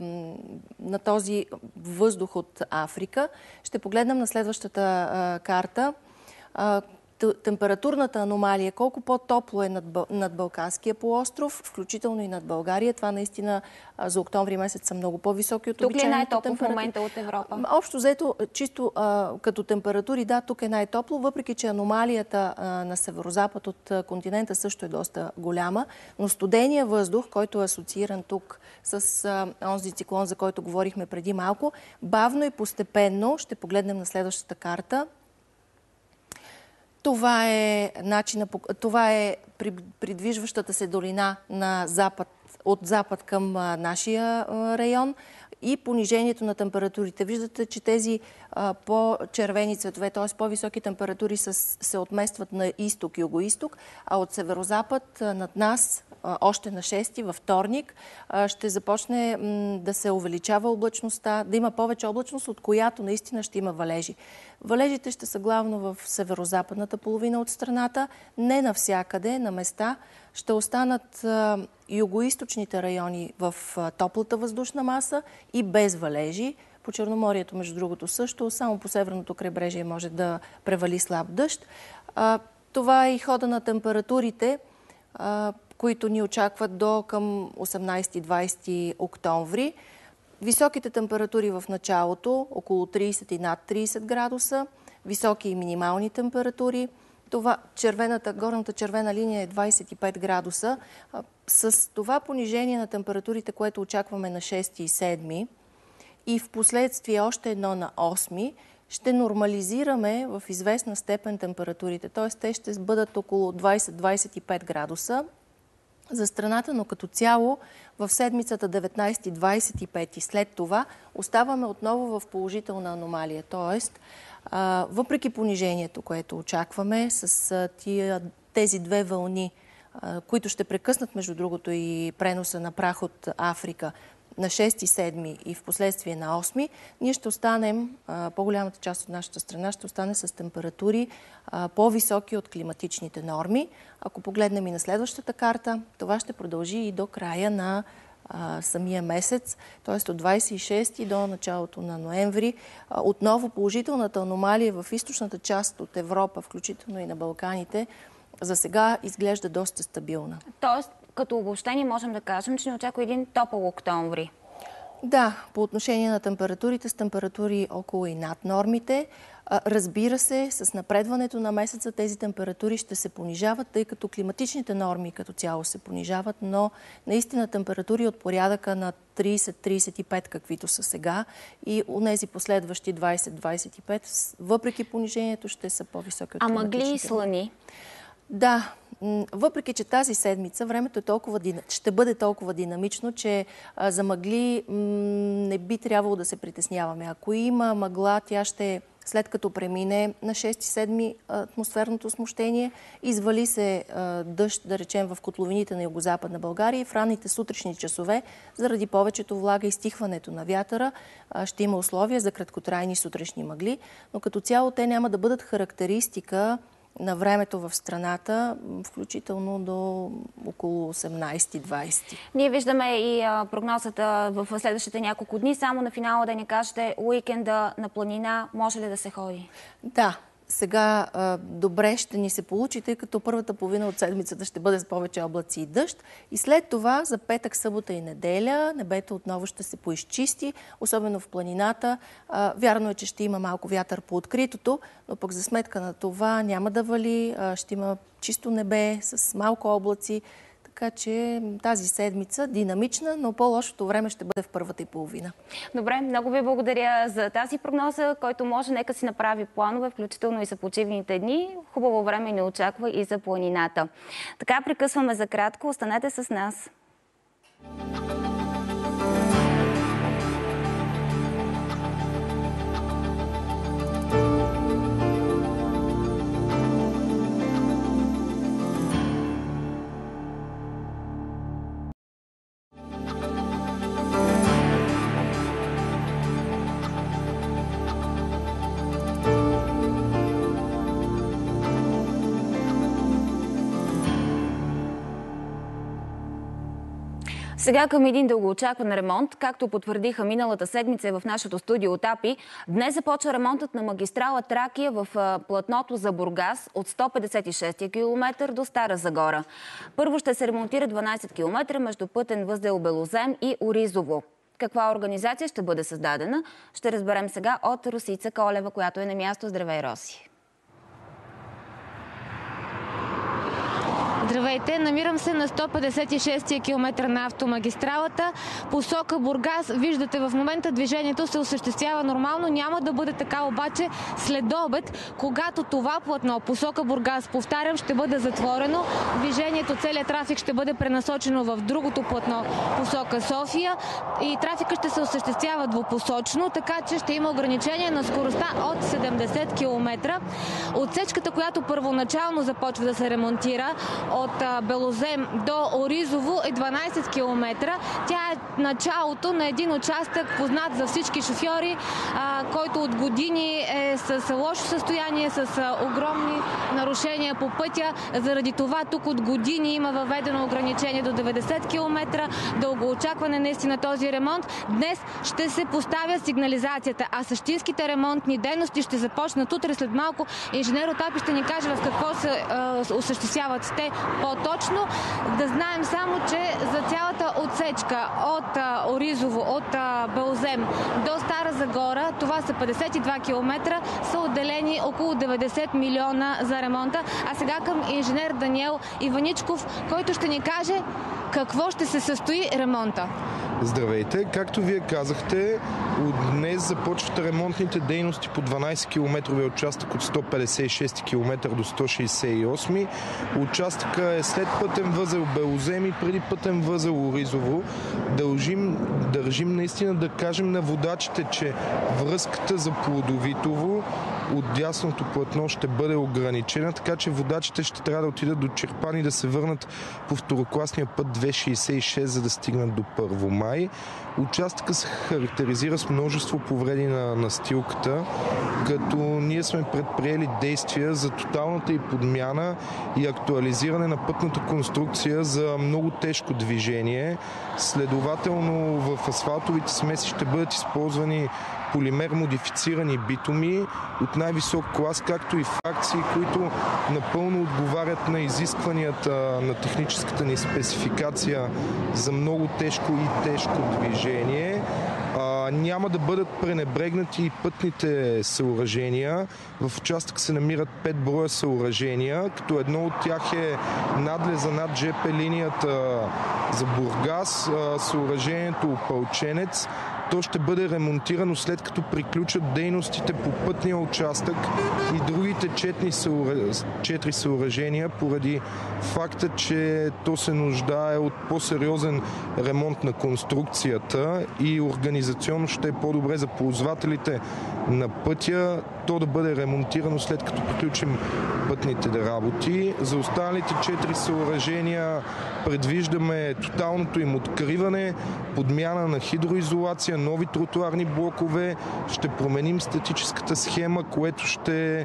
[SPEAKER 20] на този въздух от Африка. Ще погледнем на следващата а, карта. А, температурната аномалия, колко по-топло е над, над Балканския полуостров, включително и над България. Това наистина а, за октомври месец са много по-високи от обичайната температура.
[SPEAKER 1] Тук ли е най-топло в момента от Европа?
[SPEAKER 20] Общо взето, чисто а, като температури, да, тук е най-топло, въпреки че аномалията а, на северозапад от а, континента също е доста голяма, но студения въздух, който е асоцииран тук с а, онзи циклон, за който говорихме преди малко, бавно и постепенно, ще погледнем на следващата карта. Това е, начина, това е придвижващата се долина на запад, от запад към а, нашия а, район и понижението на температурите. Виждате, че тези а, по-червени цветове, т.е. по-високи температури с, се отместват на изток, юго-исток, а от северозапад а, над нас още на шести, във вторник, ще започне да се увеличава облачността, да има повече облачност, от която наистина ще има валежи. Валежите ще са главно в северо-западната половина от страната, не навсякъде, на места. Ще останат югоизточните райони в топлата въздушна маса и без валежи. По Черноморието, между другото, също. Само по северното крайбрежие може да превали слаб дъжд. Това е и хода на температурите, които ни очакват до към осемнайсети-двайсети октомври. Високите температури в началото, около трийсет и над трийсет градуса, високи и минимални температури. Това, червената, горната червена линия е двайсет и пет градуса. С това понижение на температурите, което очакваме на шести и седми, и в последствие още едно на осми, ще нормализираме в известна степен температурите. Т.е. те ще бъдат около двайсет до двайсет и пет градуса за страната, но като цяло в седмицата деветнайсети и двайсет и пети след това оставаме отново в положителна аномалия. Т.е. въпреки понижението, което очакваме с тия, тези две вълни, които ще прекъснат между другото и преноса на прах от Африка, на шести, седми и в последствие на осми, ние ще останем, по-голямата част от нашата страна ще остане с температури по-високи от климатичните норми. Ако погледнем и на следващата карта, това ще продължи и до края на а, самия месец, т.е. от двайсет и шести до началото на ноември. А, отново положителната аномалия в източната част от Европа, включително и на Балканите, за сега изглежда доста стабилна.
[SPEAKER 1] Тоест, като обобщение можем да кажем, че ни очаква един топъл октомври.
[SPEAKER 20] Да, по отношение на температурите, с температури около и над нормите. Разбира се, с напредването на месеца тези температури ще се понижават, тъй като климатичните норми като цяло се понижават, но наистина температури от порядъка на трийсет до трийсет и пет, каквито са сега, и онези последващи двайсет до двайсет и пет, въпреки понижението, ще са по-високи от
[SPEAKER 1] а
[SPEAKER 20] климатичните.
[SPEAKER 1] мъгли и слани?
[SPEAKER 20] Да, въпреки че тази седмица времето е толкова, ще бъде толкова динамично, че а, за мъгли не би трябвало да се притесняваме. Ако има мъгла, тя ще, след като премине на шести-седми атмосферното смущение, извали се а, дъжд, да речем, в котловините на югозападна България и в ранните сутрешни часове, заради повечето влага и стихването на вятъра, а, ще има условия за краткотрайни сутрешни мъгли, но като цяло те няма да бъдат характеристика на времето в страната, включително до около осемнайсети двайсети.
[SPEAKER 1] Ние виждаме и а, прогнозата в следващите няколко дни. Само на финала да ни кажете, уикенда на планина може ли да се ходи?
[SPEAKER 20] Да. Сега а, добре ще ни се получи, тъй като първата половина от седмицата ще бъде с повече облаци и дъжд. И след това за петък, събота и неделя небето отново ще се поизчисти, особено в планината. А, вярно е, че ще има малко вятър по откритото, но пък за сметка на това няма да вали, а, ще има чисто небе с малко облаци. Така че тази седмица динамична, но по-лошото време ще бъде в първата и половина.
[SPEAKER 1] Добре, много ви благодаря за тази прогноза, който може нека си направи планове, включително и за почивните дни. Хубаво време ни очаква и за планината. Така прекъсваме за кратко. Останете с нас. Сега към един дългоочакван ремонт. Както потвърдиха миналата седмица в нашото студио от АПИ, днес започва ремонтът на магистрала Тракия в платното за Бургас от сто петдесет и шести километър до Стара Загора. Първо ще се ремонтира дванайсет километра между пътен възел Белозем и Оризово. Каква организация ще бъде създадена, ще разберем сега от Росица Колева, която е на място. Здравей, Роси!
[SPEAKER 2] Здравейте! Намирам се на сто петдесет и шести километър на автомагистралата. Посока Бургас. Виждате, в момента движението се осъществява нормално. Няма да бъде така обаче след обед, когато това платно посока Бургас, повтарям, ще бъде затворено. Движението, целият трафик ще бъде пренасочено в другото платно посока София и трафика ще се осъществява двупосочно, така че ще има ограничение на скоростта от седемдесет километра. Отсечката, която първоначално започва да се ремонтира от Белозем до Оризово е дванайсет километра. Тя е началото на един участък, познат за всички шофьори, който от години е с лошо състояние, с огромни нарушения по пътя. Заради това тук от години има въведено ограничение до деветдесет километра. Дълго очакване наистина този ремонт. Днес ще се поставя сигнализацията, а същинските ремонтни дейности ще започнат утре. След малко инженер от АПИ ще ни каже в какво се е, осъществяват те по-точно. Да знаем само, че за цялата отсечка от е, Оризово, от е, Белозем до Стара Загора, това са петдесет и два километра, са отделени около деветдесет милиона за ремонта. А сега към инженер Даниел Иваничков, който ще ни каже какво ще се състои ремонта.
[SPEAKER 21] Здравейте! Както вие казахте, от днес започват ремонтните дейности по дванайсет километровия участък от сто петдесет и шести километър до сто шейсет и осми. Участъка е след пътен възел Белозем и преди пътен възел Оризово. Дължим, държим наистина да кажем на водачите, че връзката за Плодовитово от дясното платно ще бъде ограничена, така че водачите ще трябва да отидат до Чирпан и да се върнат по второкласния път двеста шейсет и шест, за да стигнат до Първомай. Участъка се характеризира с множество повреди на настилката, като ние сме предприели действия за тоталната и подмяна и актуализиране на пътната конструкция за много тежко движение. Следователно в асфалтовите смеси ще бъдат използвани полимер модифицирани битуми от най-висок клас, както и фракции, които напълно отговарят на изискванията на техническата ни спецификация за много тежко и тежко движение. А, няма да бъдат пренебрегнати и пътните съоръжения. В участък се намират пет броя съоръжения, като едно от тях е надлеза над ЖП линията за Бургас, а, съоръжението Опълченец. То ще бъде ремонтирано след като приключат дейностите по пътния участък и другите четири съоръжения, поради факта, че то се нуждае от по-сериозен ремонт на конструкцията и организационно ще е по-добре за ползвателите на пътя то да бъде ремонтирано след като приключим пътните работи. За останалите четири съоръжения предвиждаме тоталното им откриване, подмяна на хидроизолация, нови тротуарни блокове, ще променим статическата схема, което ще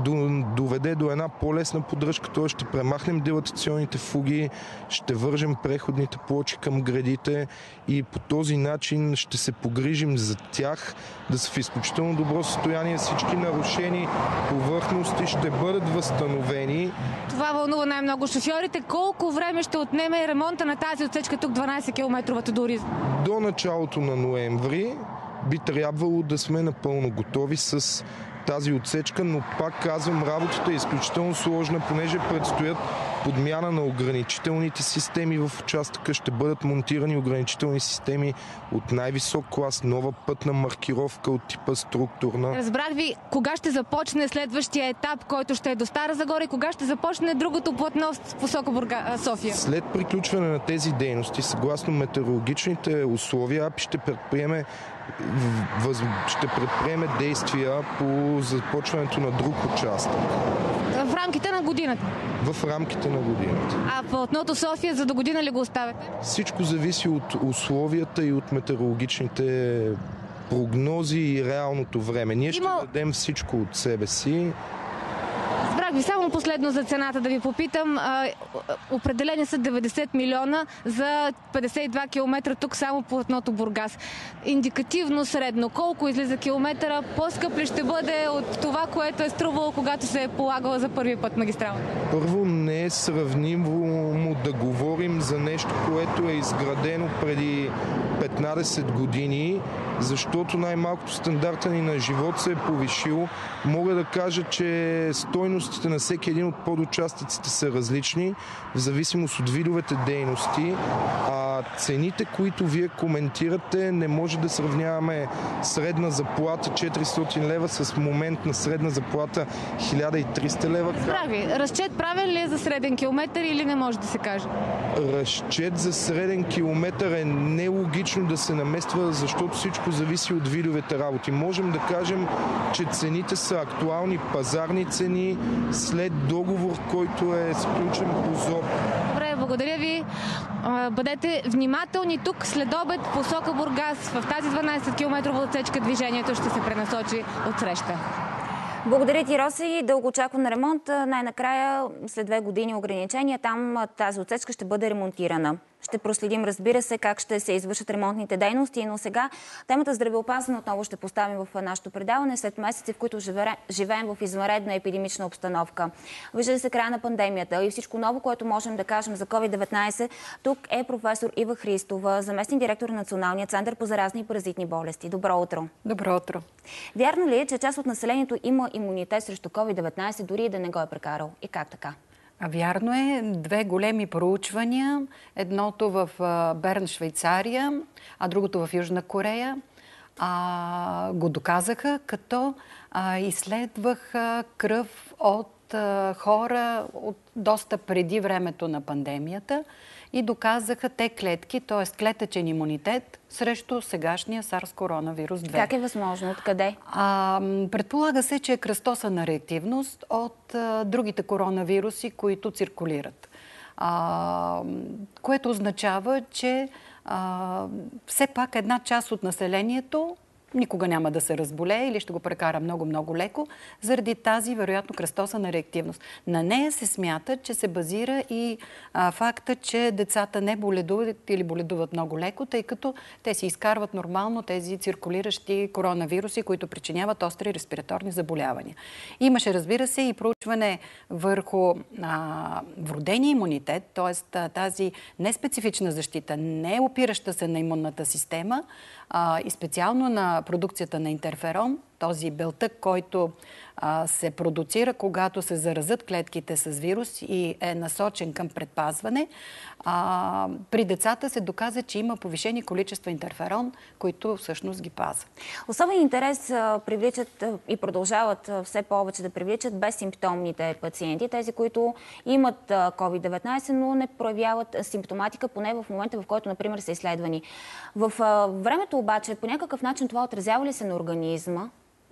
[SPEAKER 21] доведе до една по-лесна поддръжка, т.е. ще премахнем дилатационните фуги, ще вържем преходните плочи към гредите и по този начин ще се погрижим за тях да са в изключително добро състояние. Всички нарушени повърхности ще бъдат възстановени.
[SPEAKER 2] Това вълнува най-много шофьорите. Колко време ще отнеме ремонта на тази отсечка тук дванайсет километровата до Оризово?
[SPEAKER 21] До началото на ноември би трябвало да сме напълно готови с тази отсечка, но пак казвам, работата е изключително сложна, понеже предстоят подмяна на ограничителните системи в участъка. Ще бъдат монтирани ограничителни системи от най-висок клас, нова пътна маркировка от типа структурна.
[SPEAKER 2] Разбрах ви, кога ще започне следващия етап, който ще е до Стара Загора и кога ще започне другото платно в посока Бурга, София?
[SPEAKER 21] След приключване на тези дейности, съгласно метеорологичните условия, АПИ ще предприеме Въз... ще предприеме действия по започването на друг участък.
[SPEAKER 2] В рамките на годината?
[SPEAKER 21] В рамките на годината.
[SPEAKER 2] А платното София за до година ли го оставяте?
[SPEAKER 21] Всичко зависи от условията и от метеорологичните прогнози и реалното време. Ние ще Има... дадем всичко от себе си.
[SPEAKER 2] Разбрах ви, само последно за цената да ви попитам. Определени са деветдесет милиона за петдесет и два километра тук само по платното Бургас. Индикативно средно, колко излиза километъра? По-скъп ли ще бъде от това, което е струвало, когато се е полагала за първи път магистралата?
[SPEAKER 21] Първо, не е сравнимо да говорим за нещо, което е изградено преди петнайсет години, защото най-малкото стандарта ни на живот се е повишил. Мога да кажа, че стойностите на всеки един от подучастъците са различни, в зависимост от видовете дейности, а цените, които вие коментирате, не може да сравняваме средна заплата четиристотин лева с момент на средна заплата хиляда и триста лева.
[SPEAKER 2] Прави. Разчет правен ли е за среден километър или не може да се каже?
[SPEAKER 21] Разчет за среден километър е нелогично да се намества, защото всичко зависи от видовете работи. Можем да кажем, че цените са актуални пазарни цени, след договор, който е сключен по ЗОП.
[SPEAKER 2] Добре, благодаря ви. Бъдете внимателни тук след обед посока Бургас. В тази дванайсет километрова отсечка движението ще се пренасочи от среща.
[SPEAKER 1] Благодаря ти, Роси. Дълго очакван ремонт. Най-накрая, след две години ограничения, там тази отсечка ще бъде ремонтирана. Ще проследим, разбира се, как ще се извършат ремонтните дейности, но сега темата здравеопазване отново ще поставим в нашето предаване след месеци, в които живеем в извънредна епидемична обстановка. Вижда се края на пандемията и всичко ново, което можем да кажем за ковид деветнайсет. Тук е професор Ива Христова, заместник директор на Националния център по заразни и паразитни болести. Добро утро!
[SPEAKER 4] Добро утро!
[SPEAKER 1] Вярно ли е, че част от населението има имунитет срещу ковид деветнайсет, дори и да не го е прекарал? И как така?
[SPEAKER 4] А вярно е, две големи проучвания, едното в Берн, Швейцария, а другото в Южна Корея, а, го доказаха, като а, изследваха кръв от а, хора от доста преди времето на пандемията и доказаха те клетки, т.е. клетъчен имунитет срещу сегашния SARS коронавирус две.
[SPEAKER 1] Как е възможно? Откъде?
[SPEAKER 4] А, предполага се, че е кръстосана реактивност от а, другите коронавируси, които циркулират. А, което означава, че а, все пак една част от населението никога няма да се разболее или ще го прекара много-много леко, заради тази, вероятно, кръстосана реактивност. На нея се смята, че се базира и а, факта, че децата не боледуват или боледуват много леко, тъй като те си изкарват нормално тези циркулиращи коронавируси, които причиняват остри респираторни заболявания. Имаше, разбира се, и проучване върху а, вродения имунитет, т.е. тази неспецифична защита, не опираща се на имунната система, а, и специално на продукцията на интерферон, този белтък, който а, се продуцира, когато се заразят клетките с вирус и е насочен към предпазване. А, при децата се доказа, че има повишени количества интерферон, които всъщност ги пазят.
[SPEAKER 1] Особен интерес а, привличат а, и продължават а, все повече да привличат безсимптомните пациенти, тези, които имат ковид деветнайсет, но не проявяват симптоматика, поне в момента, в който, например, са изследвани. В а, времето обаче, по някакъв начин това отразява ли се на организма?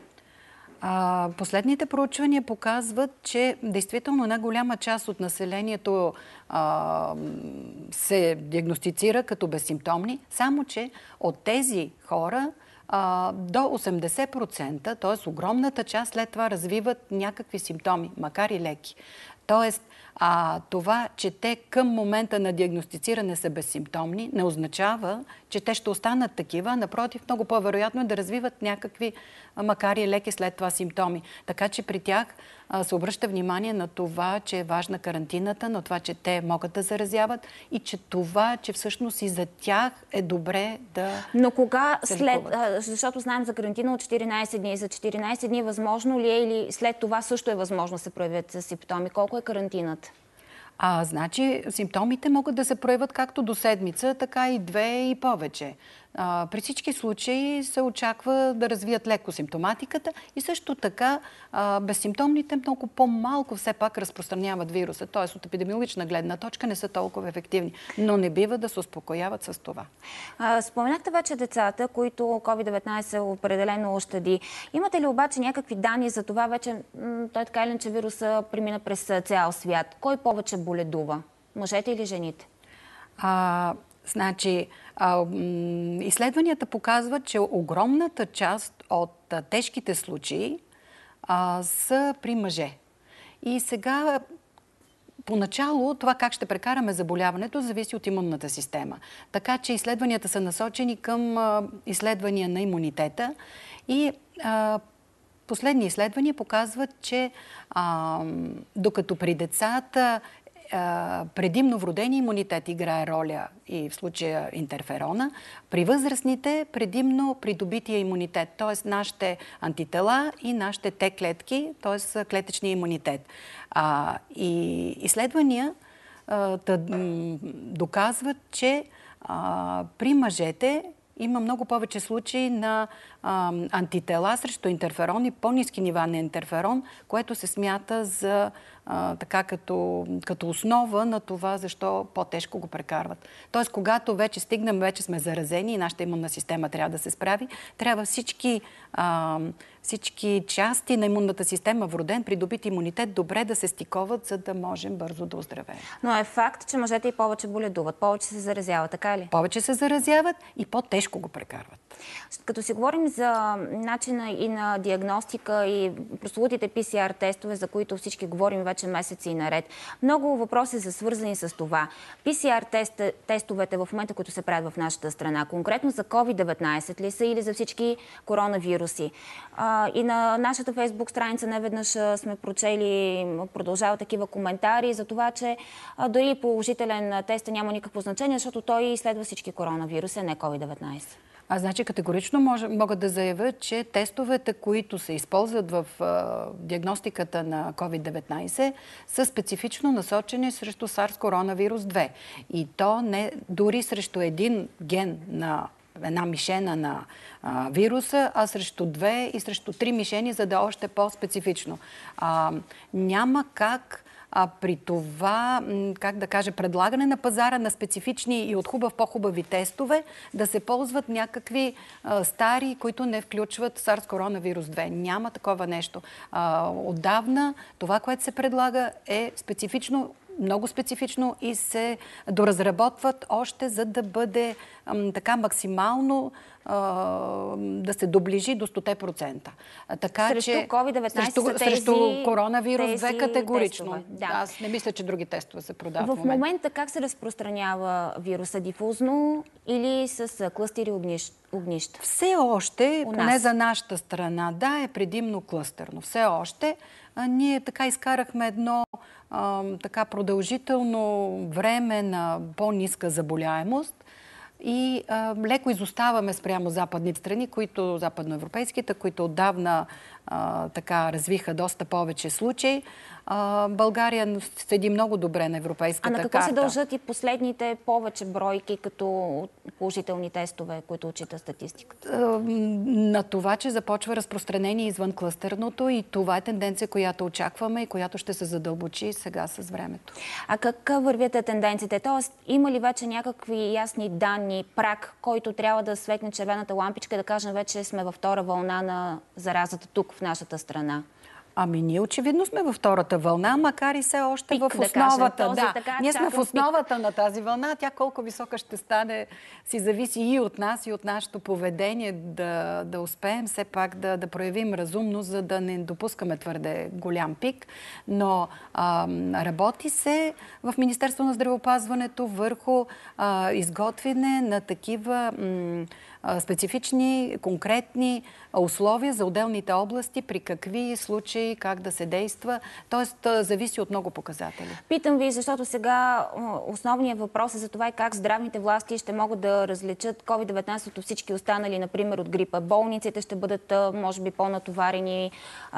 [SPEAKER 4] А, последните проучвания показват, че действително една голяма част от населението а, се диагностицира като безсимптомни, само че от тези хора а, до осемдесет процента, т.е. огромната част след това развиват някакви симптоми, макар и леки. Тоест, а, това, че те към момента на диагностициране са безсимптомни, не означава, че те ще останат такива. Напротив, много по-вероятно е да развиват някакви, макар и леки след това симптоми. Така че при тях а, се обръща внимание на това, че е важна карантината, на това, че те могат да заразяват и че това, че всъщност и за тях е добре да.
[SPEAKER 1] Но кога
[SPEAKER 4] се
[SPEAKER 1] след,
[SPEAKER 4] лекуват.
[SPEAKER 1] защото знаем за карантина от четиринайсет дни, за четиринайсет дни възможно ли е или след това също е възможно да се проявят симптоми? Колко е карантината?
[SPEAKER 4] А, значи, симптомите могат да се проявят както до седмица, така и две и повече. А, при всички случаи се очаква да развият леко симптоматиката и също така а, безсимптомните много по-малко все пак разпространяват вируса. Т.е. от епидемиологична гледна точка не са толкова ефективни, но не бива да се успокояват с това.
[SPEAKER 1] А, споменахте вече децата, които ковид деветнайсет определено ощади. Имате ли обаче някакви данни за това вече, той така или че вируса премина през цял свят? Кой повече боледува? Мъжете или жените?
[SPEAKER 4] А, значи, а, изследванията показват, че огромната част от а, тежките случаи а, са при мъже. И сега, поначало, това как ще прекараме заболяването, зависи от имунната система. Така че изследванията са насочени към а, изследвания на имунитета и а, последни изследвания показват, че а, докато при децата предимно вродени имунитет играе роля и в случая интерферона, при възрастните предимно придобития имунитет, т.е. нашите антитела и нашите Т клетки, т.е. клетъчния имунитет. А, и изследвания а, да, доказват, че а, при мъжете има много повече случаи на а, антитела срещу интерферон и по-ниски нива на интерферон, което се смята за а, така като, като основа на това, защо по-тежко го прекарват. Тоест, когато вече стигнем, вече сме заразени и нашата имунна система трябва да се справи, трябва всички, а, всички части на имунната система, вроден, придобит имунитет, добре да се стиковат, за да можем бързо да оздравеем.
[SPEAKER 1] Но е факт, че мъжете и повече боледуват, повече се заразяват, така ли?
[SPEAKER 4] Повече се заразяват и по-тежко го прекарват.
[SPEAKER 1] Като си говорим за начина и на диагностика и прословутите пи си ар тестове, за които всички говорим вече месеци и наред, много въпроси са свързани с това. пи си ар тест, тестовете в момента, които се правят в нашата страна, конкретно за ковид деветнайсет ли са или за всички коронавируси? А, и на нашата фейсбук страница неведнъж сме прочели, продължава такива коментари за това, че а, дори положителен тест няма никакво значение, защото той изследва всички коронавируси, а не ковид деветнайсет.
[SPEAKER 4] А значи категорично може, могат да заявят, че тестовете, които се използват в а, диагностиката на ковид деветнайсет, са специфично насочени срещу SARS коронавирус две. И то не дори срещу един ген на една мишена на а, вируса, а срещу две и срещу три мишени, за да е още по-специфично. А, няма как а при това, как да кажа, предлагане на пазара на специфични и от хубав по-хубави тестове, да се ползват някакви а, стари, които не включват SARS коронавирус две. Няма такова нещо. А, отдавна това, което се предлага, е специфично, много специфично и се доразработват още, за да бъде ам, така максимално а, да се доближи до сто процента. Така,
[SPEAKER 1] срещу
[SPEAKER 4] че,
[SPEAKER 1] ковид деветнайсет
[SPEAKER 4] срещу,
[SPEAKER 1] са тези,
[SPEAKER 4] срещу коронавирус две
[SPEAKER 1] тези
[SPEAKER 4] категорично.
[SPEAKER 1] тестове. Да.
[SPEAKER 4] Аз не мисля, че други тестове се продават в
[SPEAKER 1] В
[SPEAKER 4] момента.
[SPEAKER 1] момента как се разпространява вируса? Дифузно или с клъстери огнища?
[SPEAKER 4] Все още,
[SPEAKER 1] У
[SPEAKER 4] поне
[SPEAKER 1] нас.
[SPEAKER 4] за нашата страна, да, е предимно клъстърно. Все още. А, ние така изкарахме едно а, така продължително време на по-ниска заболяемост и а, леко изоставаме спрямо западните страни, които, западноевропейските, които отдавна а, така развиха доста повече случаи. А, България седи много добре на европейската карта.
[SPEAKER 1] А на какво се дължат и последните повече бройки като положителни тестове, които отчита статистиката?
[SPEAKER 4] На това, че започва разпространение извън клъстърното и това е тенденция, която очакваме и която ще се задълбочи сега с времето.
[SPEAKER 1] А как вървят тенденциите? Тоест, има ли вече някакви ясни данни, прак, който трябва да светне червената лампичка, да кажем вече сме във втора вълна на заразата тук в нашата страна?
[SPEAKER 4] Ами ние очевидно сме във втората вълна, макар и все още
[SPEAKER 1] пик,
[SPEAKER 4] в основата.
[SPEAKER 1] Да, кажем,
[SPEAKER 4] да.
[SPEAKER 1] така,
[SPEAKER 4] ние сме в основата
[SPEAKER 1] пик.
[SPEAKER 4] на тази вълна. Тя колко висока ще стане, си зависи и от нас, и от нашето поведение да, да успеем все пак да, да проявим разумно, за да не допускаме твърде голям пик. Но а, работи се в Министерство на здравеопазването върху а, изготвяне на такива м, специфични, конкретни условия за отделните области, при какви случаи, как да се действа. Тоест, зависи от много показатели.
[SPEAKER 1] Питам ви, защото сега основният въпрос е за това и как здравните власти ще могат да различат ковид деветнайсет от всички останали, например от грипа. Болниците ще бъдат, може би, по-натоварени.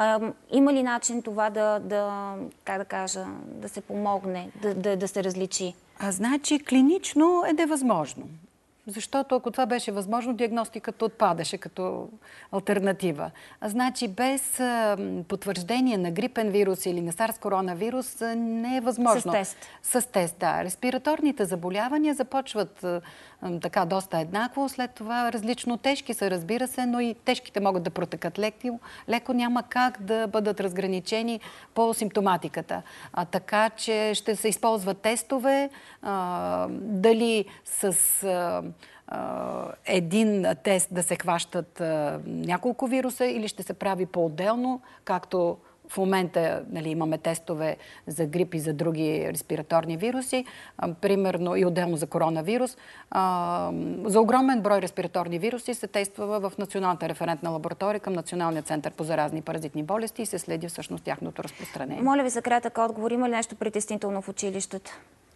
[SPEAKER 1] Има ли начин това да, да, как да кажа, да се помогне, да, да, да се различи?
[SPEAKER 4] А значи, клинично е невъзможно. Защото ако това беше възможно, диагностиката отпадаше като алтернатива. А значи без а, потвърждение на грипен вирус или на SARS коронавирус а, не е възможно.
[SPEAKER 1] С тест.
[SPEAKER 4] С тест, да. Респираторните заболявания започват а, а, така доста еднакво. След това различно тежки са, разбира се, но и тежките могат да протекат леко. Леко няма как да бъдат разграничени по симптоматиката. А, така че ще се използват тестове, а, дали с а, един тест да се хващат а, няколко вируса или ще се прави по-отделно, както в момента, нали, имаме тестове за грип и за други респираторни вируси, а, примерно и отделно за коронавирус. А, за огромен брой респираторни вируси се тества в Националната референтна лаборатория към Националния център по заразни и паразитни болести и се следи всъщност тяхното разпространение.
[SPEAKER 1] Моля ви за кратък отговор. Има ли нещо притеснително в училищата?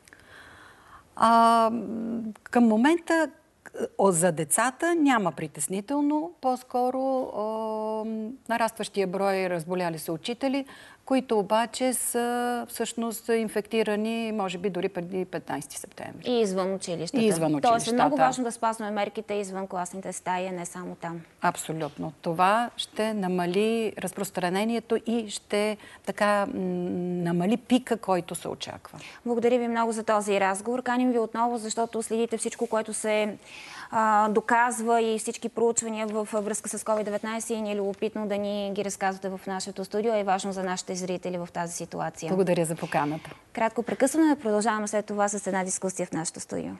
[SPEAKER 4] А, към момента за децата няма притеснително. По-скоро нарастващия брой разболяли се учители които обаче са всъщност инфектирани, може би дори преди петнайсети септември.
[SPEAKER 1] И извън училищата.
[SPEAKER 4] И извън училищата.
[SPEAKER 1] Тоест е много важно да спазваме мерките извън класните стаи, не само там.
[SPEAKER 4] Абсолютно. Това ще намали разпространението и ще така намали пика, който се очаква.
[SPEAKER 1] Благодаря ви много за този разговор. Каним ви отново, защото следите всичко, което се а, доказва и всички проучвания във връзка с ковид деветнайсет и ни е любопитно да ни ги разказвате в нашето студио. Е важно за нашите зрители в тази ситуация.
[SPEAKER 4] Благодаря за поканата.
[SPEAKER 1] Кратко прекъсване, продължаваме след това с една дискусия в нашето студио.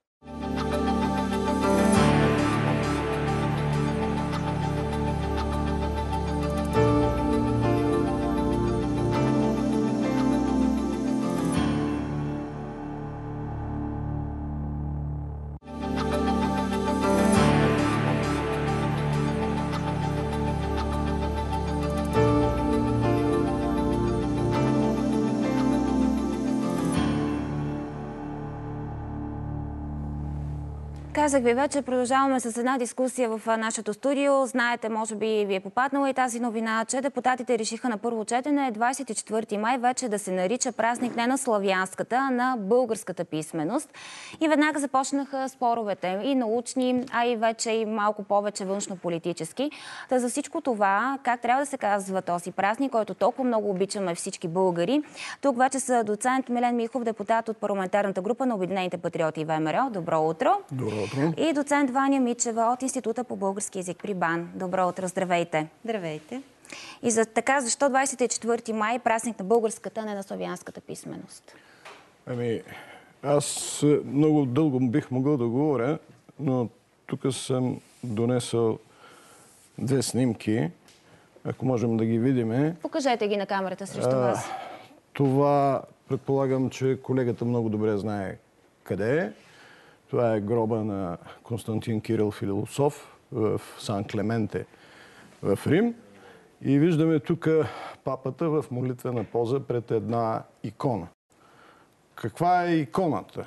[SPEAKER 1] Казах ви вече, продължаваме с една дискусия в нашето студио. Знаете, може би ви е попаднала и тази новина, че депутатите решиха на първо четене двайсет и четвърти май вече да се нарича празник не на славянската, а на българската писменост. И веднага започнаха споровете и научни, а и вече и малко повече външно-политически. Та за всичко това, как трябва да се казва този празник, който толкова много обичаме всички българи. Тук вече са доцент Милен Михов, депутат от парламентарната група на Обединените патриоти ВМРО. Добро утро!
[SPEAKER 5] Добро утро!
[SPEAKER 1] И доцент Ваня Мичева от Института по български език при БАН. Добро утро, здравейте!
[SPEAKER 22] Здравейте!
[SPEAKER 1] И за така, защо двайсет и четвърти май празник на българската, не на славянската писменост?
[SPEAKER 5] Ами, аз много дълго бих могъл да говоря, но тук съм донесъл две снимки, ако можем да ги видиме.
[SPEAKER 1] Покажете ги на камерата срещу
[SPEAKER 5] а,
[SPEAKER 1] вас.
[SPEAKER 5] Това предполагам, че колегата много добре знае къде е. Това е гроба на Константин Кирил Философ в Сан Клементе в Рим. И виждаме тук папата в молитвена поза пред една икона. Каква е иконата?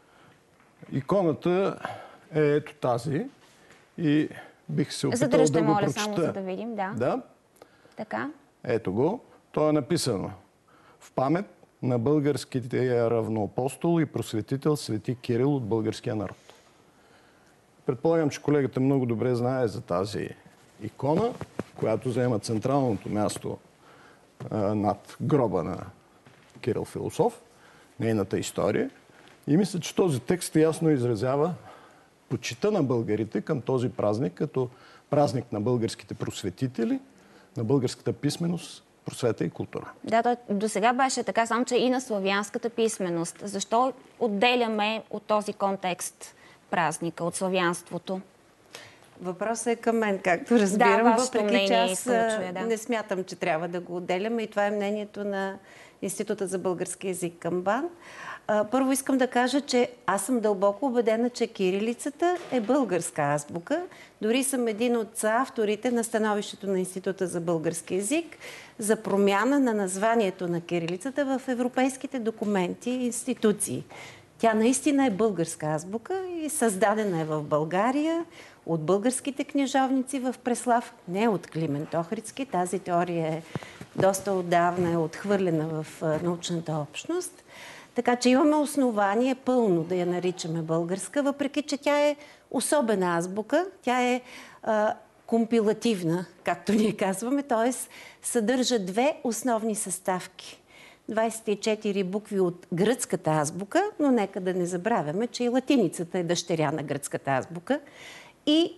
[SPEAKER 5] Иконата е ето тази и бих се опитал
[SPEAKER 1] Задръжте,
[SPEAKER 5] да го
[SPEAKER 1] моля,
[SPEAKER 5] прочета.
[SPEAKER 1] само за да видим. Да.
[SPEAKER 5] Да?
[SPEAKER 1] Така.
[SPEAKER 5] Ето го. То е написано: в памет на българските равноапостол и просветител свети Кирил от българския народ. Предполагам, че колегата много добре знае за тази икона, която заема централното място а, над гроба на Кирил Философ, нейната история. И мисля, че този текст ясно изразява почита на българите към този празник, като празник на българските просветители, на българската писменост, просвета и култура.
[SPEAKER 1] Да, то до сега беше така, само че и на славянската писменост. Защо отделяме от този контекст празника, от славянството?
[SPEAKER 22] Въпросът е към мен, както разбирам,
[SPEAKER 1] да,
[SPEAKER 22] въпреки че аз
[SPEAKER 1] чуя, да.
[SPEAKER 22] не смятам, че трябва да го отделяме и това е мнението на Института за български език към БАН. Първо искам да кажа, че аз съм дълбоко убедена, че кирилицата е българска азбука. Дори съм един от авторите на становището на Института за български език за промяна на названието на кирилицата в европейските документи и институции. Тя наистина е българска азбука и създадена е в България от българските книжовници в Преслав, не от Климент Охридски. Тази теория е доста отдавна е отхвърлена в научната общност. Така че имаме основание пълно да я наричаме българска, въпреки че тя е особена азбука. Тя е а, компилативна, както ние казваме, т.е. съдържа две основни съставки. двайсет и четири букви от гръцката азбука, но нека да не забравяме, че и латиницата е дъщеря на гръцката азбука. И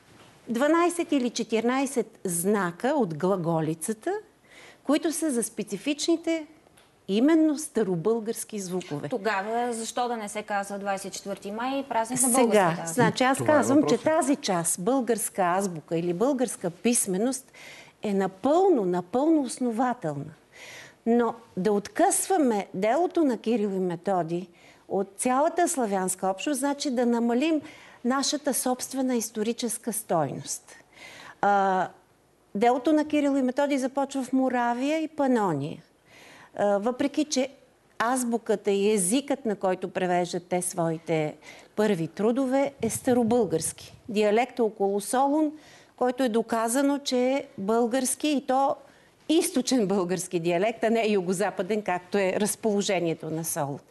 [SPEAKER 22] дванайсет или четиринайсет знака от глаголицата, които са за специфичните именно старобългарски звукове.
[SPEAKER 1] Тогава защо да не се казва двайсет и четвърти май празник на
[SPEAKER 22] българската
[SPEAKER 1] българската?
[SPEAKER 22] Сега, значи аз казвам, че тази част, българска азбука или българска писменост, е напълно, напълно основателна. Но да откъсваме делото на Кирил и Методий от цялата славянска общност, значи да намалим нашата собствена историческа стойност. А, делото на Кирил и Методий започва в Моравия и Панония. А, въпреки че азбуката и езикът, на който превеждат те своите първи трудове, е старобългарски. Диалектът около Солун, който е доказано, че е български и то източен български диалект, а не югозападен, както е разположението на Солун.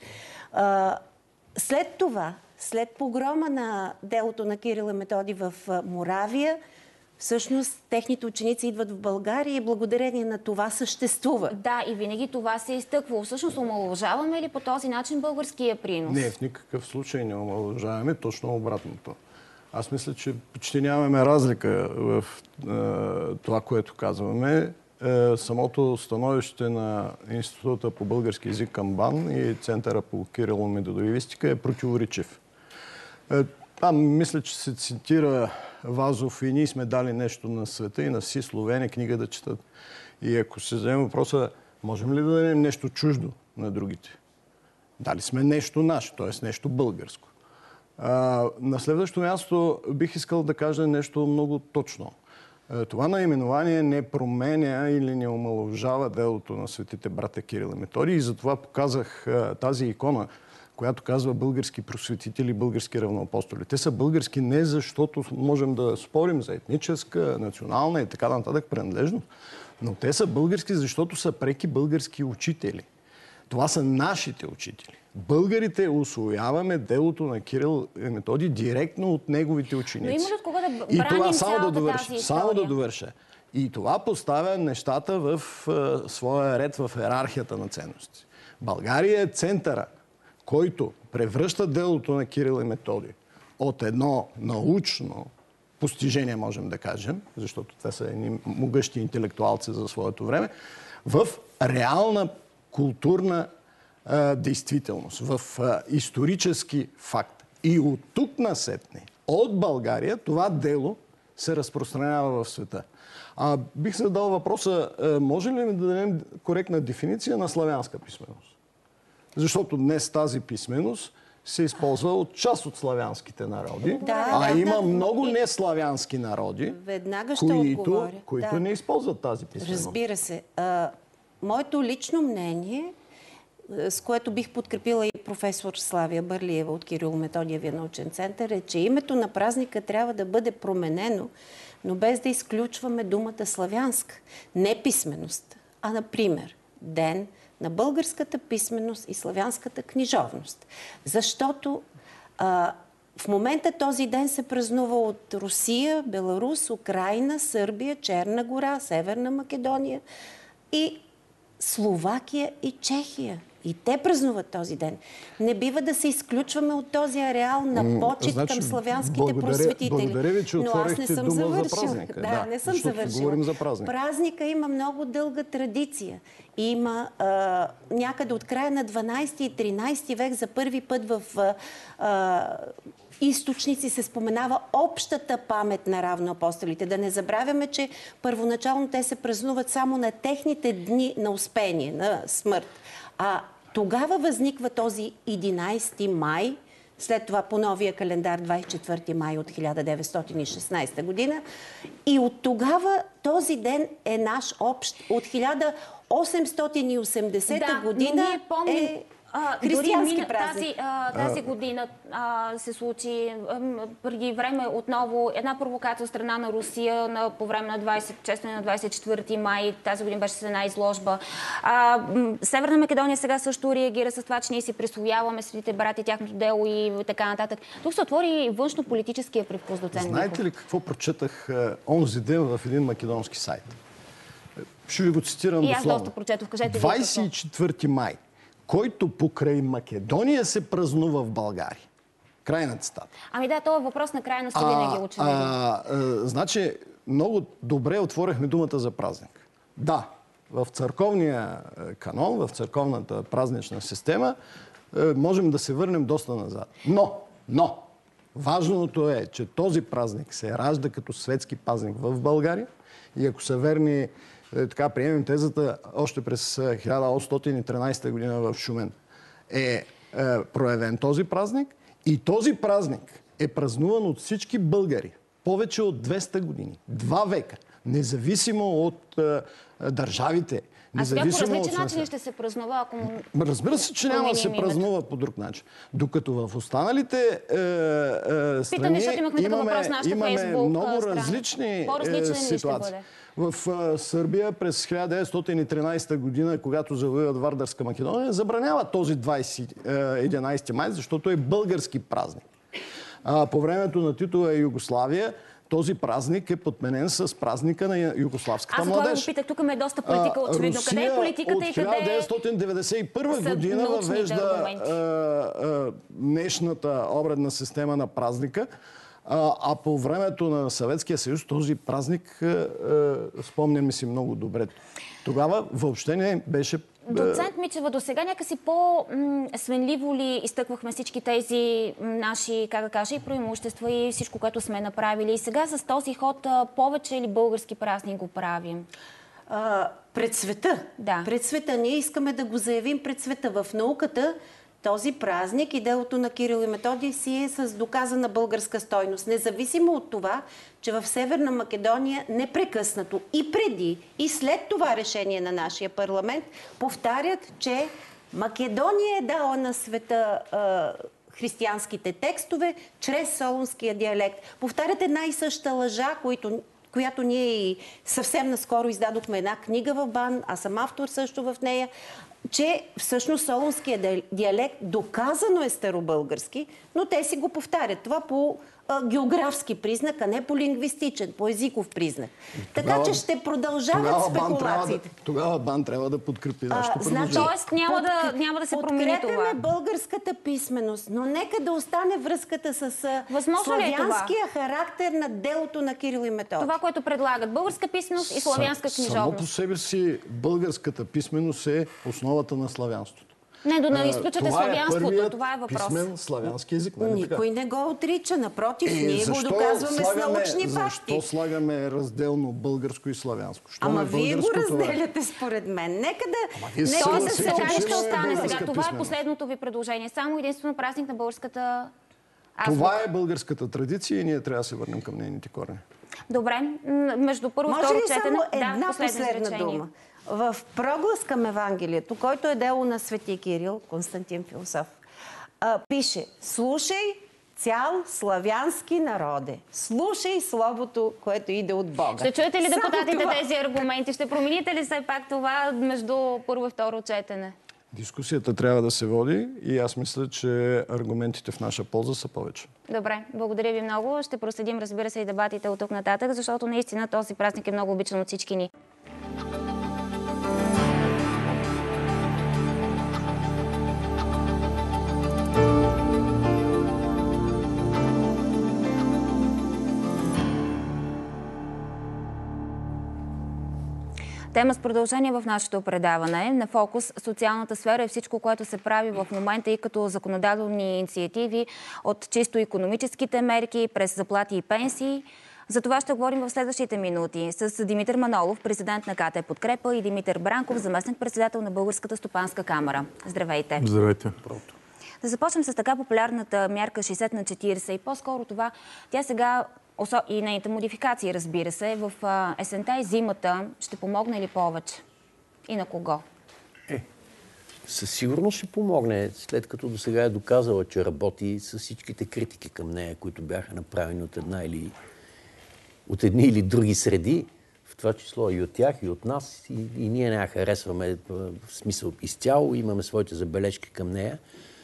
[SPEAKER 22] След това, след погрома на делото на Кирил и Методий в Моравия, всъщност техните ученици идват в България и благодарение на това съществува.
[SPEAKER 1] Да, и винаги това се е изтъквало. Всъщност омаловажаваме ли по този начин българския принос?
[SPEAKER 5] Не, в никакъв случай не омаловажаваме, точно обратното. Аз мисля, че почти нямаме разлика в е, това, което казваме. Е, самото становище на Института по български език към БАН и Центъра по кирило-методоевистика е противоречив. Е, там мисля, че се цитира Вазов и ние сме дали нещо на света и на всички словени книга да четат. И ако се вземе въпроса, можем ли да дадем нещо чуждо на другите? Дали сме нещо наше, т.е. нещо българско. А, на следващо място бих искал да кажа нещо много точно. А, това наименование не променя или не омаловажава делото на светите братя Кирил и Методий и затова показах а, тази икона, която казва български просветители, български равноапостоли. Те са български не защото можем да спорим за етническа, национална и така нататък принадлежност, но те са български, защото са преки български учители. Това са нашите учители. Българите усвояваме делото на Кирил и Методий директно от неговите ученици.
[SPEAKER 1] Но има ли от кого да
[SPEAKER 5] и
[SPEAKER 1] браним
[SPEAKER 5] това, само
[SPEAKER 1] цялата
[SPEAKER 5] да довърша,
[SPEAKER 1] тази
[SPEAKER 5] само
[SPEAKER 1] история?
[SPEAKER 5] да довърша. И това поставя нещата в uh, своя ред в йерархията на ценности. България е центъра, който превръща делото на Кирил и Методий от едно научно постижение, можем да кажем, защото те са едни могъщи интелектуалци за своето време, в реална културна а, действителност, в а, исторически факт. И от тук насетне, от България, това дело се разпространява в света. А, бих задал въпроса, а, може ли да дадем коректна дефиниция на славянска писменост? Защото днес тази писменост се използва от част от славянските народи,
[SPEAKER 22] Да,
[SPEAKER 5] а
[SPEAKER 22] да,
[SPEAKER 5] има
[SPEAKER 22] да.
[SPEAKER 5] много неславянски народи,
[SPEAKER 22] Веднага ще
[SPEAKER 5] които,
[SPEAKER 22] отговоря.
[SPEAKER 5] които
[SPEAKER 22] Да.
[SPEAKER 5] не използват тази писменост.
[SPEAKER 22] Разбира се. А, моето лично мнение, с което бих подкрепила и професор Славия Бърлиева от Кирило-Методиевия научен център, е, че името на празника трябва да бъде променено, но без да изключваме думата славянска. Не писменост, а например ден на българската писменост и славянската книжовност. Защото а, в момента този ден се празнува от Русия, Беларус, Украйна, Сърбия, Черна гора, Северна Македония и Словакия и Чехия. И те празнуват този ден. Не бива да се изключваме от този ареал на почет
[SPEAKER 5] Значи,
[SPEAKER 22] към славянските
[SPEAKER 5] благодаря-
[SPEAKER 22] просветители.
[SPEAKER 5] благодаря ви, че
[SPEAKER 22] Но аз
[SPEAKER 5] отворихте
[SPEAKER 22] не съм
[SPEAKER 5] дума за
[SPEAKER 22] завършила.
[SPEAKER 5] празника.
[SPEAKER 22] Да,
[SPEAKER 5] Да,
[SPEAKER 22] не съм
[SPEAKER 5] защото
[SPEAKER 22] завършила.
[SPEAKER 5] говорим за празника.
[SPEAKER 22] Празника има много дълга традиция. Има а, някъде от края на дванайсети и тринайсети век за първи път в а, а, източници се споменава общата памет на равноапостолите. Да не забравяме, че първоначално те се празнуват само на техните дни на успение, на смърт. А тогава възниква този единайсети май, след това по новия календар двайсет и четвърти май от хиляда деветстотин и шестнайсета година. И от тогава този ден е наш общ. От хиляда осемстотин и осемдесета
[SPEAKER 1] Да,
[SPEAKER 22] година
[SPEAKER 1] но ние помним,
[SPEAKER 22] е
[SPEAKER 1] а,
[SPEAKER 22] християнски
[SPEAKER 1] дори мина,
[SPEAKER 22] празник.
[SPEAKER 1] тази, а, тази година а, се случи ам, преди време отново една провокация от страна на Русия на, по време на двайсет, честно на двайсет и четвърти май. Тази година беше с една изложба. А, м, Северна Македония сега също реагира с това, че ние си присвояваме светите брати, тяхното дело и така нататък. Тук се отвори външно-политическия привкус, доцент Михов.
[SPEAKER 5] Знаете ли какво прочетах е, онзи ден в един македонски сайт? Ще ви го цитирам
[SPEAKER 1] И аз
[SPEAKER 5] дословно.
[SPEAKER 1] доста прочетох. Кажете ви
[SPEAKER 5] двайсет и четвърти май, който покрай Македония се празнува в България. Край на цитата.
[SPEAKER 1] Ами да, това е въпрос на крайност винаги е очевидно.
[SPEAKER 5] а, а, значи, много добре отворихме думата за празник. Да, в църковния канон, в църковната празнична система, можем да се върнем доста назад. Но, но, важното е, че този празник се ражда като светски празник в България и ако са верни, така приемем тезата, още през хиляда осемстотин и тринайсета година в Шумен е, е проявен този празник и този празник е празнуван от всички българи повече от двеста години. Два века. Независимо от е, държавите,
[SPEAKER 1] А сега по
[SPEAKER 5] Независимо от
[SPEAKER 1] различен начин
[SPEAKER 5] смисъла.
[SPEAKER 1] ще се празнува, ако му...
[SPEAKER 5] Разбира се, че няма да се
[SPEAKER 1] променим името.
[SPEAKER 5] празнува по друг начин. Докато в останалите е, е, страни
[SPEAKER 1] защото имахме такъв
[SPEAKER 5] имаме,
[SPEAKER 1] въпрос в нашата
[SPEAKER 5] имаме
[SPEAKER 1] Фейсбук
[SPEAKER 5] много
[SPEAKER 1] страница.
[SPEAKER 5] различни
[SPEAKER 1] По-различен
[SPEAKER 5] е,
[SPEAKER 1] ли ще
[SPEAKER 5] ситуации.
[SPEAKER 1] бъде?
[SPEAKER 5] В е, Сърбия през хиляда деветстотин и тринадесета година, когато завоюват Вардарска Македония, забранява този двадесети, е, единадесети май, защото е български празник. А, по времето на Титова Югославия този празник е подменен с празника на югославската
[SPEAKER 1] Аз за това
[SPEAKER 5] младеж.
[SPEAKER 1] го питах, тук ме е доста политика, очевидно. Къде е политиката
[SPEAKER 5] от
[SPEAKER 1] и къде
[SPEAKER 5] хиляда деветстотин деветдесет и първа
[SPEAKER 1] са
[SPEAKER 5] година
[SPEAKER 1] научните
[SPEAKER 5] въвежда
[SPEAKER 1] аргументи?
[SPEAKER 5] а, а, днешната обредна система на празника, а, а по времето на Съветския съюз този празник, а, а, спомням ми си много добре, тогава въобще не беше...
[SPEAKER 1] Доцент Мичева, до сега някакси по-свенливо ли изтъквахме всички тези наши, как да кажа, и преимущества и всичко, което сме направили. И сега с този ход повече ли български празник го правим?
[SPEAKER 22] А, пред света.
[SPEAKER 1] Да.
[SPEAKER 22] Пред света. Ние искаме да го заявим пред света. В науката този празник и делото на Кирил и Методий си е с доказана българска стойност. Независимо от това, че в Северна Македония непрекъснато и преди, и след това решение на нашия парламент повтарят, че Македония е дала на света а, християнските текстове чрез солунския диалект. Повтарят една и съща лъжа, които която ние и съвсем наскоро издадохме една книга в БАН, аз съм автор също в нея, че всъщност солунския диалект доказано е старобългарски, но те си го повтарят. Това по а, географски признак, а не по лингвистичен, по езиков признак.
[SPEAKER 5] Тогава,
[SPEAKER 22] така че ще продължават
[SPEAKER 5] тогава БАН
[SPEAKER 22] спекулациите.
[SPEAKER 5] трябва да, тогава БАН трябва да подкрепи нашето предложение.
[SPEAKER 1] Тоест няма да, няма да се промени това.
[SPEAKER 22] Подкрепяме българската писменост, но нека да остане връзката с
[SPEAKER 1] Възможно ли е това?
[SPEAKER 22] славянския характер на делото на Кирил и Методий.
[SPEAKER 1] Това, което предлагат. Българска писменост и славянска
[SPEAKER 5] Само по
[SPEAKER 1] книжовност.
[SPEAKER 5] себе си българската писменост е основата на славянството.
[SPEAKER 1] Не, до
[SPEAKER 5] А,
[SPEAKER 1] не изключвате
[SPEAKER 5] това е
[SPEAKER 1] славянството,
[SPEAKER 5] първият
[SPEAKER 1] това е въпрос.
[SPEAKER 5] писмен славянски език. Нали
[SPEAKER 22] Никой
[SPEAKER 5] така?
[SPEAKER 22] не го отрича, напротив,
[SPEAKER 5] Е,
[SPEAKER 22] ние го
[SPEAKER 5] защо
[SPEAKER 22] доказваме с
[SPEAKER 5] слагаме-
[SPEAKER 22] научни
[SPEAKER 5] Защо
[SPEAKER 22] факти.
[SPEAKER 5] слагаме разделно българско и славянско? Що
[SPEAKER 22] Ама
[SPEAKER 5] е
[SPEAKER 22] вие го
[SPEAKER 5] българско това?
[SPEAKER 22] разделяте според мен. Нека да...
[SPEAKER 5] вие се
[SPEAKER 22] нека да
[SPEAKER 1] Тоест,
[SPEAKER 22] се
[SPEAKER 5] съгласите,
[SPEAKER 1] така
[SPEAKER 5] че
[SPEAKER 1] ли ще
[SPEAKER 5] имаме
[SPEAKER 1] остане сега?
[SPEAKER 5] българска
[SPEAKER 1] Това е
[SPEAKER 5] писменост.
[SPEAKER 1] последното ви предложение. Само единствено празник на българската азбука.
[SPEAKER 5] Това е българската традиция и ние трябва да се върнем към нейните корени.
[SPEAKER 1] Добре, м, между първо и
[SPEAKER 22] Може
[SPEAKER 1] второ
[SPEAKER 22] ли
[SPEAKER 1] четене...
[SPEAKER 22] само
[SPEAKER 1] Да,
[SPEAKER 22] една
[SPEAKER 1] последно
[SPEAKER 22] последна
[SPEAKER 1] изречение.
[SPEAKER 22] дума? В проглас към Евангелието, който е дело на свети Кирил, Константин Философ, а, пише: слушай, цял славянски народе. Слушай словото, което иде от Бога.
[SPEAKER 1] Ще чуете ли
[SPEAKER 22] Само
[SPEAKER 1] депутатите
[SPEAKER 22] това.
[SPEAKER 1] тези аргументи? Ще промените ли все пак това между първо и второ четене?
[SPEAKER 5] Дискусията трябва да се води и аз мисля, че аргументите в наша полза са повече.
[SPEAKER 1] Добре, благодаря ви много. Ще проследим, разбира се, и дебатите от тук нататък, защото наистина този празник е много обичан от всички ни. Тема с продължение в нашето предаване. На фокус социалната сфера е всичко, което се прави в момента и като законодателни инициативи от чисто икономическите мерки през заплати и пенсии. За това ще говорим в следващите минути с Димитър Манолов, президент на КТ Подкрепа, и Димитър Бранков, заместник-председател на Българската стопанска камара. Здравейте!
[SPEAKER 3] Здравейте!
[SPEAKER 1] Да започнем с така популярната мярка шейсет на четирийсет и по-скоро това, тя сега и нейните модификации, разбира се, в есента и зимата ще помогне ли повече? И на кого?
[SPEAKER 3] Е, със сигурност ще помогне, след като до сега е доказала, че работи с всичките критики към нея, които бяха направени от една или от едни или други среди, в това число и от тях, и от нас, и, и ние не я харесваме в смисъл изцяло, имаме своите забележки към нея.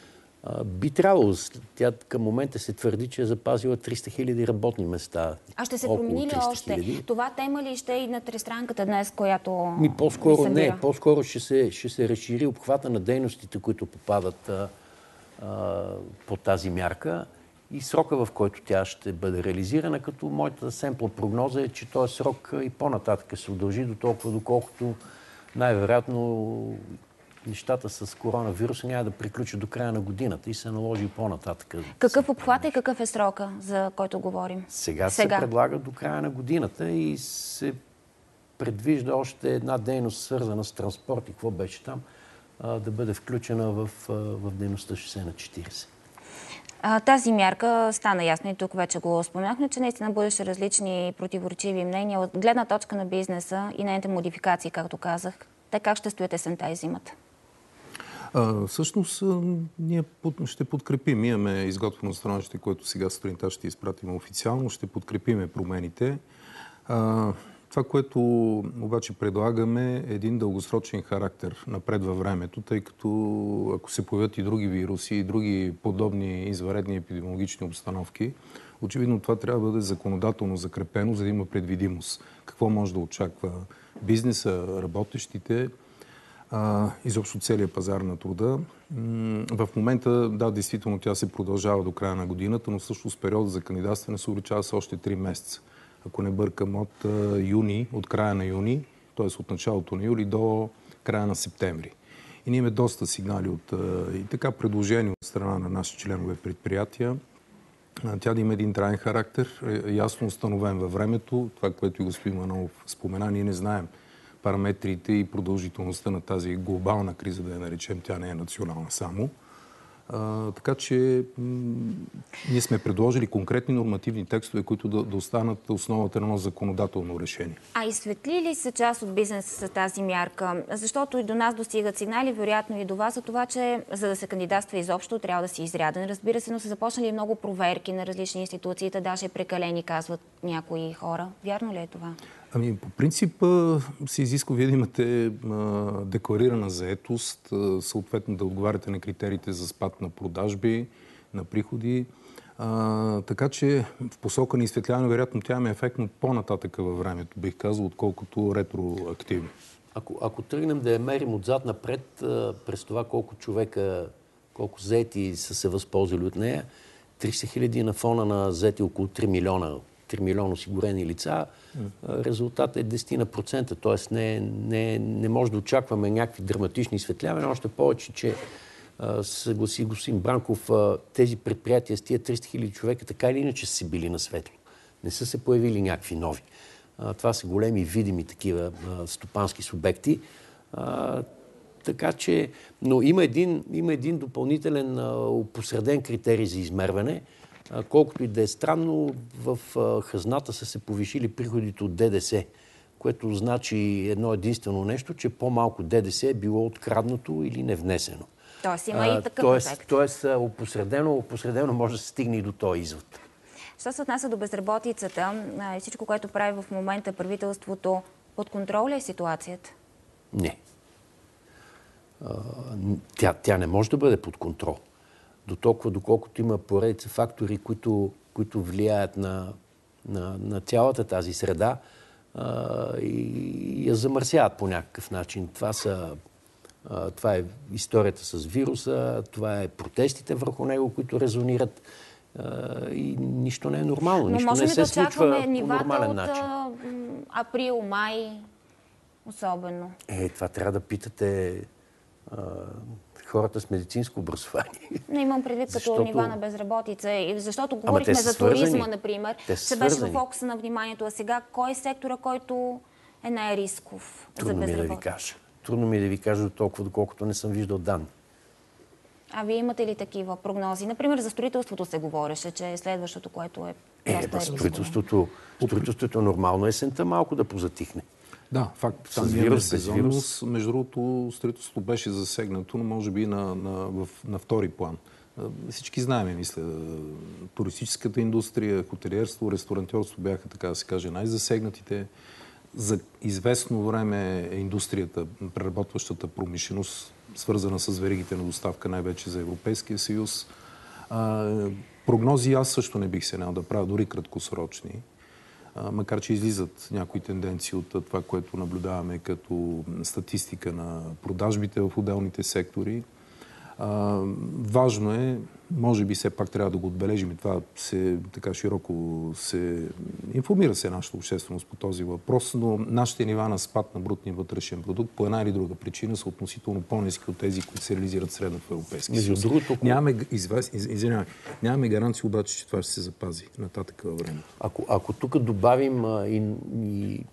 [SPEAKER 3] Би трябвало. Тя към момента се твърди, че е запазила триста хиляди работни места.
[SPEAKER 1] А ще се промени ли още? Това тема ли ще е и на тристранката днес, която
[SPEAKER 3] Ми, по-скоро не. По-скоро ще се, ще се разшири обхвата на дейностите, които попадат а, а, по тази мярка и срока, в който тя ще бъде реализирана, като моята семпла прогноза е, че този срок и по-нататък се удължи до толкова, доколкото най-вероятно нещата с коронавируса няма да приключат до края на годината и се наложи по-нататък.
[SPEAKER 1] Какъв обхват и какъв е срока, за който говорим?
[SPEAKER 3] Сега,
[SPEAKER 1] Сега
[SPEAKER 3] се предлага до края на годината и се предвижда още една дейност, свързана с транспорт и какво беше там, да бъде включена в, в дейността шейсет на четирийсет.
[SPEAKER 1] Тази мярка стана ясно и тук вече го споменахме, че наистина будеше различни противоречиви мнения от гледна точка на бизнеса и нейните модификации, както казах. Те как ще стоят есента и зимата?
[SPEAKER 7] А, всъщност, а, ние под, ще подкрепим. Имаме изготвено становище, което сега сутринта ще изпратим официално. Ще подкрепиме промените. А, това, което обаче предлагаме, е един дългосрочен характер напред във времето, тъй като ако се появят и други вируси, и други подобни извънредни епидемиологични обстановки, очевидно това трябва да бъде законодателно закрепено, за да има предвидимост. Какво може да очаква бизнеса, работещите, а, изобщо целият пазар на труда. В момента, да, действително тя се продължава до края на годината, но всъщност периода за кандидатстване се увеличава с още три месеца. Ако не бъркам, от а, юни, от края на юни, т.е. от началото на юли до края на септември. И ние имаме доста сигнали от а, и така предложения от страна на наши членове предприятия. А, тя да има един траен характер, е, ясно установен във времето. Това, което и господин Манолов спомена, ние не знаем параметрите и продължителността на тази глобална криза, да я наречем, тя не е национална само. А, така че м- ние сме предложили конкретни нормативни текстове, които да, да останат основата на едно законодателно решение.
[SPEAKER 1] А изсветли ли се част от бизнеса с тази мярка? Защото и до нас достигат сигнали, вероятно и до вас, за това, че за да се кандидатства изобщо, трябва да си изряден. Разбира се, но са започнали много проверки на различни институции, даже прекалени, казват някои хора. Вярно ли е това?
[SPEAKER 7] Ами, по принцип се изисква вие да имате а, декларирана заетост, а, съответно да отговаряте на критериите за спад на продажби, на приходи. А, така че в посока на изсветляване, вероятно, тя има ефектно по-нататъка във времето, бих казал, отколкото ретроактивно.
[SPEAKER 3] Ако, ако тръгнем да я мерим отзад напред, а, през това колко човека, колко заети са се възползвали от нея, тридесет хиляди на фона на заети около три милиона, три милиона осигурени лица, резултатът е десет процента. Тоест не, не, не може да очакваме някакви драматични изсветлявания, още повече, че съгласи господин Бранков, тези предприятия с тия триста хиляди човека така или иначе са си били на светло. Не са се появили някакви нови. Това са големи, видими такива стопански субекти. Така че, но има един, има един допълнителен опосреден критерий за измерване. Колкото и да е странно, в хазната са се повишили приходите от ДДС, което значи едно единствено нещо, че по-малко ДДС е било откраднато или невнесено.
[SPEAKER 1] Тоест има и такъв
[SPEAKER 3] тоест,
[SPEAKER 1] ефект.
[SPEAKER 3] Тоест, опосредено, опосредено може да се стигне и до този извод.
[SPEAKER 1] Що се отнася до безработицата и всичко, което прави в момента правителството, под контрол ли е ситуацията?
[SPEAKER 3] Не. Тя, тя не може да бъде под контрол. До толкова, доколкото има поредица фактори, които, които влияят на, на, на цялата тази среда а, и я замърсяват по някакъв начин. Това, са, а, това е историята с вируса, това е протестите върху него, които резонират а, и нищо не е нормално.
[SPEAKER 1] Но
[SPEAKER 3] нищо
[SPEAKER 1] можем
[SPEAKER 3] не
[SPEAKER 1] да
[SPEAKER 3] се случва
[SPEAKER 1] очакваме
[SPEAKER 3] по
[SPEAKER 1] нивата
[SPEAKER 3] нормален
[SPEAKER 1] от
[SPEAKER 3] начин.
[SPEAKER 1] април, май, особено.
[SPEAKER 3] Е, това трябва да питате а, хората с медицинско образование.
[SPEAKER 1] Не имам предвид
[SPEAKER 3] Защото...
[SPEAKER 1] като нива на безработица. Защото говорихме за
[SPEAKER 3] свързани.
[SPEAKER 1] туризма, например,
[SPEAKER 3] че
[SPEAKER 1] беше в фокуса на вниманието. А сега кой е сектора, който е най-рисков за
[SPEAKER 3] Трудно ми е да ви
[SPEAKER 1] безработица?
[SPEAKER 3] кажа. Трудно ми е да ви кажа до толкова, доколкото не съм виждал данни.
[SPEAKER 1] А вие имате ли такива прогнози? Например, за строителството се говореше, че е следващото, което е
[SPEAKER 3] Е, ба, строителството, строителството е нормално есента малко да позатихне.
[SPEAKER 7] Да, факт.
[SPEAKER 3] С
[SPEAKER 7] Там
[SPEAKER 3] вирус, без
[SPEAKER 7] сезонност.
[SPEAKER 3] вирус.
[SPEAKER 7] Между другото, строителството беше засегнато, но може би на, на, в, на втори план. Всички знаем, мисля, туристическата индустрия, хотелиерство, ресторантьорство бяха, така да се каже, най-засегнатите. За известно време е индустрията, преработващата промишленост, свързана с веригите на доставка, най-вече за Европейския съюз. А, прогнози аз също не бих се наел да правя, дори краткосрочни. А, макар че излизат някои тенденции от това, което наблюдаваме като статистика на продажбите в отделните сектори. А, важно е, може би все пак трябва да го отбележим и това се така широко се информира се нашата общественост по този въпрос, но нашите нива на спад на брутния вътрешен продукт по една или друга причина са относително по-ниски от тези, които се реализират средно в Европейския съюз.
[SPEAKER 3] Другото...
[SPEAKER 7] Нямаме, извест... извинявай, нямаме гаранция обаче, че това ще се запази нататък във времето.
[SPEAKER 3] Ако, ако тук добавим а, и, и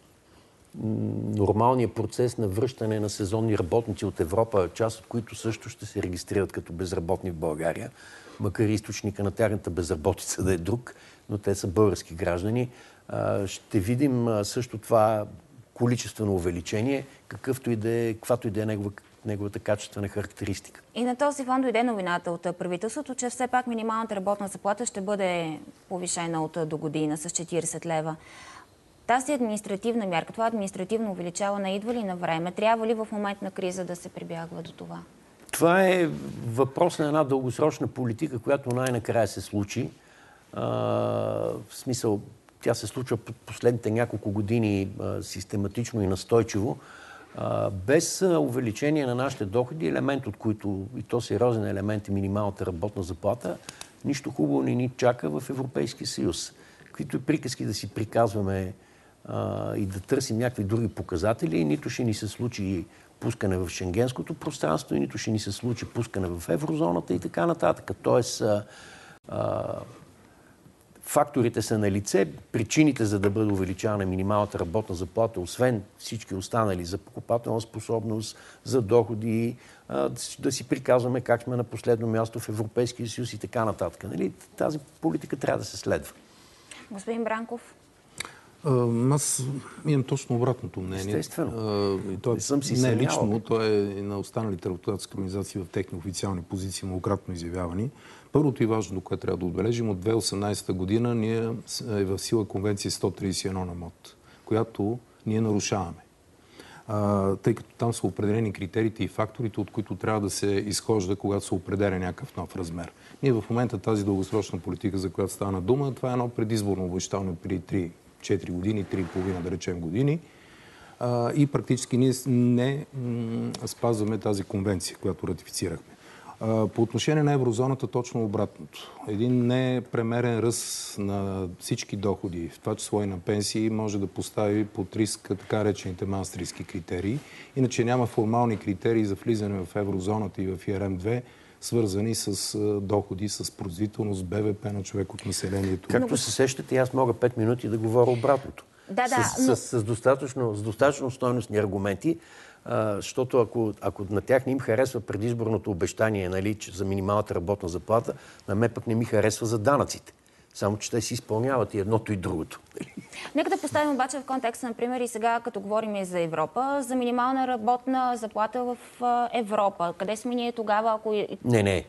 [SPEAKER 3] нормалния процес на връщане на сезонни работници от Европа, част от които също ще се регистрират като безработни в България, макар и източника на тяхната безработица да е друг, но те са български граждани. Ще видим също това количествено увеличение, какъвто и да е, каквато и да е негова, неговата качествена характеристика.
[SPEAKER 1] И на този фон дойде новината от правителството, че все пак минималната работна заплата ще бъде повишена от до година с четирийсет лева. Тази административна мярка, това административно увеличаване идва ли на време? Трябва ли в момент на криза да се прибягва до това?
[SPEAKER 3] Това е въпрос на една дългосрочна политика, която най-накрая се случи. А, в смисъл, тя се случва последните няколко години а, систематично и настойчиво. А, без увеличение на нашите доходи, елемент от които, и то сериозен елемент е минималната работна заплата, нищо хубаво не ни чака в Европейския съюз. Каквито и приказки да си приказваме а, и да търсим някакви други показатели, нито ще ни се случи пускане в шенгенското пространство, и нито ще ни се случи пускане в еврозоната и така нататък. Тоест, а, а, факторите са на лице, причините за да бъде увеличавана минималната работна заплата, освен всички останали за покупателна способност, за доходи, а, да си приказваме как сме на последно място в Европейския съюз и така нататък. Нали? Тази политика трябва да се следва.
[SPEAKER 1] Господин Бранков?
[SPEAKER 7] Аз имам точно обратното мнение.
[SPEAKER 3] Естествено.
[SPEAKER 7] И то е,
[SPEAKER 3] не съм си
[SPEAKER 7] не
[SPEAKER 3] съмнявал.
[SPEAKER 7] лично, то е и на останалите работодателски организации в техни официални позиции многократно изявявани. Първото и важното, което трябва да отбележим, от две хиляди и осемнадесета година ние е в сила конвенция сто тридесет и едно на МОТ, която ние нарушаваме. А, тъй като там са определени критериите и факторите, от които трябва да се изхожда, когато се определя някакъв нов размер. Ние в момента тази дългосрочна политика, за която стана дума, това е едно предизборно обещание преди три-четири години, три и половина, да речем, години. А, и практически ние не м- спазваме тази конвенция, която ратифицирахме. А, по отношение на еврозоната, точно обратното. Един непремерен ръст на всички доходи, в това число и на пенсии, може да постави под риск така речените маастрихтски критерии. Иначе няма формални критерии за влизане в еврозоната и в И Р М две, свързани с доходи, с производителност, Б В П на човек от населението.
[SPEAKER 3] Както се сещате, аз мога пет минути да говоря обратното.
[SPEAKER 1] Да, да,
[SPEAKER 3] с,
[SPEAKER 1] но...
[SPEAKER 3] с, с, достатъчно, с достатъчно стойностни аргументи, а, защото ако, ако на тях не им харесва предизборното обещание, нали, за минималната работна заплата, на мен пък не ми харесва за данъците. Само че те си изпълняват и едното и другото.
[SPEAKER 1] Нека да поставим обаче в контекста, например, и сега, като говорим и за Европа, за минимална работна заплата в Европа. Къде сме ние тогава, ако...
[SPEAKER 3] Не, не.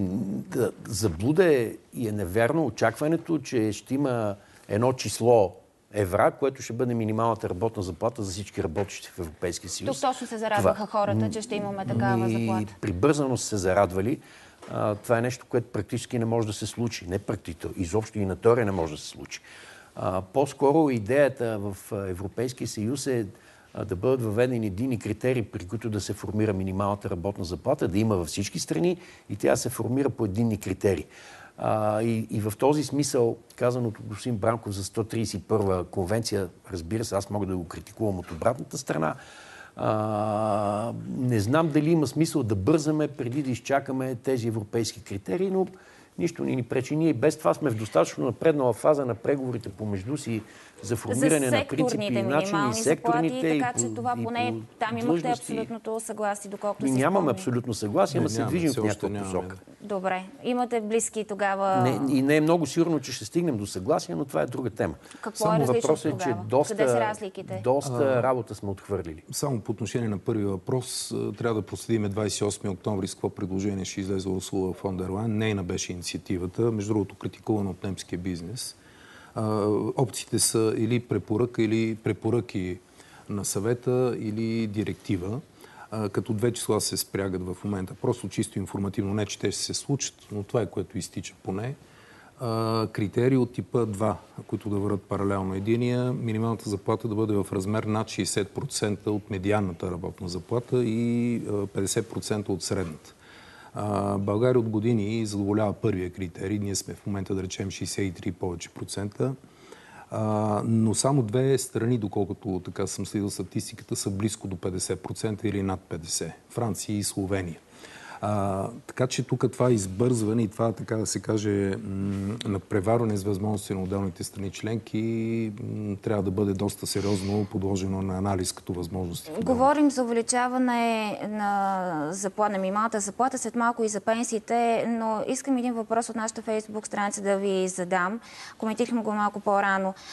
[SPEAKER 3] Заблуда е и е невярно очакването, че ще има едно число евра, което ще бъде минималната работна заплата за всички работещи в Европейския съюз.
[SPEAKER 1] Тук точно се зарадваха
[SPEAKER 3] Това...
[SPEAKER 1] хората, че ще имаме такава заплата.
[SPEAKER 3] Прибързано са се зарадвали. А, това е нещо, което практически не може да се случи. Не практически, изобщо и на теория не може да се случи. А, по-скоро идеята в Европейския съюз е а, да бъдат въведени единни критерии, при които да се формира минималната работна заплата, да има във всички страни и тя се формира по единни критерии. А, и, и в този смисъл, казаното от господин Бранков за сто тридесет и първа конвенция, разбира се, аз мога да го критикувам от обратната страна. А, не знам дали има смисъл да бързаме преди да изчакаме тези европейски критерии, но нищо не ни пречи. Ние без това сме в достатъчно напреднала фаза на преговорите помежду си за формиране на принципи и начини, и секторните,
[SPEAKER 1] и така
[SPEAKER 3] и
[SPEAKER 1] че
[SPEAKER 3] по,
[SPEAKER 1] това
[SPEAKER 3] и
[SPEAKER 1] поне
[SPEAKER 3] по
[SPEAKER 1] там имахте
[SPEAKER 3] длъжности.
[SPEAKER 1] Абсолютното съгласие, доколкото си
[SPEAKER 3] Нямаме
[SPEAKER 1] спомням.
[SPEAKER 3] абсолютно съгласие, ама се движим в някаква посока.
[SPEAKER 1] Добре. Имате близки тогава...
[SPEAKER 3] Не, и не е много сигурно, че ще стигнем до съгласие, но това е друга тема.
[SPEAKER 1] Какво
[SPEAKER 3] Само
[SPEAKER 1] е различно
[SPEAKER 3] въпросът е, че
[SPEAKER 1] тогава?
[SPEAKER 3] доста,
[SPEAKER 1] Къде са разликите?
[SPEAKER 3] доста работа сме отхвърлили.
[SPEAKER 7] Само по отношение на първи въпрос, трябва да проследим двадесет и осми октомври с какво предложение ще излезе Урсула фон дер Лайен. Нейна беше инициативата, между другото критикувана от немския бизнес. Опциите са или препоръка, или препоръки на съвета, или директива. Като две числа се спрягат в момента. Просто чисто информативно, не че те ще се случат, но това е което изтича поне. Критерии от типа два, които да върват паралелно. Единия, минималната заплата да бъде в размер над шейсет процента от медианната работна заплата и петдесет процента от средната. България от години задоволява първия критерий. Ние сме в момента, да речем, шейсет и три повече процента. А, но само две страни, доколкото така съм следил статистиката, са близко до петдесет процента или над петдесет процента. Франция и Словения. А, така че тук това избързване и това, така да се каже, надпреварване с възможности на отделните страни членки трябва да бъде доста сериозно подложено на анализ като възможности.
[SPEAKER 1] Говорим за увеличаване на, заплата, на минималната заплата, след малко и за пенсиите, но искам един въпрос от нашата Фейсбук страница да ви задам. Коментирахме го малко по-рано.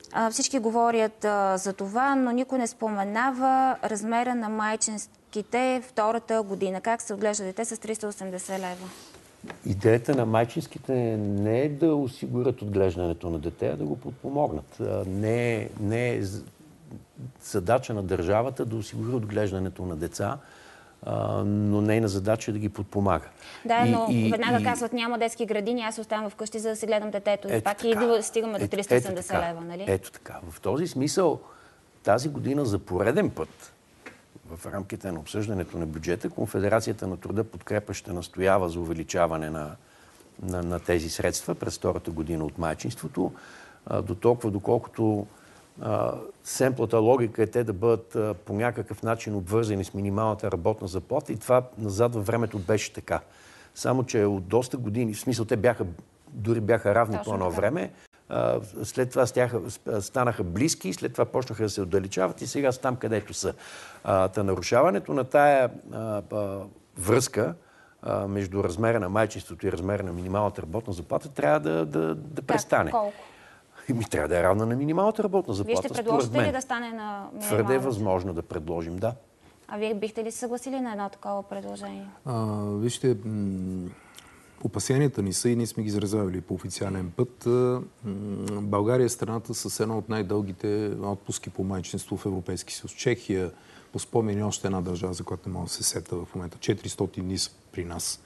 [SPEAKER 1] А, всички говорят а, за това, но никой не споменава размера на майчинските втората година. Как се отглежда дете с триста и осемдесет лева?
[SPEAKER 3] Идеята на майчинските не е да осигурят отглеждането на дете, а да го подпомогнат. Не е, не е задача на държавата да осигури отглеждането на деца, но нейна задача е да ги подпомага.
[SPEAKER 1] Да,
[SPEAKER 3] и,
[SPEAKER 1] но
[SPEAKER 3] и,
[SPEAKER 1] веднага
[SPEAKER 3] и...
[SPEAKER 1] казват, няма детски градини, аз оставам вкъщи, за да си гледам детето. И пак
[SPEAKER 3] така.
[SPEAKER 1] и стигаме до триста и осемдесет лева, нали?
[SPEAKER 3] Ето така. В този смисъл тази година за пореден път в рамките на обсъждането на бюджета Конфедерацията на труда подкрепа ще настоява за увеличаване на, на, на тези средства през втората година от майчинството, а, до толкова доколкото а, семплата логика е те да бъдат а, по някакъв начин обвързани с минималната работна заплата и това назад във времето беше така. Само че от доста години, в смисъл те бяха, дори бяха равни по едно време, след това стяха, станаха близки, след това почнаха да се отдалечават и сега са там, където са. Та нарушаването на тая а, а, връзка а, между размера на майчинството и размера на минималната работна заплата трябва да, да, да престане.
[SPEAKER 1] Колко?
[SPEAKER 3] Ми трябва да е равна на минималната работна заплата.
[SPEAKER 1] Вие ще предложите ли да стане на минималната?
[SPEAKER 3] Твърде е възможно да предложим, да.
[SPEAKER 1] А вие бихте ли се съгласили на едно такова предложение?
[SPEAKER 7] А, вижте, опасенията ни са и ние сме ги изразявали по официален път. България е страната с едно от най-дългите отпуски по майчинство в Европейски съюз. Чехия, по спомени, още една държава, за която не мога да се сета в момента. четиристотин дни са при нас.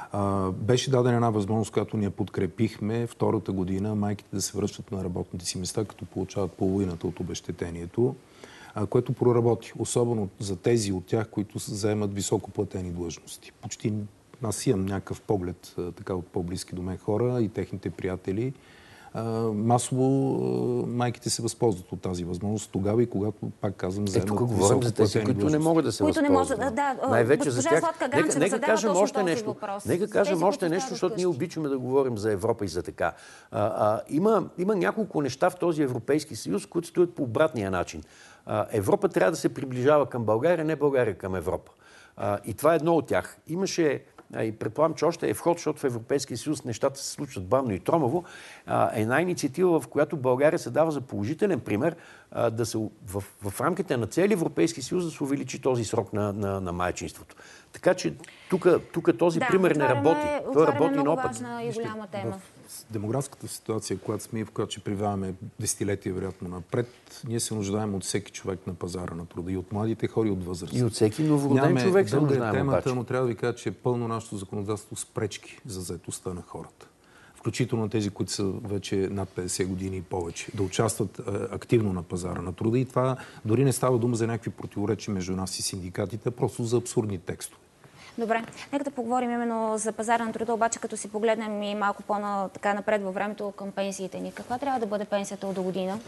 [SPEAKER 7] А, беше дадена една възможност, която ние подкрепихме втората година майките да се връщат на работните си места, като получават половината от обезщетението, а, което проработи. Особено за тези от тях, които заемат високоплатени длъжности. Почти аз имам някакъв поглед така от по-близки до мен хора и техните приятели. А, масово а, майките се възползват от тази възможност тогава и когато, пак казвам, заемат
[SPEAKER 3] високоплатени длъжности. Тук говорим за тези, които не могат да се
[SPEAKER 1] които
[SPEAKER 3] възползват.
[SPEAKER 1] Не може, да,
[SPEAKER 3] най-вече за тях.
[SPEAKER 1] Сладка Ганчева
[SPEAKER 3] нека,
[SPEAKER 1] нека
[SPEAKER 3] кажем
[SPEAKER 1] точно
[SPEAKER 3] още
[SPEAKER 1] този
[SPEAKER 3] нещо.
[SPEAKER 1] въпрос.
[SPEAKER 3] Нека кажем
[SPEAKER 1] тези,
[SPEAKER 3] още нещо, защото ние обичаме да говорим за Европа и за така. А, а, има, има няколко неща в този Европейски съюз, които стоят по обратния начин. А, Европа трябва да се приближава към България, не България към Европа. А, и това е едно от тях. Имаше и предполагам, че още е вход, защото в Европейския съюз нещата се случват бавно и тромаво, е една инициатива, в която България се дава за положителен пример да се в, в рамките на целия Европейски съюз да се увеличи този срок на, на, на майчинството. Така че тук този
[SPEAKER 1] да,
[SPEAKER 3] пример не работи.
[SPEAKER 1] Той работи много важна и голяма тема.
[SPEAKER 7] В демографската ситуация, която сме и в която ще приваваме десетилетия вероятно напред, ние се нуждаем от всеки човек на пазара на труда. И от младите хора, и от възрастни.
[SPEAKER 3] И от всеки новороден човек се нуждаем
[SPEAKER 7] темата,
[SPEAKER 3] обаче.
[SPEAKER 7] но трябва да ви кажа, че е пълно нашето законодателство с пречки за заетостта на хората. Включително тези, които са вече над петдесет години и повече, да участват а, активно на пазара на труда. И това дори не става дума за някакви противоречия между нас и синдикатите, просто за абсурдни текстове.
[SPEAKER 1] Добре, нека да поговорим именно за пазара на труда, обаче като си погледнем и малко по-напред във времето към пенсиите ни. Каква трябва да бъде пенсията от до година?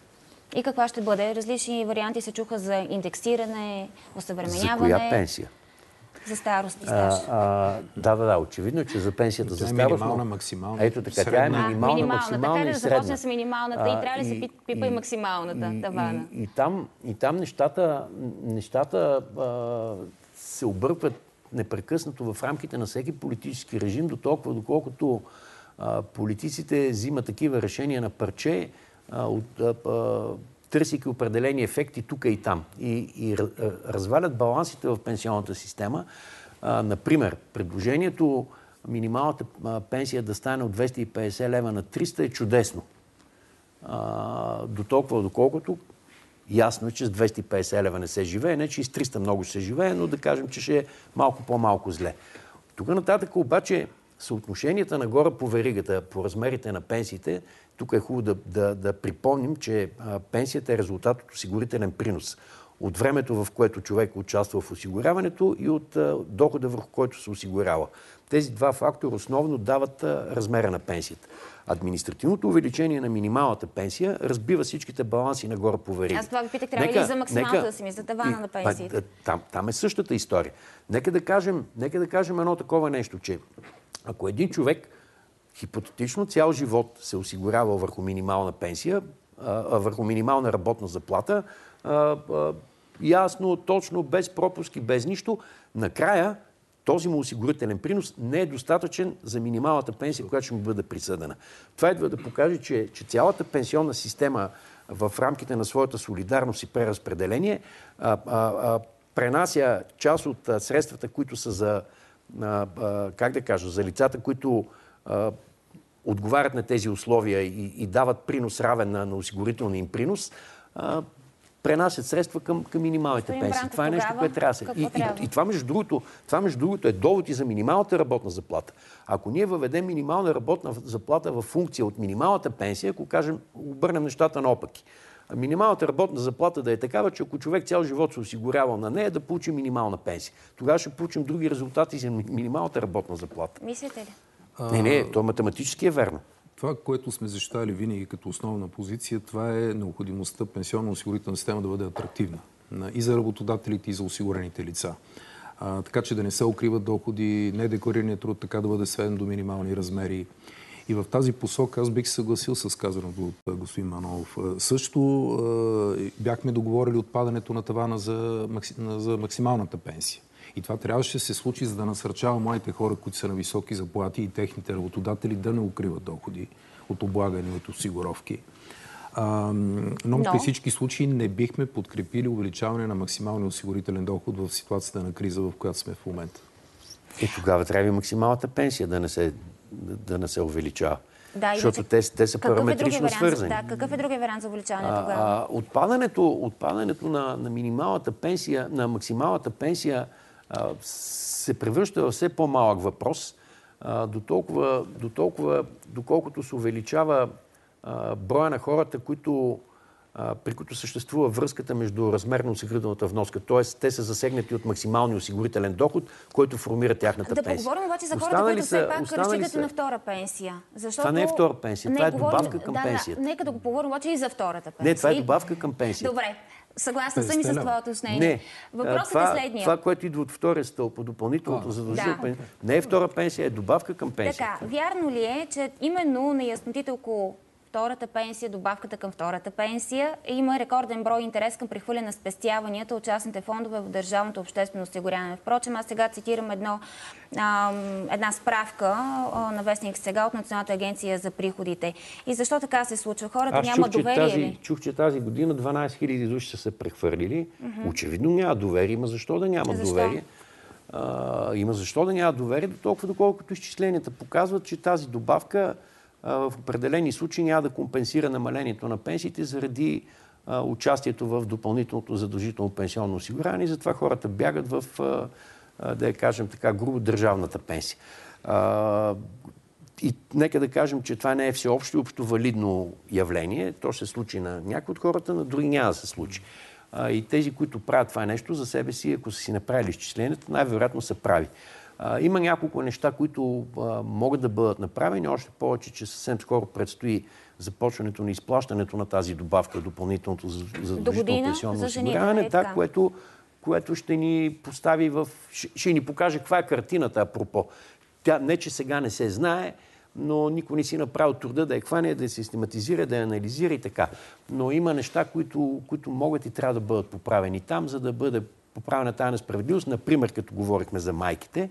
[SPEAKER 1] И каква ще бъде? Различни варианти се чуха за индексиране, осъвременяване.
[SPEAKER 3] За коя пенсия?
[SPEAKER 1] За старост и стаж.
[SPEAKER 3] А, а, да, да, да. Очевидно е, че за пенсията за старост...
[SPEAKER 7] минимална, максимална.
[SPEAKER 3] Ето така, тя е минимална,
[SPEAKER 1] минимална
[SPEAKER 3] максимална
[SPEAKER 1] така
[SPEAKER 3] и
[SPEAKER 1] да
[SPEAKER 3] средна.
[SPEAKER 1] започне с минималната а, и трябва ли се пипа и, и максималната
[SPEAKER 3] и,
[SPEAKER 1] тавана?
[SPEAKER 3] И, и, там, и там нещата, нещата а, се объркват непрекъснато в рамките на всеки политически режим, до толкова, доколкото а, политиците взимат такива решения на парче, а, от, а, а, търсики определени ефекти тук и там. И, и развалят балансите в пенсионната система. А, например, предложението минималната а, пенсия да стане от двеста и петдесет лева на триста е чудесно. А, до толкова, доколкото ясно е, че с двеста и петдесет лева не се живее, не че и с триста много ще се живее, но да кажем, че ще е малко по-малко зле. Тук нататък обаче съотношенията нагоре по веригата, по размерите на пенсиите, тук е хубаво да, да, да припомним, че а, пенсията е резултат от осигурителен принос. От времето, в което човек участва в осигуряването и от а, дохода, върху който се осигурява. Тези два фактора основно дават а, размера на пенсията. Административното увеличение на минималната пенсия разбива всичките баланси нагоре по верига.
[SPEAKER 1] Аз това ви питах, трябва ли за максималната да си ми, за тавана на пенсиите?
[SPEAKER 3] Там, там е същата история. Нека да кажем, нека да кажем едно такова нещо, че ако един човек хипотетично цял живот се осигурява върху минимална пенсия, а, върху минимална работна заплата, а, а, ясно, точно, без пропуски, без нищо, накрая този му осигурителен принос не е достатъчен за минималната пенсия, която ще му бъде присъдена. Това идва да покаже, че, че цялата пенсионна система в рамките на своята солидарност и преразпределение а, а, а, пренася част от а, средствата, които са за, а, а, как да кажа, за лицата, които а, отговарят на тези условия и, и дават принос равен на, на осигурителния им принос, а, пренасят средства към, към минималните
[SPEAKER 1] Господин
[SPEAKER 3] пенсии.
[SPEAKER 1] Бранков,
[SPEAKER 3] Това е нещо,
[SPEAKER 1] тогава
[SPEAKER 3] което трябва да се... И, и, и това, между другото, това, между другото, е довод и за минималната работна заплата. Ако ние въведем минимална работна заплата в функция от минималната пенсия, ако кажем, обърнем нещата наопаки. Минималната работна заплата да е такава, че ако човек цял живот се осигурява на нея, да получи минимална пенсия. Тогава ще получим други резултати за минималната работна заплата.
[SPEAKER 1] Мислите ли?
[SPEAKER 3] Не, не, то математически е верно.
[SPEAKER 7] Това, което сме защитали винаги като основна позиция, това е необходимостта пенсионно-осигурителна система да бъде атрактивна и за работодателите, и за осигурените лица. А, така че да не се укриват доходи, недекларираният труд така да бъде сведен до минимални размери. И в тази посока аз бих се съгласил с казаното от господин Манолов. Също а, бяхме договорили отпадането на тавана за, макси, за максималната пенсия. И това трябваше да се случи, за да насърчава младите хора, които са на високи заплати и техните работодатели да не укриват доходи от облагани, от осигуровки. А, но, но при всички случаи не бихме подкрепили увеличаване на максималния осигурителен доход в ситуацията на криза, в която сме в момента.
[SPEAKER 3] И тогава трябва и максималната пенсия да не се, да не се увеличава.
[SPEAKER 1] Да,
[SPEAKER 3] защото те, те са параметрично свързани.
[SPEAKER 1] Да, какъв е другия вариант за увеличаване тогава?
[SPEAKER 3] А, отпадането отпадането на, на минималната пенсия, на максималната пенсия а, се превръща в все по-малък въпрос, а, до, толкова, до толкова, доколкото се увеличава а, броя на хората, които, а, при които съществува връзката между размер на осигурителната вноска. Т.е. те са засегнати от максималния осигурителен доход, който формира тяхната
[SPEAKER 1] да
[SPEAKER 3] пенсия.
[SPEAKER 1] Да поговорим обаче за хората, които все пак разчитат са... на втора пенсия. Защото...
[SPEAKER 3] Това не е втора пенсия,
[SPEAKER 1] не,
[SPEAKER 3] това е
[SPEAKER 1] говорим...
[SPEAKER 3] добавка към
[SPEAKER 1] да,
[SPEAKER 3] пенсията.
[SPEAKER 1] Да, нека да го поговорим обаче и за втората пенсия.
[SPEAKER 3] Не, това е добавка към пенсията.
[SPEAKER 1] Добре. Съгласна съм и с това уточнение.
[SPEAKER 3] Не.
[SPEAKER 1] Въпросът
[SPEAKER 3] това,
[SPEAKER 1] е следния.
[SPEAKER 3] Това, което идва от втория стълб, допълнителното задължително да. пенсия, не е втора пенсия, е добавка към пенсията.
[SPEAKER 1] Така, вярно ли е, че именно неяснотите около втората пенсия, добавката към втората пенсия, има рекорден брой интерес към прехвърляне на спестяванията от частните фондове в държавното обществено осигуряване? Впрочем, аз сега цитирам едно, а, една справка а, на вестник сега от Националната агенция за приходите. И защо така се случва? Хората
[SPEAKER 3] аз
[SPEAKER 1] няма
[SPEAKER 3] чух,
[SPEAKER 1] доверие
[SPEAKER 3] тази,
[SPEAKER 1] ли?
[SPEAKER 3] Чух, че тази година дванадесет хиляди души са се прехвърлили.
[SPEAKER 1] Mm-hmm.
[SPEAKER 3] Очевидно няма доверие. Ма защо да няма
[SPEAKER 1] защо?
[SPEAKER 3] доверие? А, има защо да няма доверие, до толкова доколкото изчисленията показват, че тази добавка в определени случаи няма да компенсира намалението на пенсиите заради а, участието в допълнителното задължително пенсионно осигуряване и затова хората бягат в, а, да я кажем така, грубо държавната пенсия. А, и нека да кажем, че това не е всеобщо и общо валидно явление. То ще се случи на някои от хората, на други няма да се случи. А, и тези, които правят това нещо за себе си, ако са си направили изчисленията, най-вероятно са прави. А, има няколко неща, които а, могат да бъдат направени, още повече, че съвсем скоро предстои започването на изплащането на тази добавка, допълнителното задължително пенсионно осигуряване, да, което, което ще ни постави в... Ще, ще ни покаже каква е картината, апропо. Тя не, че сега не се знае, но никой не си направил труда да я хване, да я систематизира, да я анализира и така. Но има неща, които, които могат и трябва да бъдат поправени там, за да бъде поправена тази несправедливост. Например, като говорихме за майките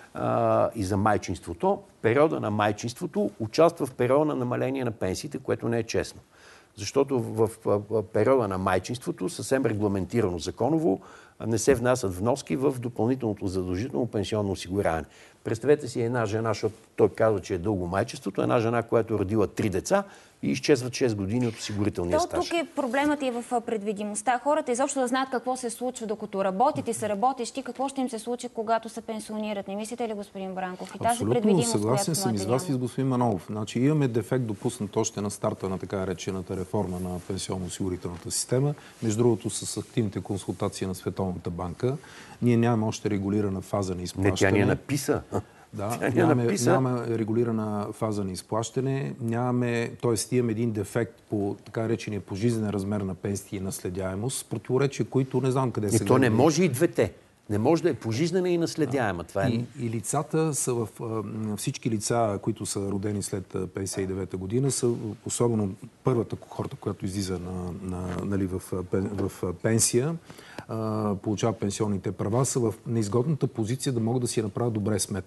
[SPEAKER 3] а, и за майчинството, периода на майчинството участва в периода на намаление на пенсиите, което не е честно. Защото в, в, в периода на майчинството, съвсем регламентирано законово, не се внасят вноски в допълнителното задължително пенсионно осигуряване. Представете си една жена, защото той казва, че е дълго майчеството, една жена, която е родила три деца и изчезват шест години от осигурителния стаж.
[SPEAKER 1] То тук е проблемът и в предвидимостта. Хората изобщо да знаят какво се случва, докато работят и са работещи, какво ще им се случи, когато се пенсионират. Не мислите ли, господин Бранков? И тази
[SPEAKER 7] абсолютно
[SPEAKER 1] предвидимост,
[SPEAKER 7] съгласен съм и с вас
[SPEAKER 1] няма.
[SPEAKER 7] и с господин Манолов. Значи, имаме дефект допуснат още на старта на така речената реформа на пенсионно-осигурителната система. Между другото, с активните консултации на Световната банка. Ние нямаме още регулирана фаза на изплащане.
[SPEAKER 3] Не, тя ни е написа.
[SPEAKER 7] Да, нямаме, нямаме регулирана фаза на изплащане, нямаме, т.е. имаме един дефект по така речения пожизнен размер на пенсии и наследяемост, противоречия, които не знам къде са.
[SPEAKER 3] И то не може и двете. Не може да е пожизнена и наследяема. Това е...
[SPEAKER 7] и, и лицата са в... Всички лица, които са родени след петдесет и девета година, са особено първата кохорта, която излиза на, на, нали, в, в пенсия, получават пенсионните права, са в неизгодната позиция да могат да си направят добре сметката.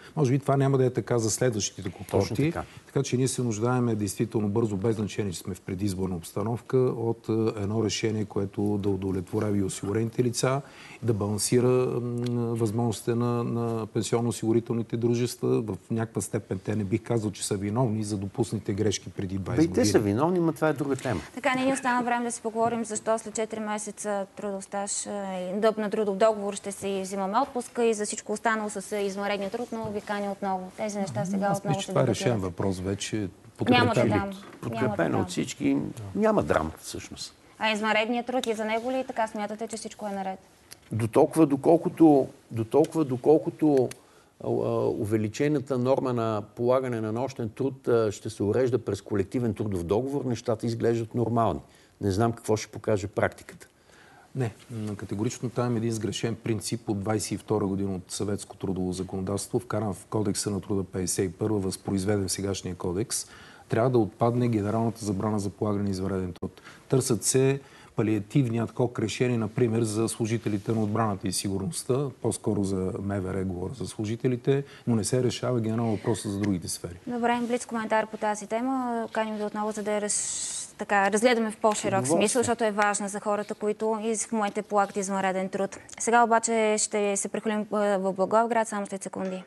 [SPEAKER 7] Може би това няма да е така за следващите кохорти.
[SPEAKER 3] Така.
[SPEAKER 7] така че ние се нуждаем действително бързо, без значение, че сме в предизборна обстановка, от едно решение, което да удовлетворява осигурените лица, да балансира възможностите на, на пенсионно-осигурителните дружества. В някаква степен те не бих казал, че са виновни за допуснатите грешки преди двайсет години.
[SPEAKER 3] Те са виновни, но това е друга тема.
[SPEAKER 1] Така, не ни остана време да си поговорим защо след четири месеца трудов стаж и дъб на трудов договор ще си взимаме отпуска и за всичко останало с извънредния труд, но викани отново. Тези неща сега
[SPEAKER 7] Аз
[SPEAKER 1] отново
[SPEAKER 7] мисля,
[SPEAKER 1] се
[SPEAKER 7] това е
[SPEAKER 1] дебатират.
[SPEAKER 7] решен въпрос вече.
[SPEAKER 1] Няма да дам.
[SPEAKER 3] Подкрепено от всички. Няма драма, всъщност.
[SPEAKER 1] А извънредният труд и за него ли така смятате, че всичко е наред?
[SPEAKER 3] До толкова, доколкото, до толкова, доколкото а, увеличената норма на полагане на нощен труд а, ще се урежда през колективен трудов договор, нещата изглеждат нормални. Не знам какво ще покаже практиката.
[SPEAKER 7] Не, категорично там е един сгрешен принцип от двайсет и втора година от съветско трудово законодателство, вкаран в Кодекса на труда петдесет и първа, възпроизведен в сегашния кодекс. Трябва да отпадне генералната забрана за полагане на извънреден труд. Търсят се палиативни адхок решения, например, за служителите на отбраната и сигурността, по-скоро за МВР говоря за служителите, но не се решава генерално въпроса за другите сфери.
[SPEAKER 1] Добре, блиц коментар по тази тема. Каним да отново, за да я раз... така, разгледаме в по-широк смисъл, защото е важна за хората, които и в момента полагат извънреден труд. Сега обаче ще се прехвърлим в Благоевград само след секунди.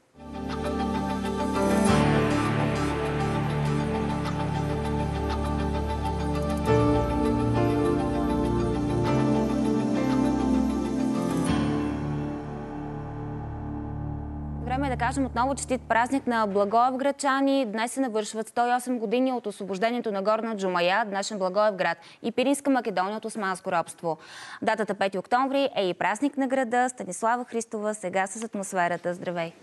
[SPEAKER 1] Време е да кажем отново честит празник на благоевградчани. Днес се навършват сто и осем години от освобождението на Горна Джумая, днешен Благоевград и Пиринска Македония от османско робство. Датата пети октомври е и празник на града. Станислава Христова сега с атмосферата. Здравей!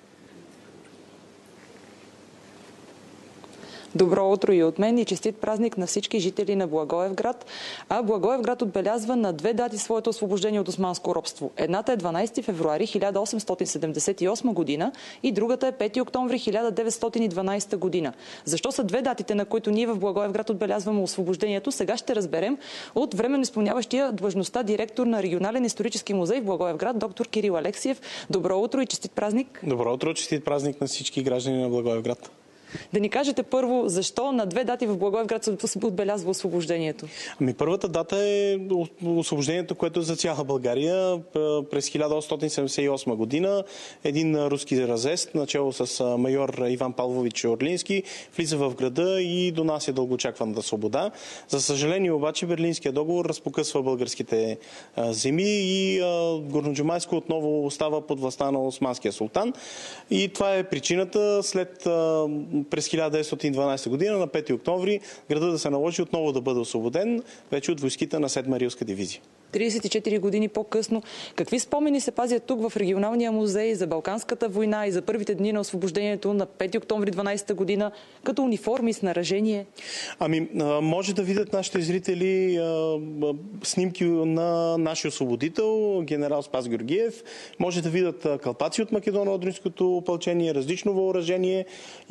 [SPEAKER 6] Добро утро и от мен и честит празник на всички жители на Благоевград. А Благоевград отбелязва на две дати своето освобождение от османско робство. Едната е дванайсети февруари хиляда осемстотин седемдесет и осма година и другата е пети октомври хиляда деветстотин и дванайсета година. Защо са две датите, на които ние в Благоевград отбелязваме освобождението, сега ще разберем от временно изпълняващия длъжността директор на Регионален исторически музей в Благоевград, доктор Кирил Алексиев. Добро утро и честит празник!
[SPEAKER 9] Добро утро, честит празник на всички граждани на Благоевград!
[SPEAKER 6] Да ни кажете първо, защо на две дати в Благоевград се отбелязва освобождението?
[SPEAKER 9] Ами първата дата е освобождението, което е за цяла България. През хиляда осемстотин седемдесет и осма година един руски разест, начало с майор Иван Павлович Орлински, влиза в града и донася дългоочакваната свобода. За съжаление обаче Берлинския договор разпокъсва българските земи и Горноджумайско отново остава под властта на османския султан. И това е причината след през хиляда деветстотин и дванайсета година, на пети октомври, града да се наложи отново да бъде освободен, вече от войските на седма Рилска дивизия.
[SPEAKER 6] трийсет и четири години по-късно. Какви спомени се пазят тук в регионалния музей за Балканската война и за първите дни на освобождението на пети октомври дванайсета година, като униформи, снаряжение?
[SPEAKER 9] Ами, може да видят нашите зрители снимки на нашия освободител, генерал Спас Георгиев. Може да видят калпаци от Македоно-Одринското опълчение, различно въоръжение.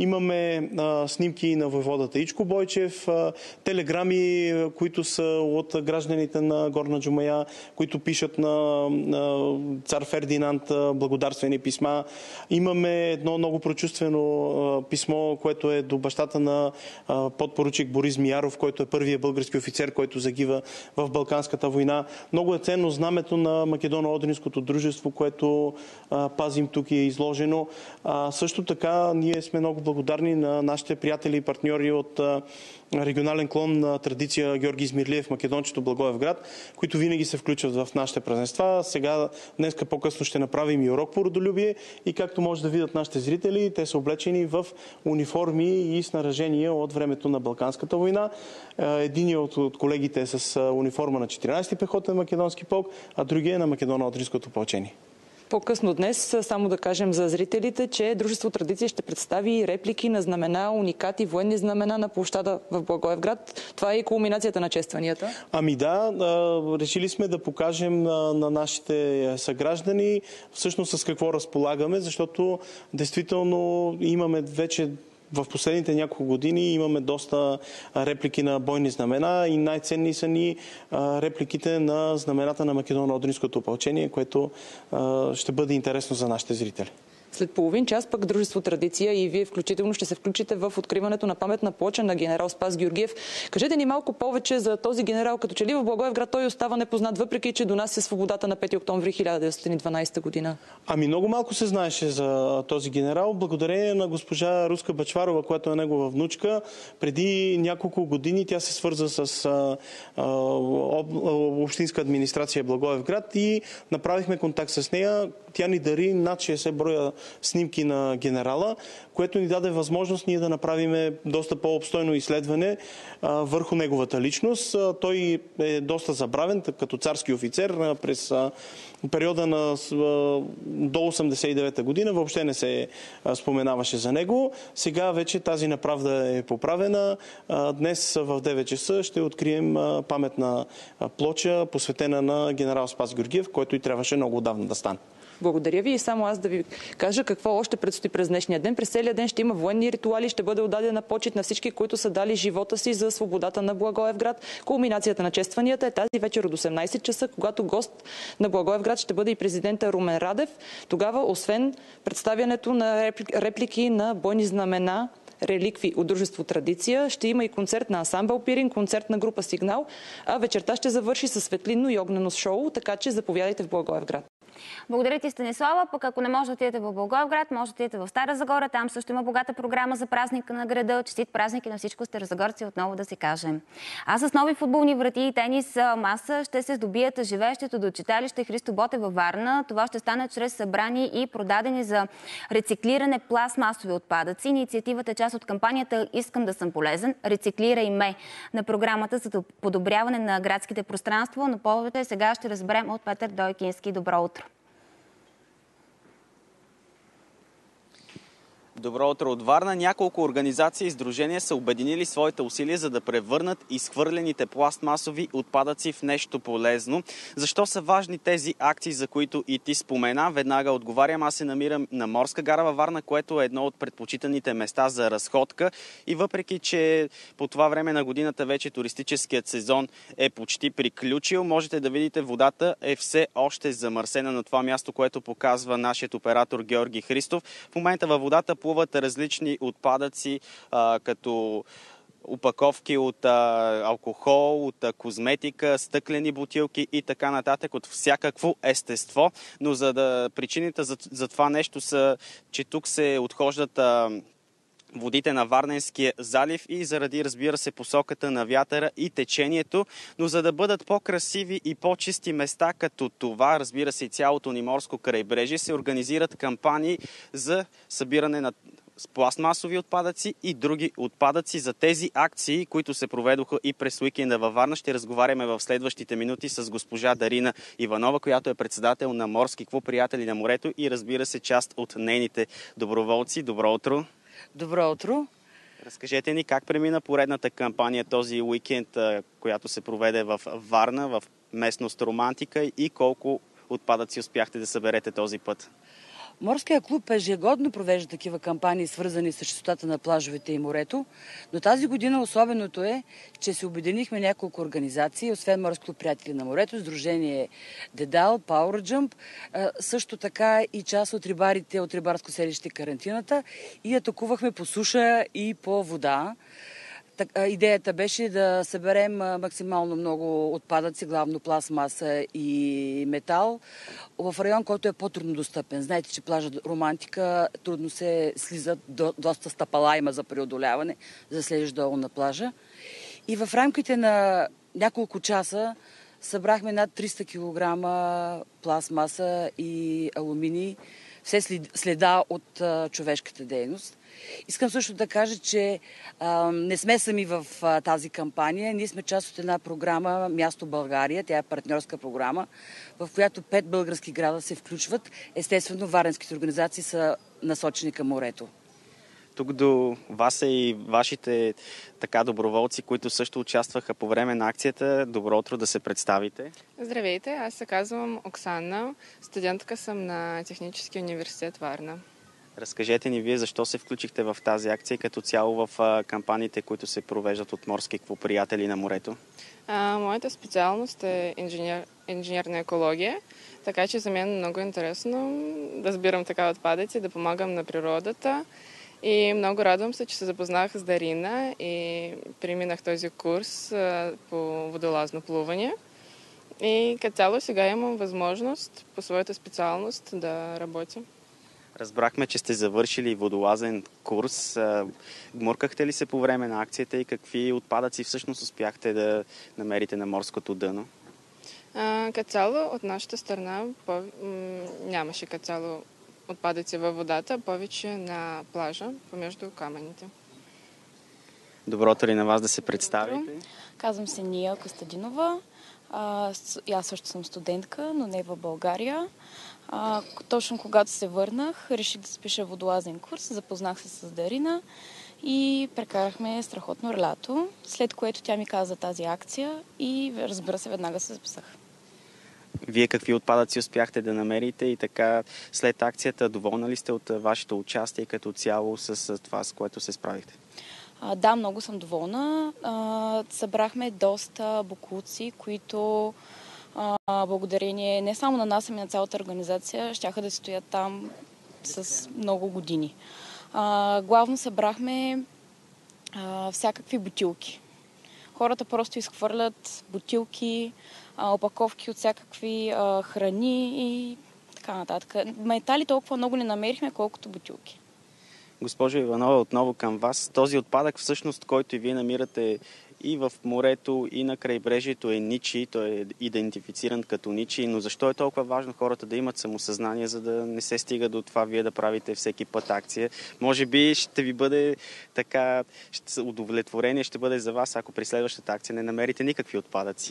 [SPEAKER 9] Имаме снимки на войводата Ичко Бойчев, телеграми, които са от гражданите на Горна Джумая, които пишат на, на цар Фердинанд благодарствени писма. Имаме едно много прочувствено писмо, което е до бащата на подпоручик Борис Мияров, който е първият български офицер, който загива в Балканската война. Много е ценно знамето на Македоно-Одринското дружество, което а, пазим тук е изложено. А, също така ние сме много благодарни на нашите приятели и партньори от а, регионален клон на традиция Георги Измирлиев, Македончето, Благоевград, които винаги се включват в нашите празненства. Сега, днеска по-късно ще направим и урок по родолюбие и както може да видят нашите зрители, те са облечени в униформи и снаряжения от времето на Балканската война. Единият от колегите е с униформа на четиринайсети пехотен македонски полк, а другия е на Македоно-Одринското опълчение.
[SPEAKER 6] По-късно днес, само да кажем за зрителите, че Дружество Традиция ще представи реплики на знамена, уникати, военни знамена на площада в Благоевград. Това е и кулминацията на честванията.
[SPEAKER 9] Ами да, решили сме да покажем на, на нашите съграждани всъщност с какво разполагаме, защото действително имаме вече в последните няколко години имаме доста реплики на бойни знамена и най-ценни са ни репликите на знамената на Македоно-Одринското опълчение, което ще бъде интересно за нашите зрители.
[SPEAKER 6] След половин час пък Дружество Традиция и вие включително ще се включите в откриването на паметна плоча на генерал Спас Георгиев. Кажете ни малко повече за този генерал, като че ли в Благоевград той остава непознат, въпреки че донася свободата на пети октомври хиляда деветстотин и дванадесета година.
[SPEAKER 9] Ами много малко се знаеше за този генерал, благодарение на госпожа Руска Бъчварова, която е негова внучка. Преди няколко години тя се свърза с а, а, об, общинска администрация Благоевград и направихме контакт с нея. Тя ни дари над шейсет броя снимки на генерала, което ни даде възможност ние да направим доста по-обстойно изследване а, върху неговата личност. А, той е доста забравен като царски офицер а, през а, периода на а, до осемдесет и девета година. Въобще не се а, споменаваше за него. Сега вече тази неправда е поправена. А, днес в девет часа ще открием а, паметна а, плоча, посветена на генерал Спас Георгиев, който и трябваше много отдавна да стане.
[SPEAKER 6] Благодаря ви и само аз да ви кажа какво още предстои през днешния ден. През целия ден ще има военни ритуали, ще бъде отдадена почит на всички, които са дали живота си за свободата на Благоевград. Кулминацията на честванията е тази вечер от осемнадесет часа, когато гост на Благоевград ще бъде и президента Румен Радев. Тогава, освен представянето на реплики на бойни знамена, реликви от Дружество Традиция, ще има и концерт на ансамбъл Пирин, концерт на група Сигнал, а вечерта ще завърши със светлинно и огнено шоу, така че заповядайте в Благоевград.
[SPEAKER 1] Благодаря ти, Станислава. Пък ако не може да отидете в Благоевград, може да отидете в Стара Загора. Там също има богата програма за празника на града. Честит празник и на всичко старозагорци, отново да си кажем. А с нови футболни врати и тенис маса ще се здобият живеещето до читалище Христо Ботев във Варна. Това ще стане чрез събрани и продадени за рециклиране пластмасови отпадъци. Инициативата е част от кампанията "Искам да съм полезен. Рециклирай ме" на програмата за подобряване на градските пространства. Но повече сега ще разберем от Петър Дойкински. Добро утро!
[SPEAKER 10] Добро утро от Варна. Няколко организации и сдружения са обединили своите усилия, за да превърнат изхвърлените пластмасови отпадъци в нещо полезно. Защо са важни тези акции, за които и ти спомена? Веднага отговарям. Аз се намирам на Морска гара във Варна, което е едно от предпочитаните места за разходка. И въпреки, че по това време на годината вече туристическият сезон е почти приключил, можете да видите, водата е все още замърсена на това място, което показва нашият оператор Георги Христов. В момента във водата плуват различни отпадъци, а, като опаковки от а, алкохол, от а, козметика, стъклени бутилки и така нататък, от всякакво естество. Но за да причините за, за това нещо са, че тук се отхождат а, водите на Варненския залив и заради, разбира се, посоката на вятъра и течението, но за да бъдат по-красиви и по-чисти места като това, разбира се, и цялото ни морско крайбрежие, се организират кампании за събиране на пластмасови отпадъци и други отпадъци. За тези акции, които се проведоха и през уикенда във Варна, ще разговаряме в следващите минути с госпожа Дарина Иванова, която е председател на Морски клуб "Приятели на морето" и, разбира се, част от нейните доброволци. Добро утро!
[SPEAKER 12] Добро утро!
[SPEAKER 10] Разкажете ни как премина поредната кампания този уикенд, която се проведе в Варна, в местност Романтика, и колко отпадъци успяхте да съберете този път?
[SPEAKER 12] Морския клуб ежегодно провежда такива кампании, свързани с чистотата на плажовете и морето, но тази година особеното е, че се обединихме няколко организации, освен Морски клуб "Приятели на морето", сдружение Дедал, Power Jump, също така и част от рибарите от рибарско селище Карантината, и атакувахме по суша и по вода. Идеята беше да съберем максимално много отпадъци, главно пластмаса и метал, в район, който е по-трудно достъпен. Знаете, че плажа Романтика трудно се слиза, до, доста стъпала има за преодоляване, за да слезеш долу на плажа. И в рамките на няколко часа събрахме над триста килограма пластмаса и алуминий, все следа от а, човешката дейност. Искам също да кажа, че а, не сме сами в а, тази кампания. Ние сме част от една програма "Място България". Тя е партньорска програма, в която пет български града се включват. Естествено, варненските организации са насочени към морето.
[SPEAKER 10] Тук до вас е и вашите така доброволци, които също участваха по време на акцията. Добро утро, да се представите.
[SPEAKER 23] Здравейте, аз се казвам Оксана. Студентка съм на Технически университет Варна.
[SPEAKER 10] Разкажете ни вие защо се включихте в тази акция и като цяло в кампаниите, които се провеждат от Морски клуб Приятели на морето?
[SPEAKER 8] А, моята специалност е инженер, инженерна екология, така че за мен е много интересно да сбирам така отпадъци, да помагам на природата. И много радвам се, че се запознах с Дарина и преминах този курс а, по водолазно плуване. И като цяло сега имам възможност по своята специалност да работя.
[SPEAKER 10] Разбрахме, че сте завършили водолазен курс. Гмуркахте ли се по време на акцията и какви отпадъци всъщност успяхте да намерите на морското дъно?
[SPEAKER 8] А, като цяло от нашата страна по, м- нямаше като цяло отпадъци във водата, повече на плажа, помежду камъните.
[SPEAKER 10] Добро утро и на вас, да се представите.
[SPEAKER 15] Казвам се Ния Костадинова. А, аз също съм студентка, но не в България. А, точно когато се върнах, реших да запиша водолазен курс, запознах се с Дарина и прекарахме страхотно лято, след което тя ми каза тази акция и разбира се, веднага се записах.
[SPEAKER 10] Вие какви отпадъци успяхте да намерите и така след акцията доволна ли сте от вашето участие като цяло с това, с което се справихте?
[SPEAKER 15] А, да, много съм доволна. А, събрахме доста боклуци, които а, благодарение не само на нас, ами на цялата организация, щяха да стоят там с много години. А, главно събрахме а, всякакви бутилки. Хората просто изхвърлят бутилки, а, опаковки от всякакви а, храни и така нататък. Метали толкова много не намерихме, колкото бутилки.
[SPEAKER 10] Госпожо Иванова, отново към вас. Този отпадък, всъщност, който и вие намирате и в морето, и на крайбрежието, е ничий. Той е идентифициран като ничий. Но защо е толкова важно хората да имат самосъзнание, за да не се стига до това вие да правите всеки път акция? Може би ще ви бъде така, ще, удовлетворение ще бъде за вас, ако при следващата акция не намерите никакви отпадъци.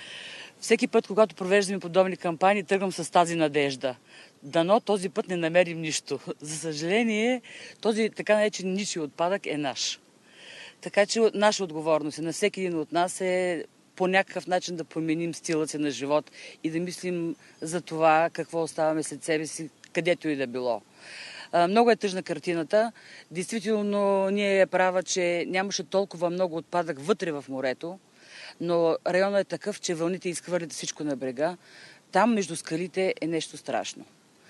[SPEAKER 12] Всеки път, когато провеждаме подобни кампании, тръгвам с тази надежда. Дано този път не намерим нищо. За съжаление, този така наречен ничий отпадък е наш. Така че наша отговорност на всеки един от нас е по някакъв начин да променим стила си на живот и да мислим за това какво оставаме след себе си, където и да било. Много е тъжна картината. Действително, ние е права, че нямаше толкова много отпадък вътре в морето, но районът е такъв, че вълните изхвърлят всичко на брега. Там между скалите е нещо страшно.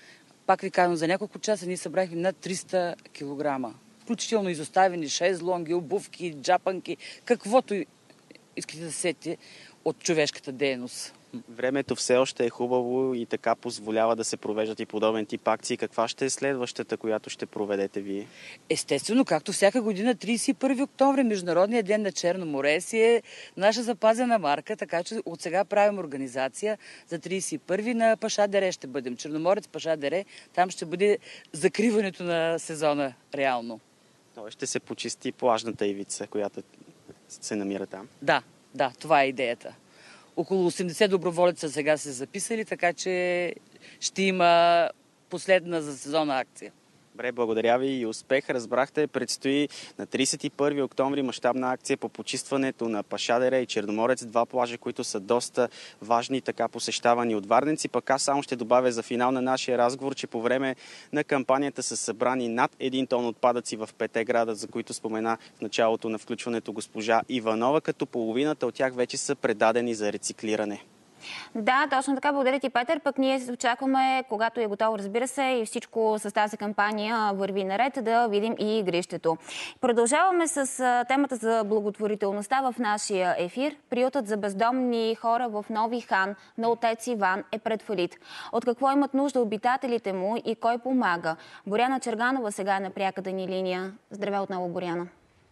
[SPEAKER 12] Пак ви казвам, за няколко часа ние събрахме над триста килограма. Включително изоставени шезлонги, обувки, джапанки, каквото искате да сетите от човешката дейност.
[SPEAKER 10] Времето все още е хубаво и така позволява да се провеждат и подобен тип акции. Каква ще е следващата, която ще проведете вие?
[SPEAKER 12] Естествено, както всяка година, тридесет и първи октомври, Международният ден на Черно море, си е наша запазена марка, така че от сега правим организация за тридесет и първи на Паша дере ще бъдем. Черноморец, Паша дере, там ще бъде закриването на сезона реално.
[SPEAKER 10] Той ще се почисти плажната ивица, която се намира там.
[SPEAKER 12] Да, да, това е идеята. Около осемдесет доброволеца сега се записали, така че ще има последна за сезона акция.
[SPEAKER 10] Добре, благодаря ви и успех. Разбрахте, предстои на тридесет и първи октомври мащабна акция по почистването на Паша дере и Черноморец, два плажа, които са доста важни и така посещавани от варненци. Пък аз само ще добавя за финал на нашия разговор, че по време на кампанията са събрани над един тон отпадъци в пете града, за които спомена в началото на включването госпожа Иванова, като половината от тях вече са предадени за рециклиране.
[SPEAKER 1] Да, точно така. Благодаря ти, Петър. Пък ние очакваме, когато е готово, разбира се, и всичко с тази кампания върви наред, да видим и игрището. Продължаваме с темата за благотворителността в нашия ефир. Приютът за бездомни хора в Нови хан на отец Иван е пред фалит. От какво имат нужда обитателите му и кой помага? Боряна Черганова сега е на пряката ни линия. Здравей отново, Боряна.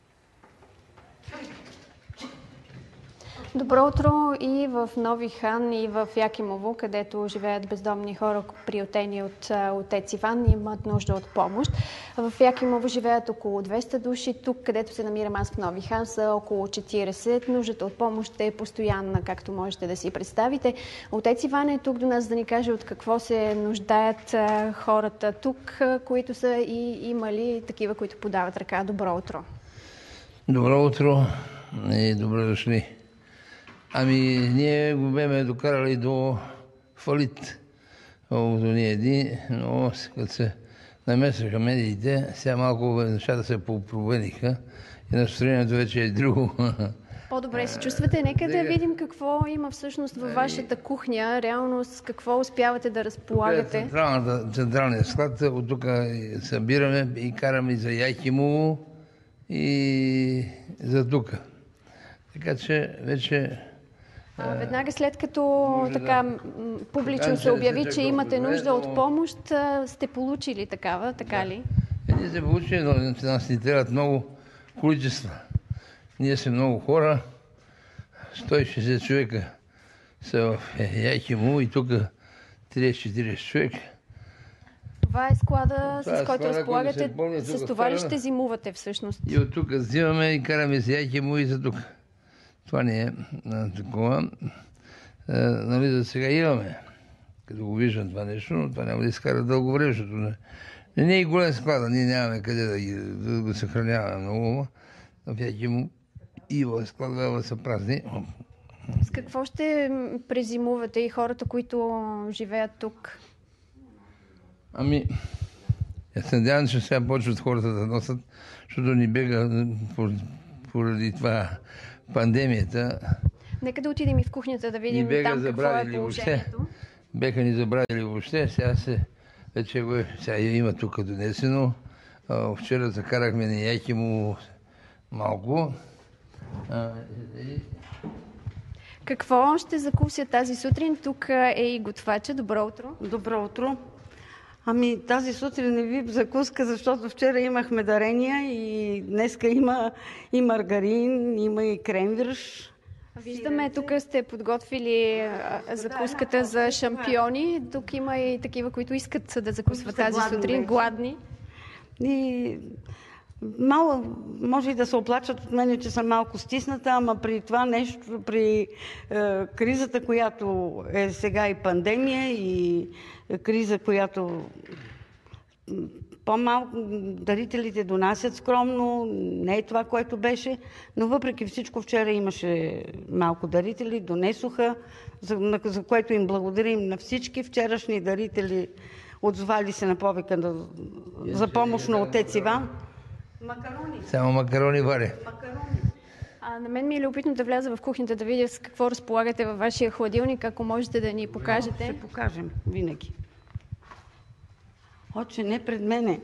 [SPEAKER 23] Добро утро и в Нови хан, и в Якимово, където живеят бездомни хора, приютени от отец Иван, имат нужда от помощ. В Якимово живеят около двеста души. Тук, където се намирам аз в Нови хан, са около четиридесет. Нуждата от помощ е постоянна, както можете да си представите. Отец Иван е тук до нас да ни каже от какво се нуждаят хората тук, които са и имали такива, които подават ръка. Добро утро!
[SPEAKER 24] Добро утро и добре дошли! Ами, ние го беме докарали до фалит. Колкото ни еди, но като се намесаха медиите, сега малко нещата се попромениха и настроението вече е друго.
[SPEAKER 23] По-добре се чувствате. Нека да видим какво има всъщност във вашата кухня. Реално с какво успявате да разполагате.
[SPEAKER 24] Централната, централният склад, от тук събираме и караме за Яхимово и за тук. Така че вече...
[SPEAKER 23] А, веднага след като така да... публично се обяви, че имате нужда от помощ, сте получили такава, така ли?
[SPEAKER 24] Е, ние сте получили, но нас ни трябват много количества. Ние сме много хора, сто и шейсет човека са в Яхимово и тук трийсет-четирийсет човека.
[SPEAKER 23] Това е склада,
[SPEAKER 24] това
[SPEAKER 23] с
[SPEAKER 24] е
[SPEAKER 23] който
[SPEAKER 24] склада,
[SPEAKER 23] разполагате.
[SPEAKER 24] Който
[SPEAKER 23] с това ли ще зимувате всъщност?
[SPEAKER 24] И от тук взимаме и караме с Яхимово и за тук. Това не е а, такова. А, нали, за сега имаме, като го виждам това нещо, но това няма да изкара дълго време, защото не, не, не е и голем склада. Ние нямаме къде да, ги, да го съхраняваме много. В Яхимово и в складове са празни.
[SPEAKER 23] С какво ще презимувате и хората, които живеят тук?
[SPEAKER 24] Ами, аз се надявам, че сега почват хората да носят, защото ни бега поради това пандемията.
[SPEAKER 23] Нека да отидем и в кухнята да видим там какво е положението.
[SPEAKER 24] Беха ни забравили въобще. Сега се, вече го е, сега има тук донесено. Вчера закарахме на Яхимово малко. А, и...
[SPEAKER 23] Какво ще закуся тази сутрин? Тук е и готвача. Добро утро.
[SPEAKER 13] Добро утро. Ами тази сутрин не ви закуска, защото вчера имахме дарения и днеска има и маргарин, има и кремвирш.
[SPEAKER 23] Виждаме, тук сте подготвили закуската за шампиони. Тук има и такива, които искат да закусват тази сутрин, гладни.
[SPEAKER 13] И мало, може и да се оплачат от мен, че съм малко стисната, ама при това нещо, при е, кризата, която е сега и пандемия, и криза, която по-малко дарителите донасят скромно, не е това, което беше, но въпреки всичко вчера имаше малко дарители, донесоха, за, за което им благодарим на всички вчерашни дарители, отзвали се на повика на, за помощ на отец Иван. Макарони.
[SPEAKER 24] Само макарони варя.
[SPEAKER 13] Макарони.
[SPEAKER 23] А на мен ми е любопитно да вляза в кухнята, да видя с какво разполагате във вашия хладилник, ако можете да ни покажете.
[SPEAKER 13] Ще покажем, винаги. Отче, не пред мене.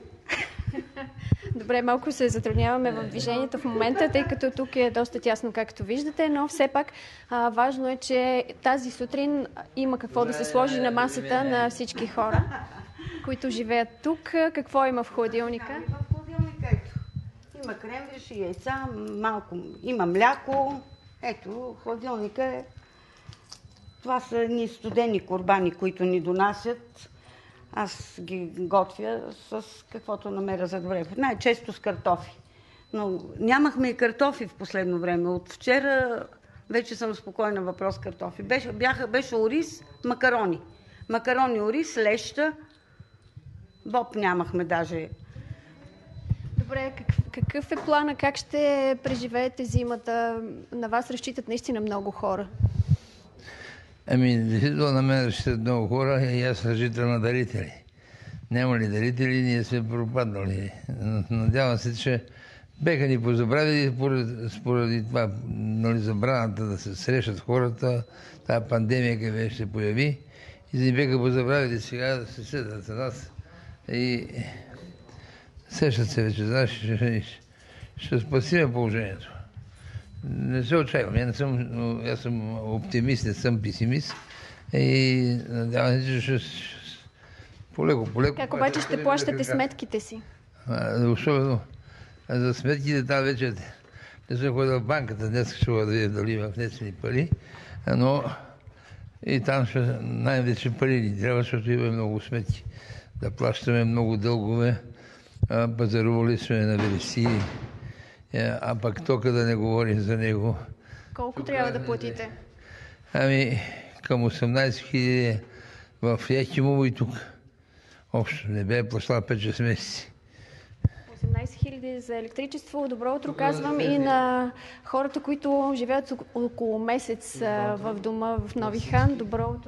[SPEAKER 23] Добре, малко се затрудняваме в движението в момента, тъй като тук е доста тясно, както виждате, но все пак а, важно е, че тази сутрин има какво да се сложи на масата на всички хора, които живеят тук. Какво има в хладилника?
[SPEAKER 13] В хладилника ето. Има кремвирш и яйца, малко. Има мляко. Ето, хладилника е. Това са едни студени курбани, които ни донасят. Аз ги готвя с каквото намеря за добре. Най-често с картофи. Но нямахме и картофи в последно време. От вчера вече съм спокойна въпрос картофи. Беше, бяха, беше ориз, макарони. Макарони, ориз, леща. Боб нямахме даже.
[SPEAKER 23] Добре, какъв, какъв е плана? Как ще преживеете зимата? На вас разчитат наистина много хора.
[SPEAKER 24] Ами, действително на мен разчитат много хора и аз разчитам на дарители. Няма ли дарители, ние сме пропаднали. Надявам се, че беха ни позабравили според, според това, нали, забраната да се срещат хората, тази пандемия, къде вече се появи, и да ни беха позабравили сега да се седат за нас. И сещат се вече, знаеш, ще, ще спасиме положението. Не се отчаявам, аз съм, аз съм оптимист, не съм песимист и надявам се, че ще, ще полеко, полеко.
[SPEAKER 23] Как обаче ще плащате сметките си?
[SPEAKER 24] А, особено за сметките тази вечер не съм ходил в банката, днес ще да видя дали има внесени пари, но и там ще най-вече пари ни трябва, защото има много сметки. Да плащаме много дългове, пазарували сме на вересии, а пък тока да не говорим за него.
[SPEAKER 23] Колко тук трябва да платите?
[SPEAKER 24] Ами към осемнайсет хиляди в Яхимово и тук. Общо не бе плащала пет-шест месеци.
[SPEAKER 23] осемнайсет хиляди за електричество. Добро утро казвам и на хората, които живеят около месец в дома в Нови хан. Добро утро.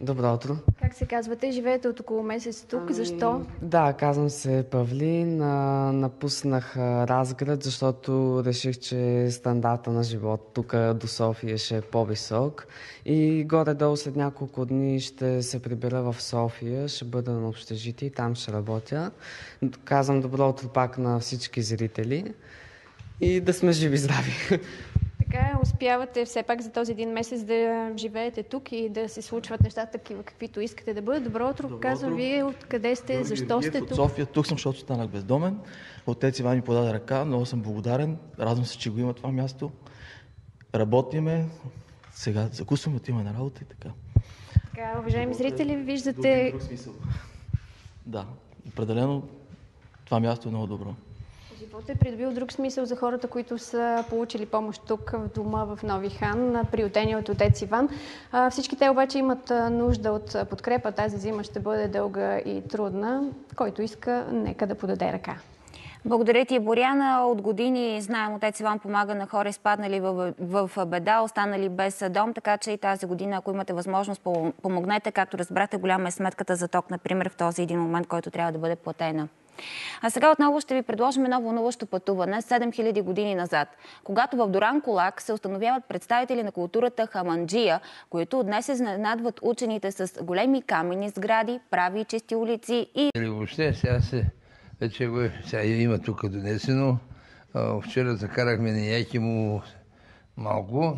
[SPEAKER 11] Добро утро.
[SPEAKER 23] Как се казвате? Живеете от около месец тук. Ами... Защо?
[SPEAKER 11] Да, казвам се Павлин. А, напуснах а, Разград, защото реших, че стандарта на живот тук до София ще е по-висок. И горе-долу след няколко дни ще се прибера в София, ще бъда на общежитие и там ще работя. Казвам добро утро пак на всички зрители и да сме живи-здрави.
[SPEAKER 23] Така, успявате все пак за този един месец да живеете тук и да се случват нещата такива, каквито искате да бъдат. Добро утро, казвам вие, откъде сте, Георги защо Георгиев, сте тук?
[SPEAKER 14] От София, тук съм, защото станах бездомен. Отец Иван ми подаде ръка, много съм благодарен. Радвам се, че го има това място. Работиме, сега закусваме, отиваме на работа и така.
[SPEAKER 23] Така, уважаеми зрители, виждате...
[SPEAKER 14] Друг смисъл. Да, определено това място е много добро.
[SPEAKER 23] Животът е придобил друг смисъл за хората, които са получили помощ тук в дома в Нови хан, приютени от отец Иван. Всички те обаче имат нужда от подкрепа. Тази зима ще бъде дълга и трудна. Който иска, нека да подаде ръка.
[SPEAKER 1] Благодаря ти, Боряна. От години, знаем, отец Иван помага на хора, изпаднали в, в, в беда, останали без дом, така че и тази година, ако имате възможност, помогнете. Както разбрахте, голяма е сметката за ток, например, в този един момент, който трябва да бъде платена. А сега отново ще ви предложим едно вълнуващо пътуване седем хиляди години назад, когато в Дуранкулак се установяват представители на културата хаманджия, които днес изненадват учените с големи каменни сгради, прави и чисти улици и...
[SPEAKER 24] Въобще сега се вече го сега има тук донесено. Вчера закарахме на яки му малко.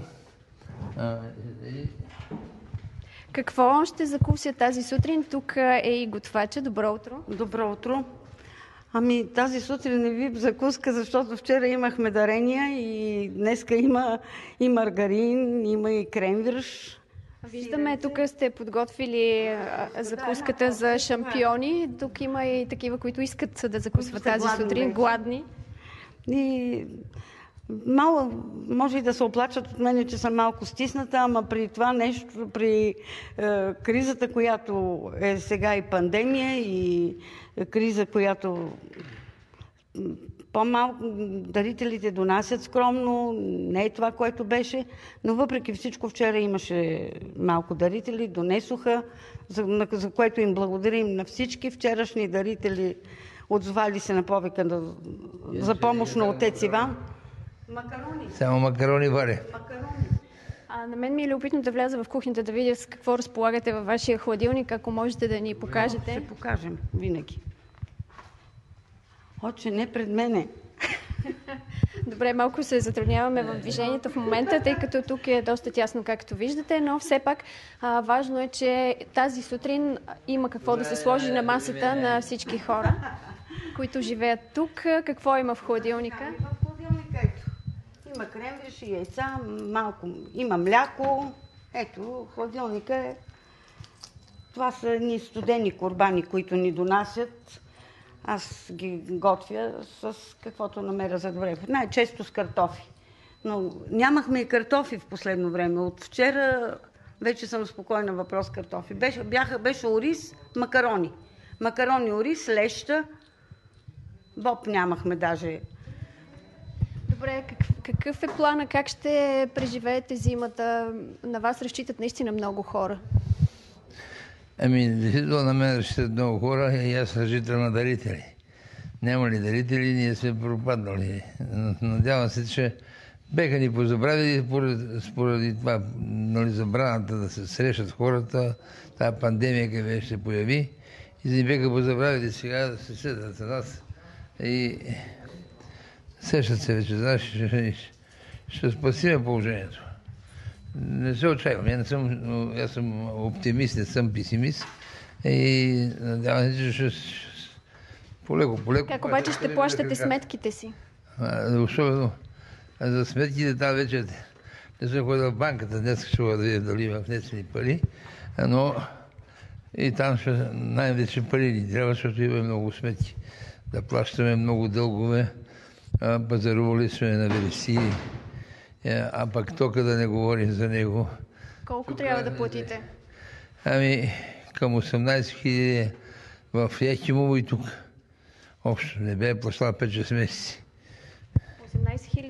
[SPEAKER 23] Какво ще закуся тази сутрин? Тук е и готвача. Добро утро.
[SPEAKER 13] Добро утро. Ами тази сутрин не ви закуска, защото вчера имахме дарения и днеска има и маргарин, има и кремвирш.
[SPEAKER 23] Виждаме, тук сте подготвили закуската за шампиони. Тук има и такива, които искат да закусват тази сутрин, гладни.
[SPEAKER 13] И мало, може и да се оплачат от мен, че съм малко стисната, ама при това нещо, при е, кризата, която е сега и пандемия, и криза, която по-малко дарителите донасят скромно, не е това, което беше, но въпреки всичко вчера имаше малко дарители, донесоха, за, за което им благодарим на всички вчерашни дарители, отзвали се на повика на, за помощ на отец Иван. Макарони.
[SPEAKER 24] Само макарони валя.
[SPEAKER 13] Макарони.
[SPEAKER 23] А на мен ми е любопитно да вляза в кухнята, да видя с какво разполагате във вашия хладилник, ако можете да ни покажете.
[SPEAKER 13] Ще покажем, винаги. Отче, не пред мене.
[SPEAKER 23] Добре, малко се затрудняваме в движението в момента, тъй като тук е доста тясно, както виждате, но все пак а, важно е, че тази сутрин има какво да се сложи на масата на всички хора, които живеят тук. Какво има в хладилника?
[SPEAKER 13] В хладилника ето. Има кремвирш и яйца, малко. Има мляко. Ето, хладилника е. Това са ни студени курбани, които ни донасят. Аз ги готвя с каквото намеря за добре. Най-често с картофи. Но нямахме и картофи в последно време. От вчера вече съм спокойна въпрос картофи. Беше, бяха, беше ориз, макарони. Макарони, ориз, леща. Боб нямахме даже.
[SPEAKER 23] Добре, какъв, какъв е плана? Как ще преживеете зимата? На вас разчитат наистина много хора.
[SPEAKER 24] Ами, действително на мен разчитат много хора и аз разчитам на дарители. Няма ли дарители, ние сме пропаднали. Надявам се, че беха ни позабравили според, споради това, нали, забраната да се срещат хората, тази пандемия, къде вече се появи, и да ни беха позабравили сега да се седат за нас. И сещат се вече, знаеш, ще, ще спасиме положението. Не се отчаивам, аз съм, аз съм оптимист, не съм песимист и надявам се, че ще, ще полеко, полеко.
[SPEAKER 23] Как обаче ще плащате сметките си?
[SPEAKER 24] А, особено за сметките тази вечер не съм ходил в банката, днес ще да видя дали има внесени пари, но и там ще най-вече пари ни трябва, защото има много сметки. Да плащаме много дългове, пазарували сме на вересии, а пък тока да не говорим за него.
[SPEAKER 23] Колко тук трябва да платите?
[SPEAKER 24] Ами към осемнайсет хиляди в Яхимово и тук. Общо не бе плащала пет-шест месеци.
[SPEAKER 23] осемнайсет хиляди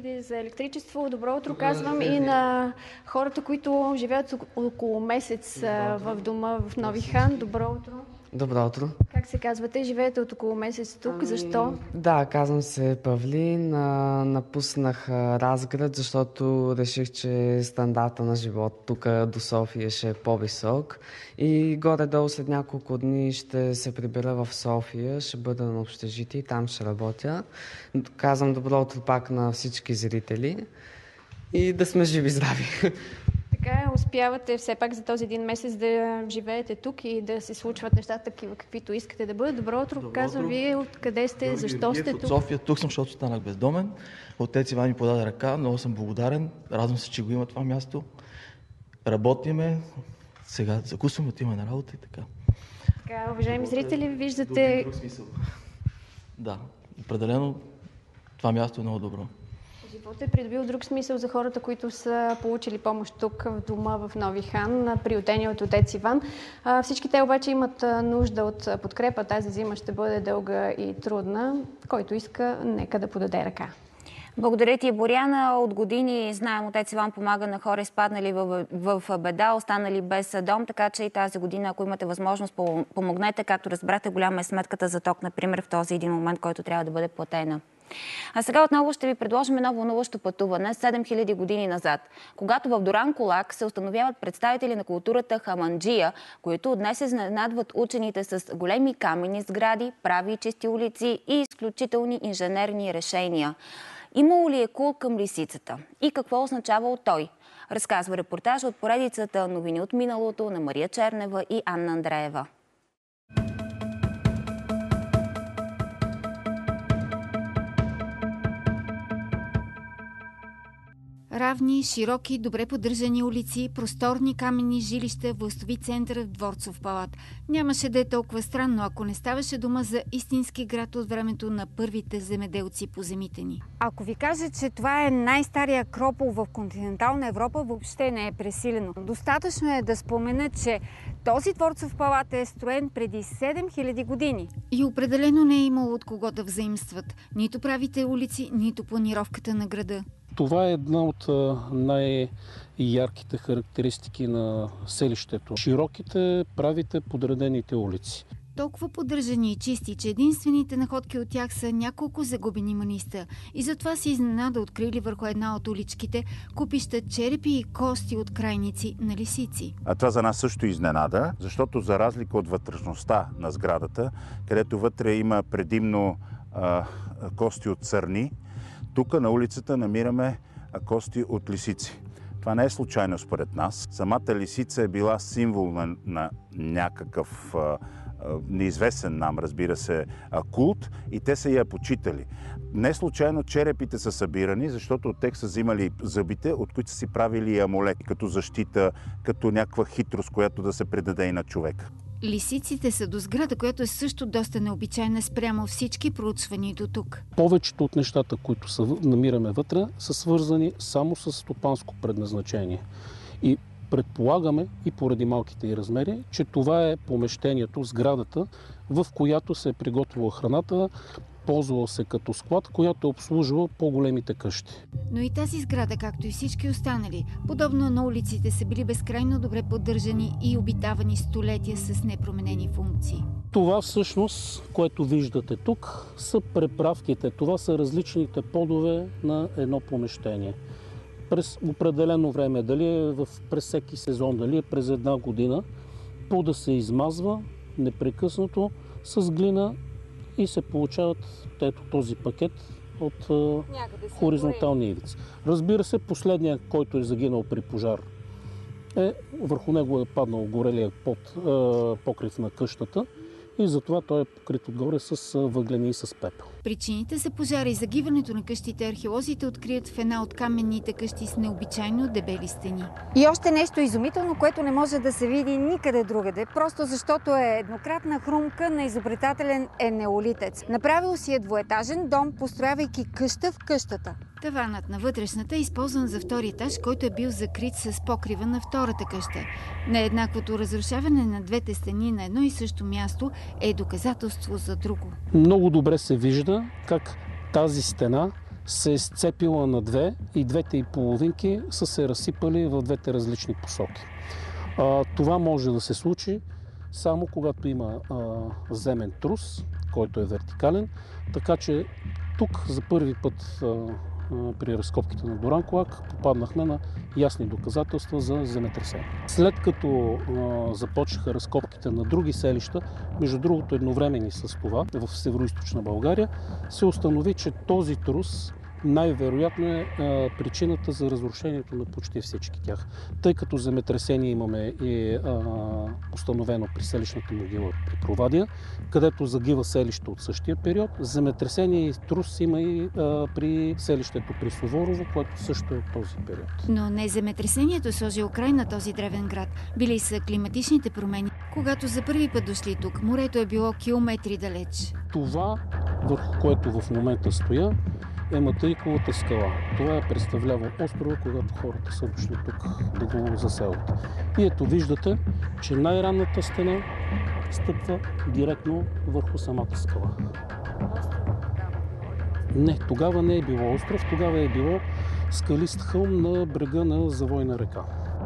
[SPEAKER 23] дойде за електричество. Добро утро казвам и на хората, които живеят около месец в дома в Нови хан. Добро утро.
[SPEAKER 11] Добро утро.
[SPEAKER 23] Как се казвате? Живеете от около месец тук. Ами... Защо?
[SPEAKER 11] Да, казвам се Павлин. А, напуснах а, Разград, защото реших, че стандарта на живот тук до София ще е по-висок. И горе-долу след няколко дни ще се прибера в София, ще бъда на общежитие и там ще работя. Казвам добро утро пак на всички зрители и да сме живи-здрави.
[SPEAKER 23] Така, успявате все пак за този един месец да живеете тук и да се случват нещата такива, каквито искате да бъдат. Добро утро, казвам вие, откъде сте, Георги защо Георгиев, сте тук?
[SPEAKER 14] От София, тук съм, защото станах бездомен. Отец Иван ми подаде ръка, много съм благодарен. Радвам се, че го има това място. Работиме, сега закусваме, отиваме на работа и така.
[SPEAKER 23] Така, уважаеми зрители, виждате...
[SPEAKER 14] Друг смисъл. Да, определено това място е много добро.
[SPEAKER 23] Животът е придобил друг смисъл за хората, които са получили помощ тук в дома в Нови хан, приютени от отец Иван. Всички те обаче имат нужда от подкрепа. Тази зима ще бъде дълга и трудна. Който иска, нека да подаде ръка.
[SPEAKER 1] Благодаря ти, Боряна. От години, знаем, отец Иван помага на хора, изпаднали в, в, в беда, останали без дом, така че и тази година, ако имате възможност, помогнете. Както разбрахте, голяма е сметката за ток, например, в този един момент, който трябва да бъде платена. А сега отново ще ви предложим едно вълнуващо пътуване седем хиляди години назад, когато в Дуранкулак се установяват представители на културата хаманджия, които днес изненадват учените с големи каменни сгради, прави и чисти улици и изключителни инженерни решения. Имало ли е култ към лисицата? И какво означавал той? Разказва репортаж от поредицата новини от миналото на Мария Чернева и Анна Андреева.
[SPEAKER 16] Равни, широки, добре поддържани улици, просторни каменни жилища, властови център в Дворцов палат. Нямаше да е толкова странно, ако не ставаше дума за истински град от времето на първите земеделци по земите ни.
[SPEAKER 17] Ако ви кажа, че това е най-стария акропол в континентална Европа, въобще не е пресилено. Достатъчно е да спомена, че този Дворцов палат е строен преди седем хиляди години.
[SPEAKER 16] И определено не е имало от кого да взаимстват. Нито правите улици, нито планировката на града.
[SPEAKER 18] Това е една от най-ярките характеристики на селището. Широките, правите, подредените улици.
[SPEAKER 16] Толкова поддържани и чисти, че единствените находки от тях са няколко загубени маниста. И затова си изненада открили върху една от уличките купища черепи и кости от крайници на лисици.
[SPEAKER 19] А това за нас също изненада, защото за разлика от вътрешността на сградата, където вътре има предимно а, кости от сърни, тук на улицата намираме кости от лисици. Това не е случайно според нас. Самата лисица е била символ на, на някакъв а, а, неизвестен нам, разбира се, а, култ и те са я почитали. Не случайно черепите са събирани, защото от тях са взимали зъбите, от които са си правили амулет, като защита, като някаква хитрост, която да се предаде и на човека.
[SPEAKER 16] Лисиците са до сграда, която е също доста необичайна спрямо всички проучвани до тук.
[SPEAKER 18] Повечето от нещата, които са, намираме вътре, са свързани само с стопанско предназначение. И предполагаме, и поради малките й размери, че това е помещението, сградата, в която се е приготвила храната, ползвала се като склад, която е обслужвала по-големите къщи.
[SPEAKER 16] Но и тази сграда, както и всички останали, подобно на улиците, са били безкрайно добре поддържани и обитавани столетия с непроменени функции.
[SPEAKER 18] Това всъщност, което виждате тук, са преправките. Това са различните подове на едно помещение. През определено време, дали е в, през всеки сезон, дали е през една година, пода се измазва непрекъснато с глина и се получават ето този пакет от хоризонтални ивици. Разбира се, последният, който е загинал при пожар, е, върху него е паднал горелия под, е, покрив на къщата и затова той е покрит отгоре с въглени и с пепел.
[SPEAKER 16] Причините за пожара и загиването на къщите археолозите открият в една от каменните къщи с необичайно дебели стени.
[SPEAKER 17] И още нещо изумително, което не може да се види никъде другаде, просто защото е еднократна хрумка на изобретателен енеолитец. Направил си е двуетажен дом, построявайки къща в къщата.
[SPEAKER 16] Таванът на вътрешната е използван за втори етаж, който е бил закрит с покрива на втората къща. Нееднаквото разрушаване на двете стени на едно и също място е доказателство за друго.
[SPEAKER 18] Много добре се вижда как тази стена се е сцепила на две и двете и половинки са се разсипали в двете различни посоки. А, това може да се случи само когато има а, земен трус, който е вертикален, така че тук за първи път а, а, при разкопките на Дуранкулак попаднахме на ясни доказателства за земетресение. След като а, започнаха разкопките на други селища, между другото едновремени с това, в североизточна България, се установи, че този трус най-вероятно е а, причината за разрушението на почти всички тях. Тъй като земетресение имаме и а, установено при селищната могила при Провадия, където загива селище от същия период. Земетресение и трус има и а, при селището при Суворово, което също е от този период.
[SPEAKER 16] Но не земетресението е сложило край на този древен град. Били са климатичните промени. Когато за първи път дошли тук, морето е било километри далеч.
[SPEAKER 18] Това, върху което в момента стоя, е Матаиковата скала. Това е представлява острова, когато хората са дошли тук да го заселят. И ето виждате, че най-ранната стена стъпва директно върху самата скала. Не, тогава не е било остров, тогава е било скалист хълм на брега на Завойна река.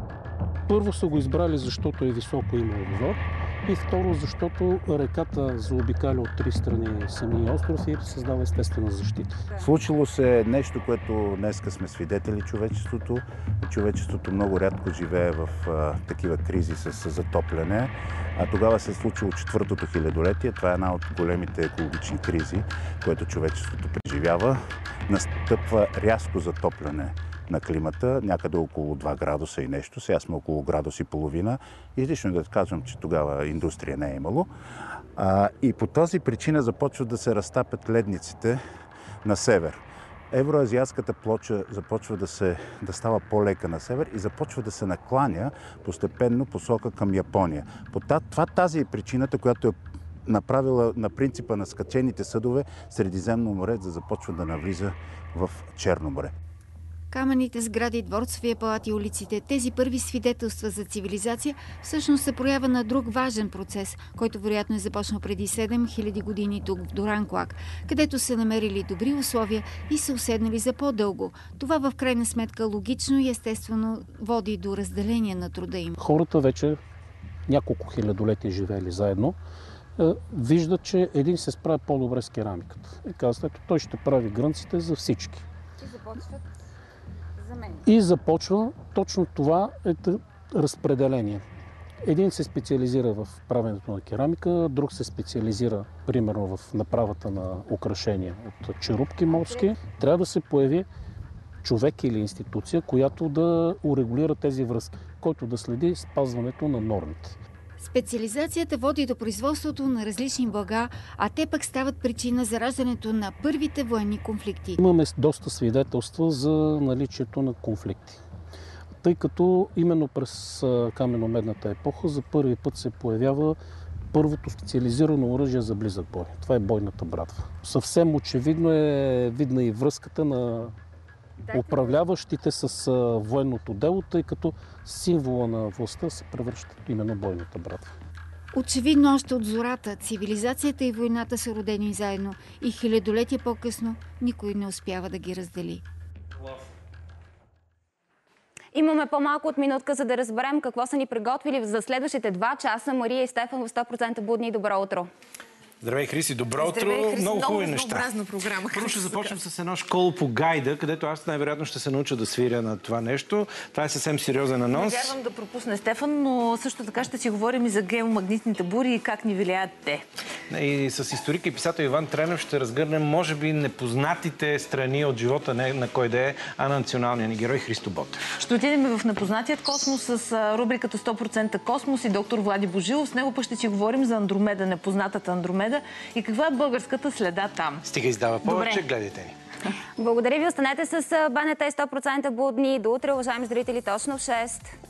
[SPEAKER 18] Първо са го избрали, защото е високо, има обзор. И второ, защото реката заобикаля от три страни самия остров и създава естествена защита.
[SPEAKER 19] Случило се нещо, което днеска сме свидетели човечеството. Човечеството много рядко живее в а, такива кризи с, с затопляне. А тогава се е случило четвъртото хилядолетие. Това е една от големите екологични кризи, което човечеството преживява. Настъпва рязко затопляне на климата, някъде около два градуса и нещо. Сега сме около градус и половина. Излишно да казвам, че тогава индустрия не е имало. А, и по тази причина започват да се разтапят ледниците на север. Евроазиатската плоча започва да, се, да става по-лека на север и започва да се накланя постепенно посока към Япония. По това тази е причината, която е направила на принципа на скачените съдове Средиземно море, да започва да навлиза в Черно море.
[SPEAKER 16] Каменните сгради, дворцовия палат и улиците, тези първи свидетелства за цивилизация, всъщност са проява на друг важен процес, който вероятно е започнал преди седем хиляди години тук в Дуранкулак, където са намерили добри условия и са уседнали за по-дълго. Това в крайна сметка логично и естествено води до разделение на труда им.
[SPEAKER 18] Хората вече няколко хилядолетия живели заедно, виждат, че един се справя по-добре с керамиката. И казват, ето той ще прави грънците за всички.
[SPEAKER 16] И започват за мен.
[SPEAKER 18] И започва точно това е разпределение. Един се специализира в правенето на керамика, друг се специализира, примерно, в направата на украшения от черупки морски. Трябва да се появи човек или институция, която да урегулира тези връзки, който да следи спазването на нормите.
[SPEAKER 16] Специализацията води до производството на различни блага, а те пък стават причина за раждането на първите военни конфликти.
[SPEAKER 18] Имаме доста свидетелства за наличието на конфликти. Тъй като именно през камено-медната епоха за първи път се появява първото специализирано оръжие за близък бой. Това е бойната брадва. Съвсем очевидно е видна и връзката на управляващите с военното дело, тъй като символа на властта се превръща именно бойната брадва.
[SPEAKER 16] Очевидно още от зората, цивилизацията и войната са родени заедно и хилядолетия по-късно никой не успява да ги раздели.
[SPEAKER 1] Имаме по-малко от минутка, за да разберем какво са ни приготвили за следващите два часа. Мария и Стефан в сто процента будни. Добро утро!
[SPEAKER 2] Здравей, Христи! Добро утро!
[SPEAKER 4] Здравей, Христи.
[SPEAKER 2] Много хубави
[SPEAKER 4] много
[SPEAKER 2] неща.
[SPEAKER 4] Програма.
[SPEAKER 2] Първо ще започнем с едно школо по гайда, където аз най-вероятно ще се науча да свиря на това нещо. Това е съвсем сериозен анонс.
[SPEAKER 4] Не вярвам да пропусне Стефан, но също така ще си говорим и за геомагнитните бури и как ни влияят те.
[SPEAKER 2] И с историк и писател Иван Тренев ще разгърнем, може би, непознатите страни от живота не на кой да е, а на националния ни герой Христо Ботев.
[SPEAKER 4] Ще отидем в непознатият космос с рубриката сто процента космос и доктор Влади Божилов. С него пък ще си говорим за Андромеда, непознатата Андромеда и каква е българската следа там.
[SPEAKER 2] Стига издава повече,
[SPEAKER 1] Добре.
[SPEAKER 2] Гледайте ни.
[SPEAKER 1] Благодаря ви, останете с БНТ сто процента будни. До утре, уважаеми зрители, точно в шест.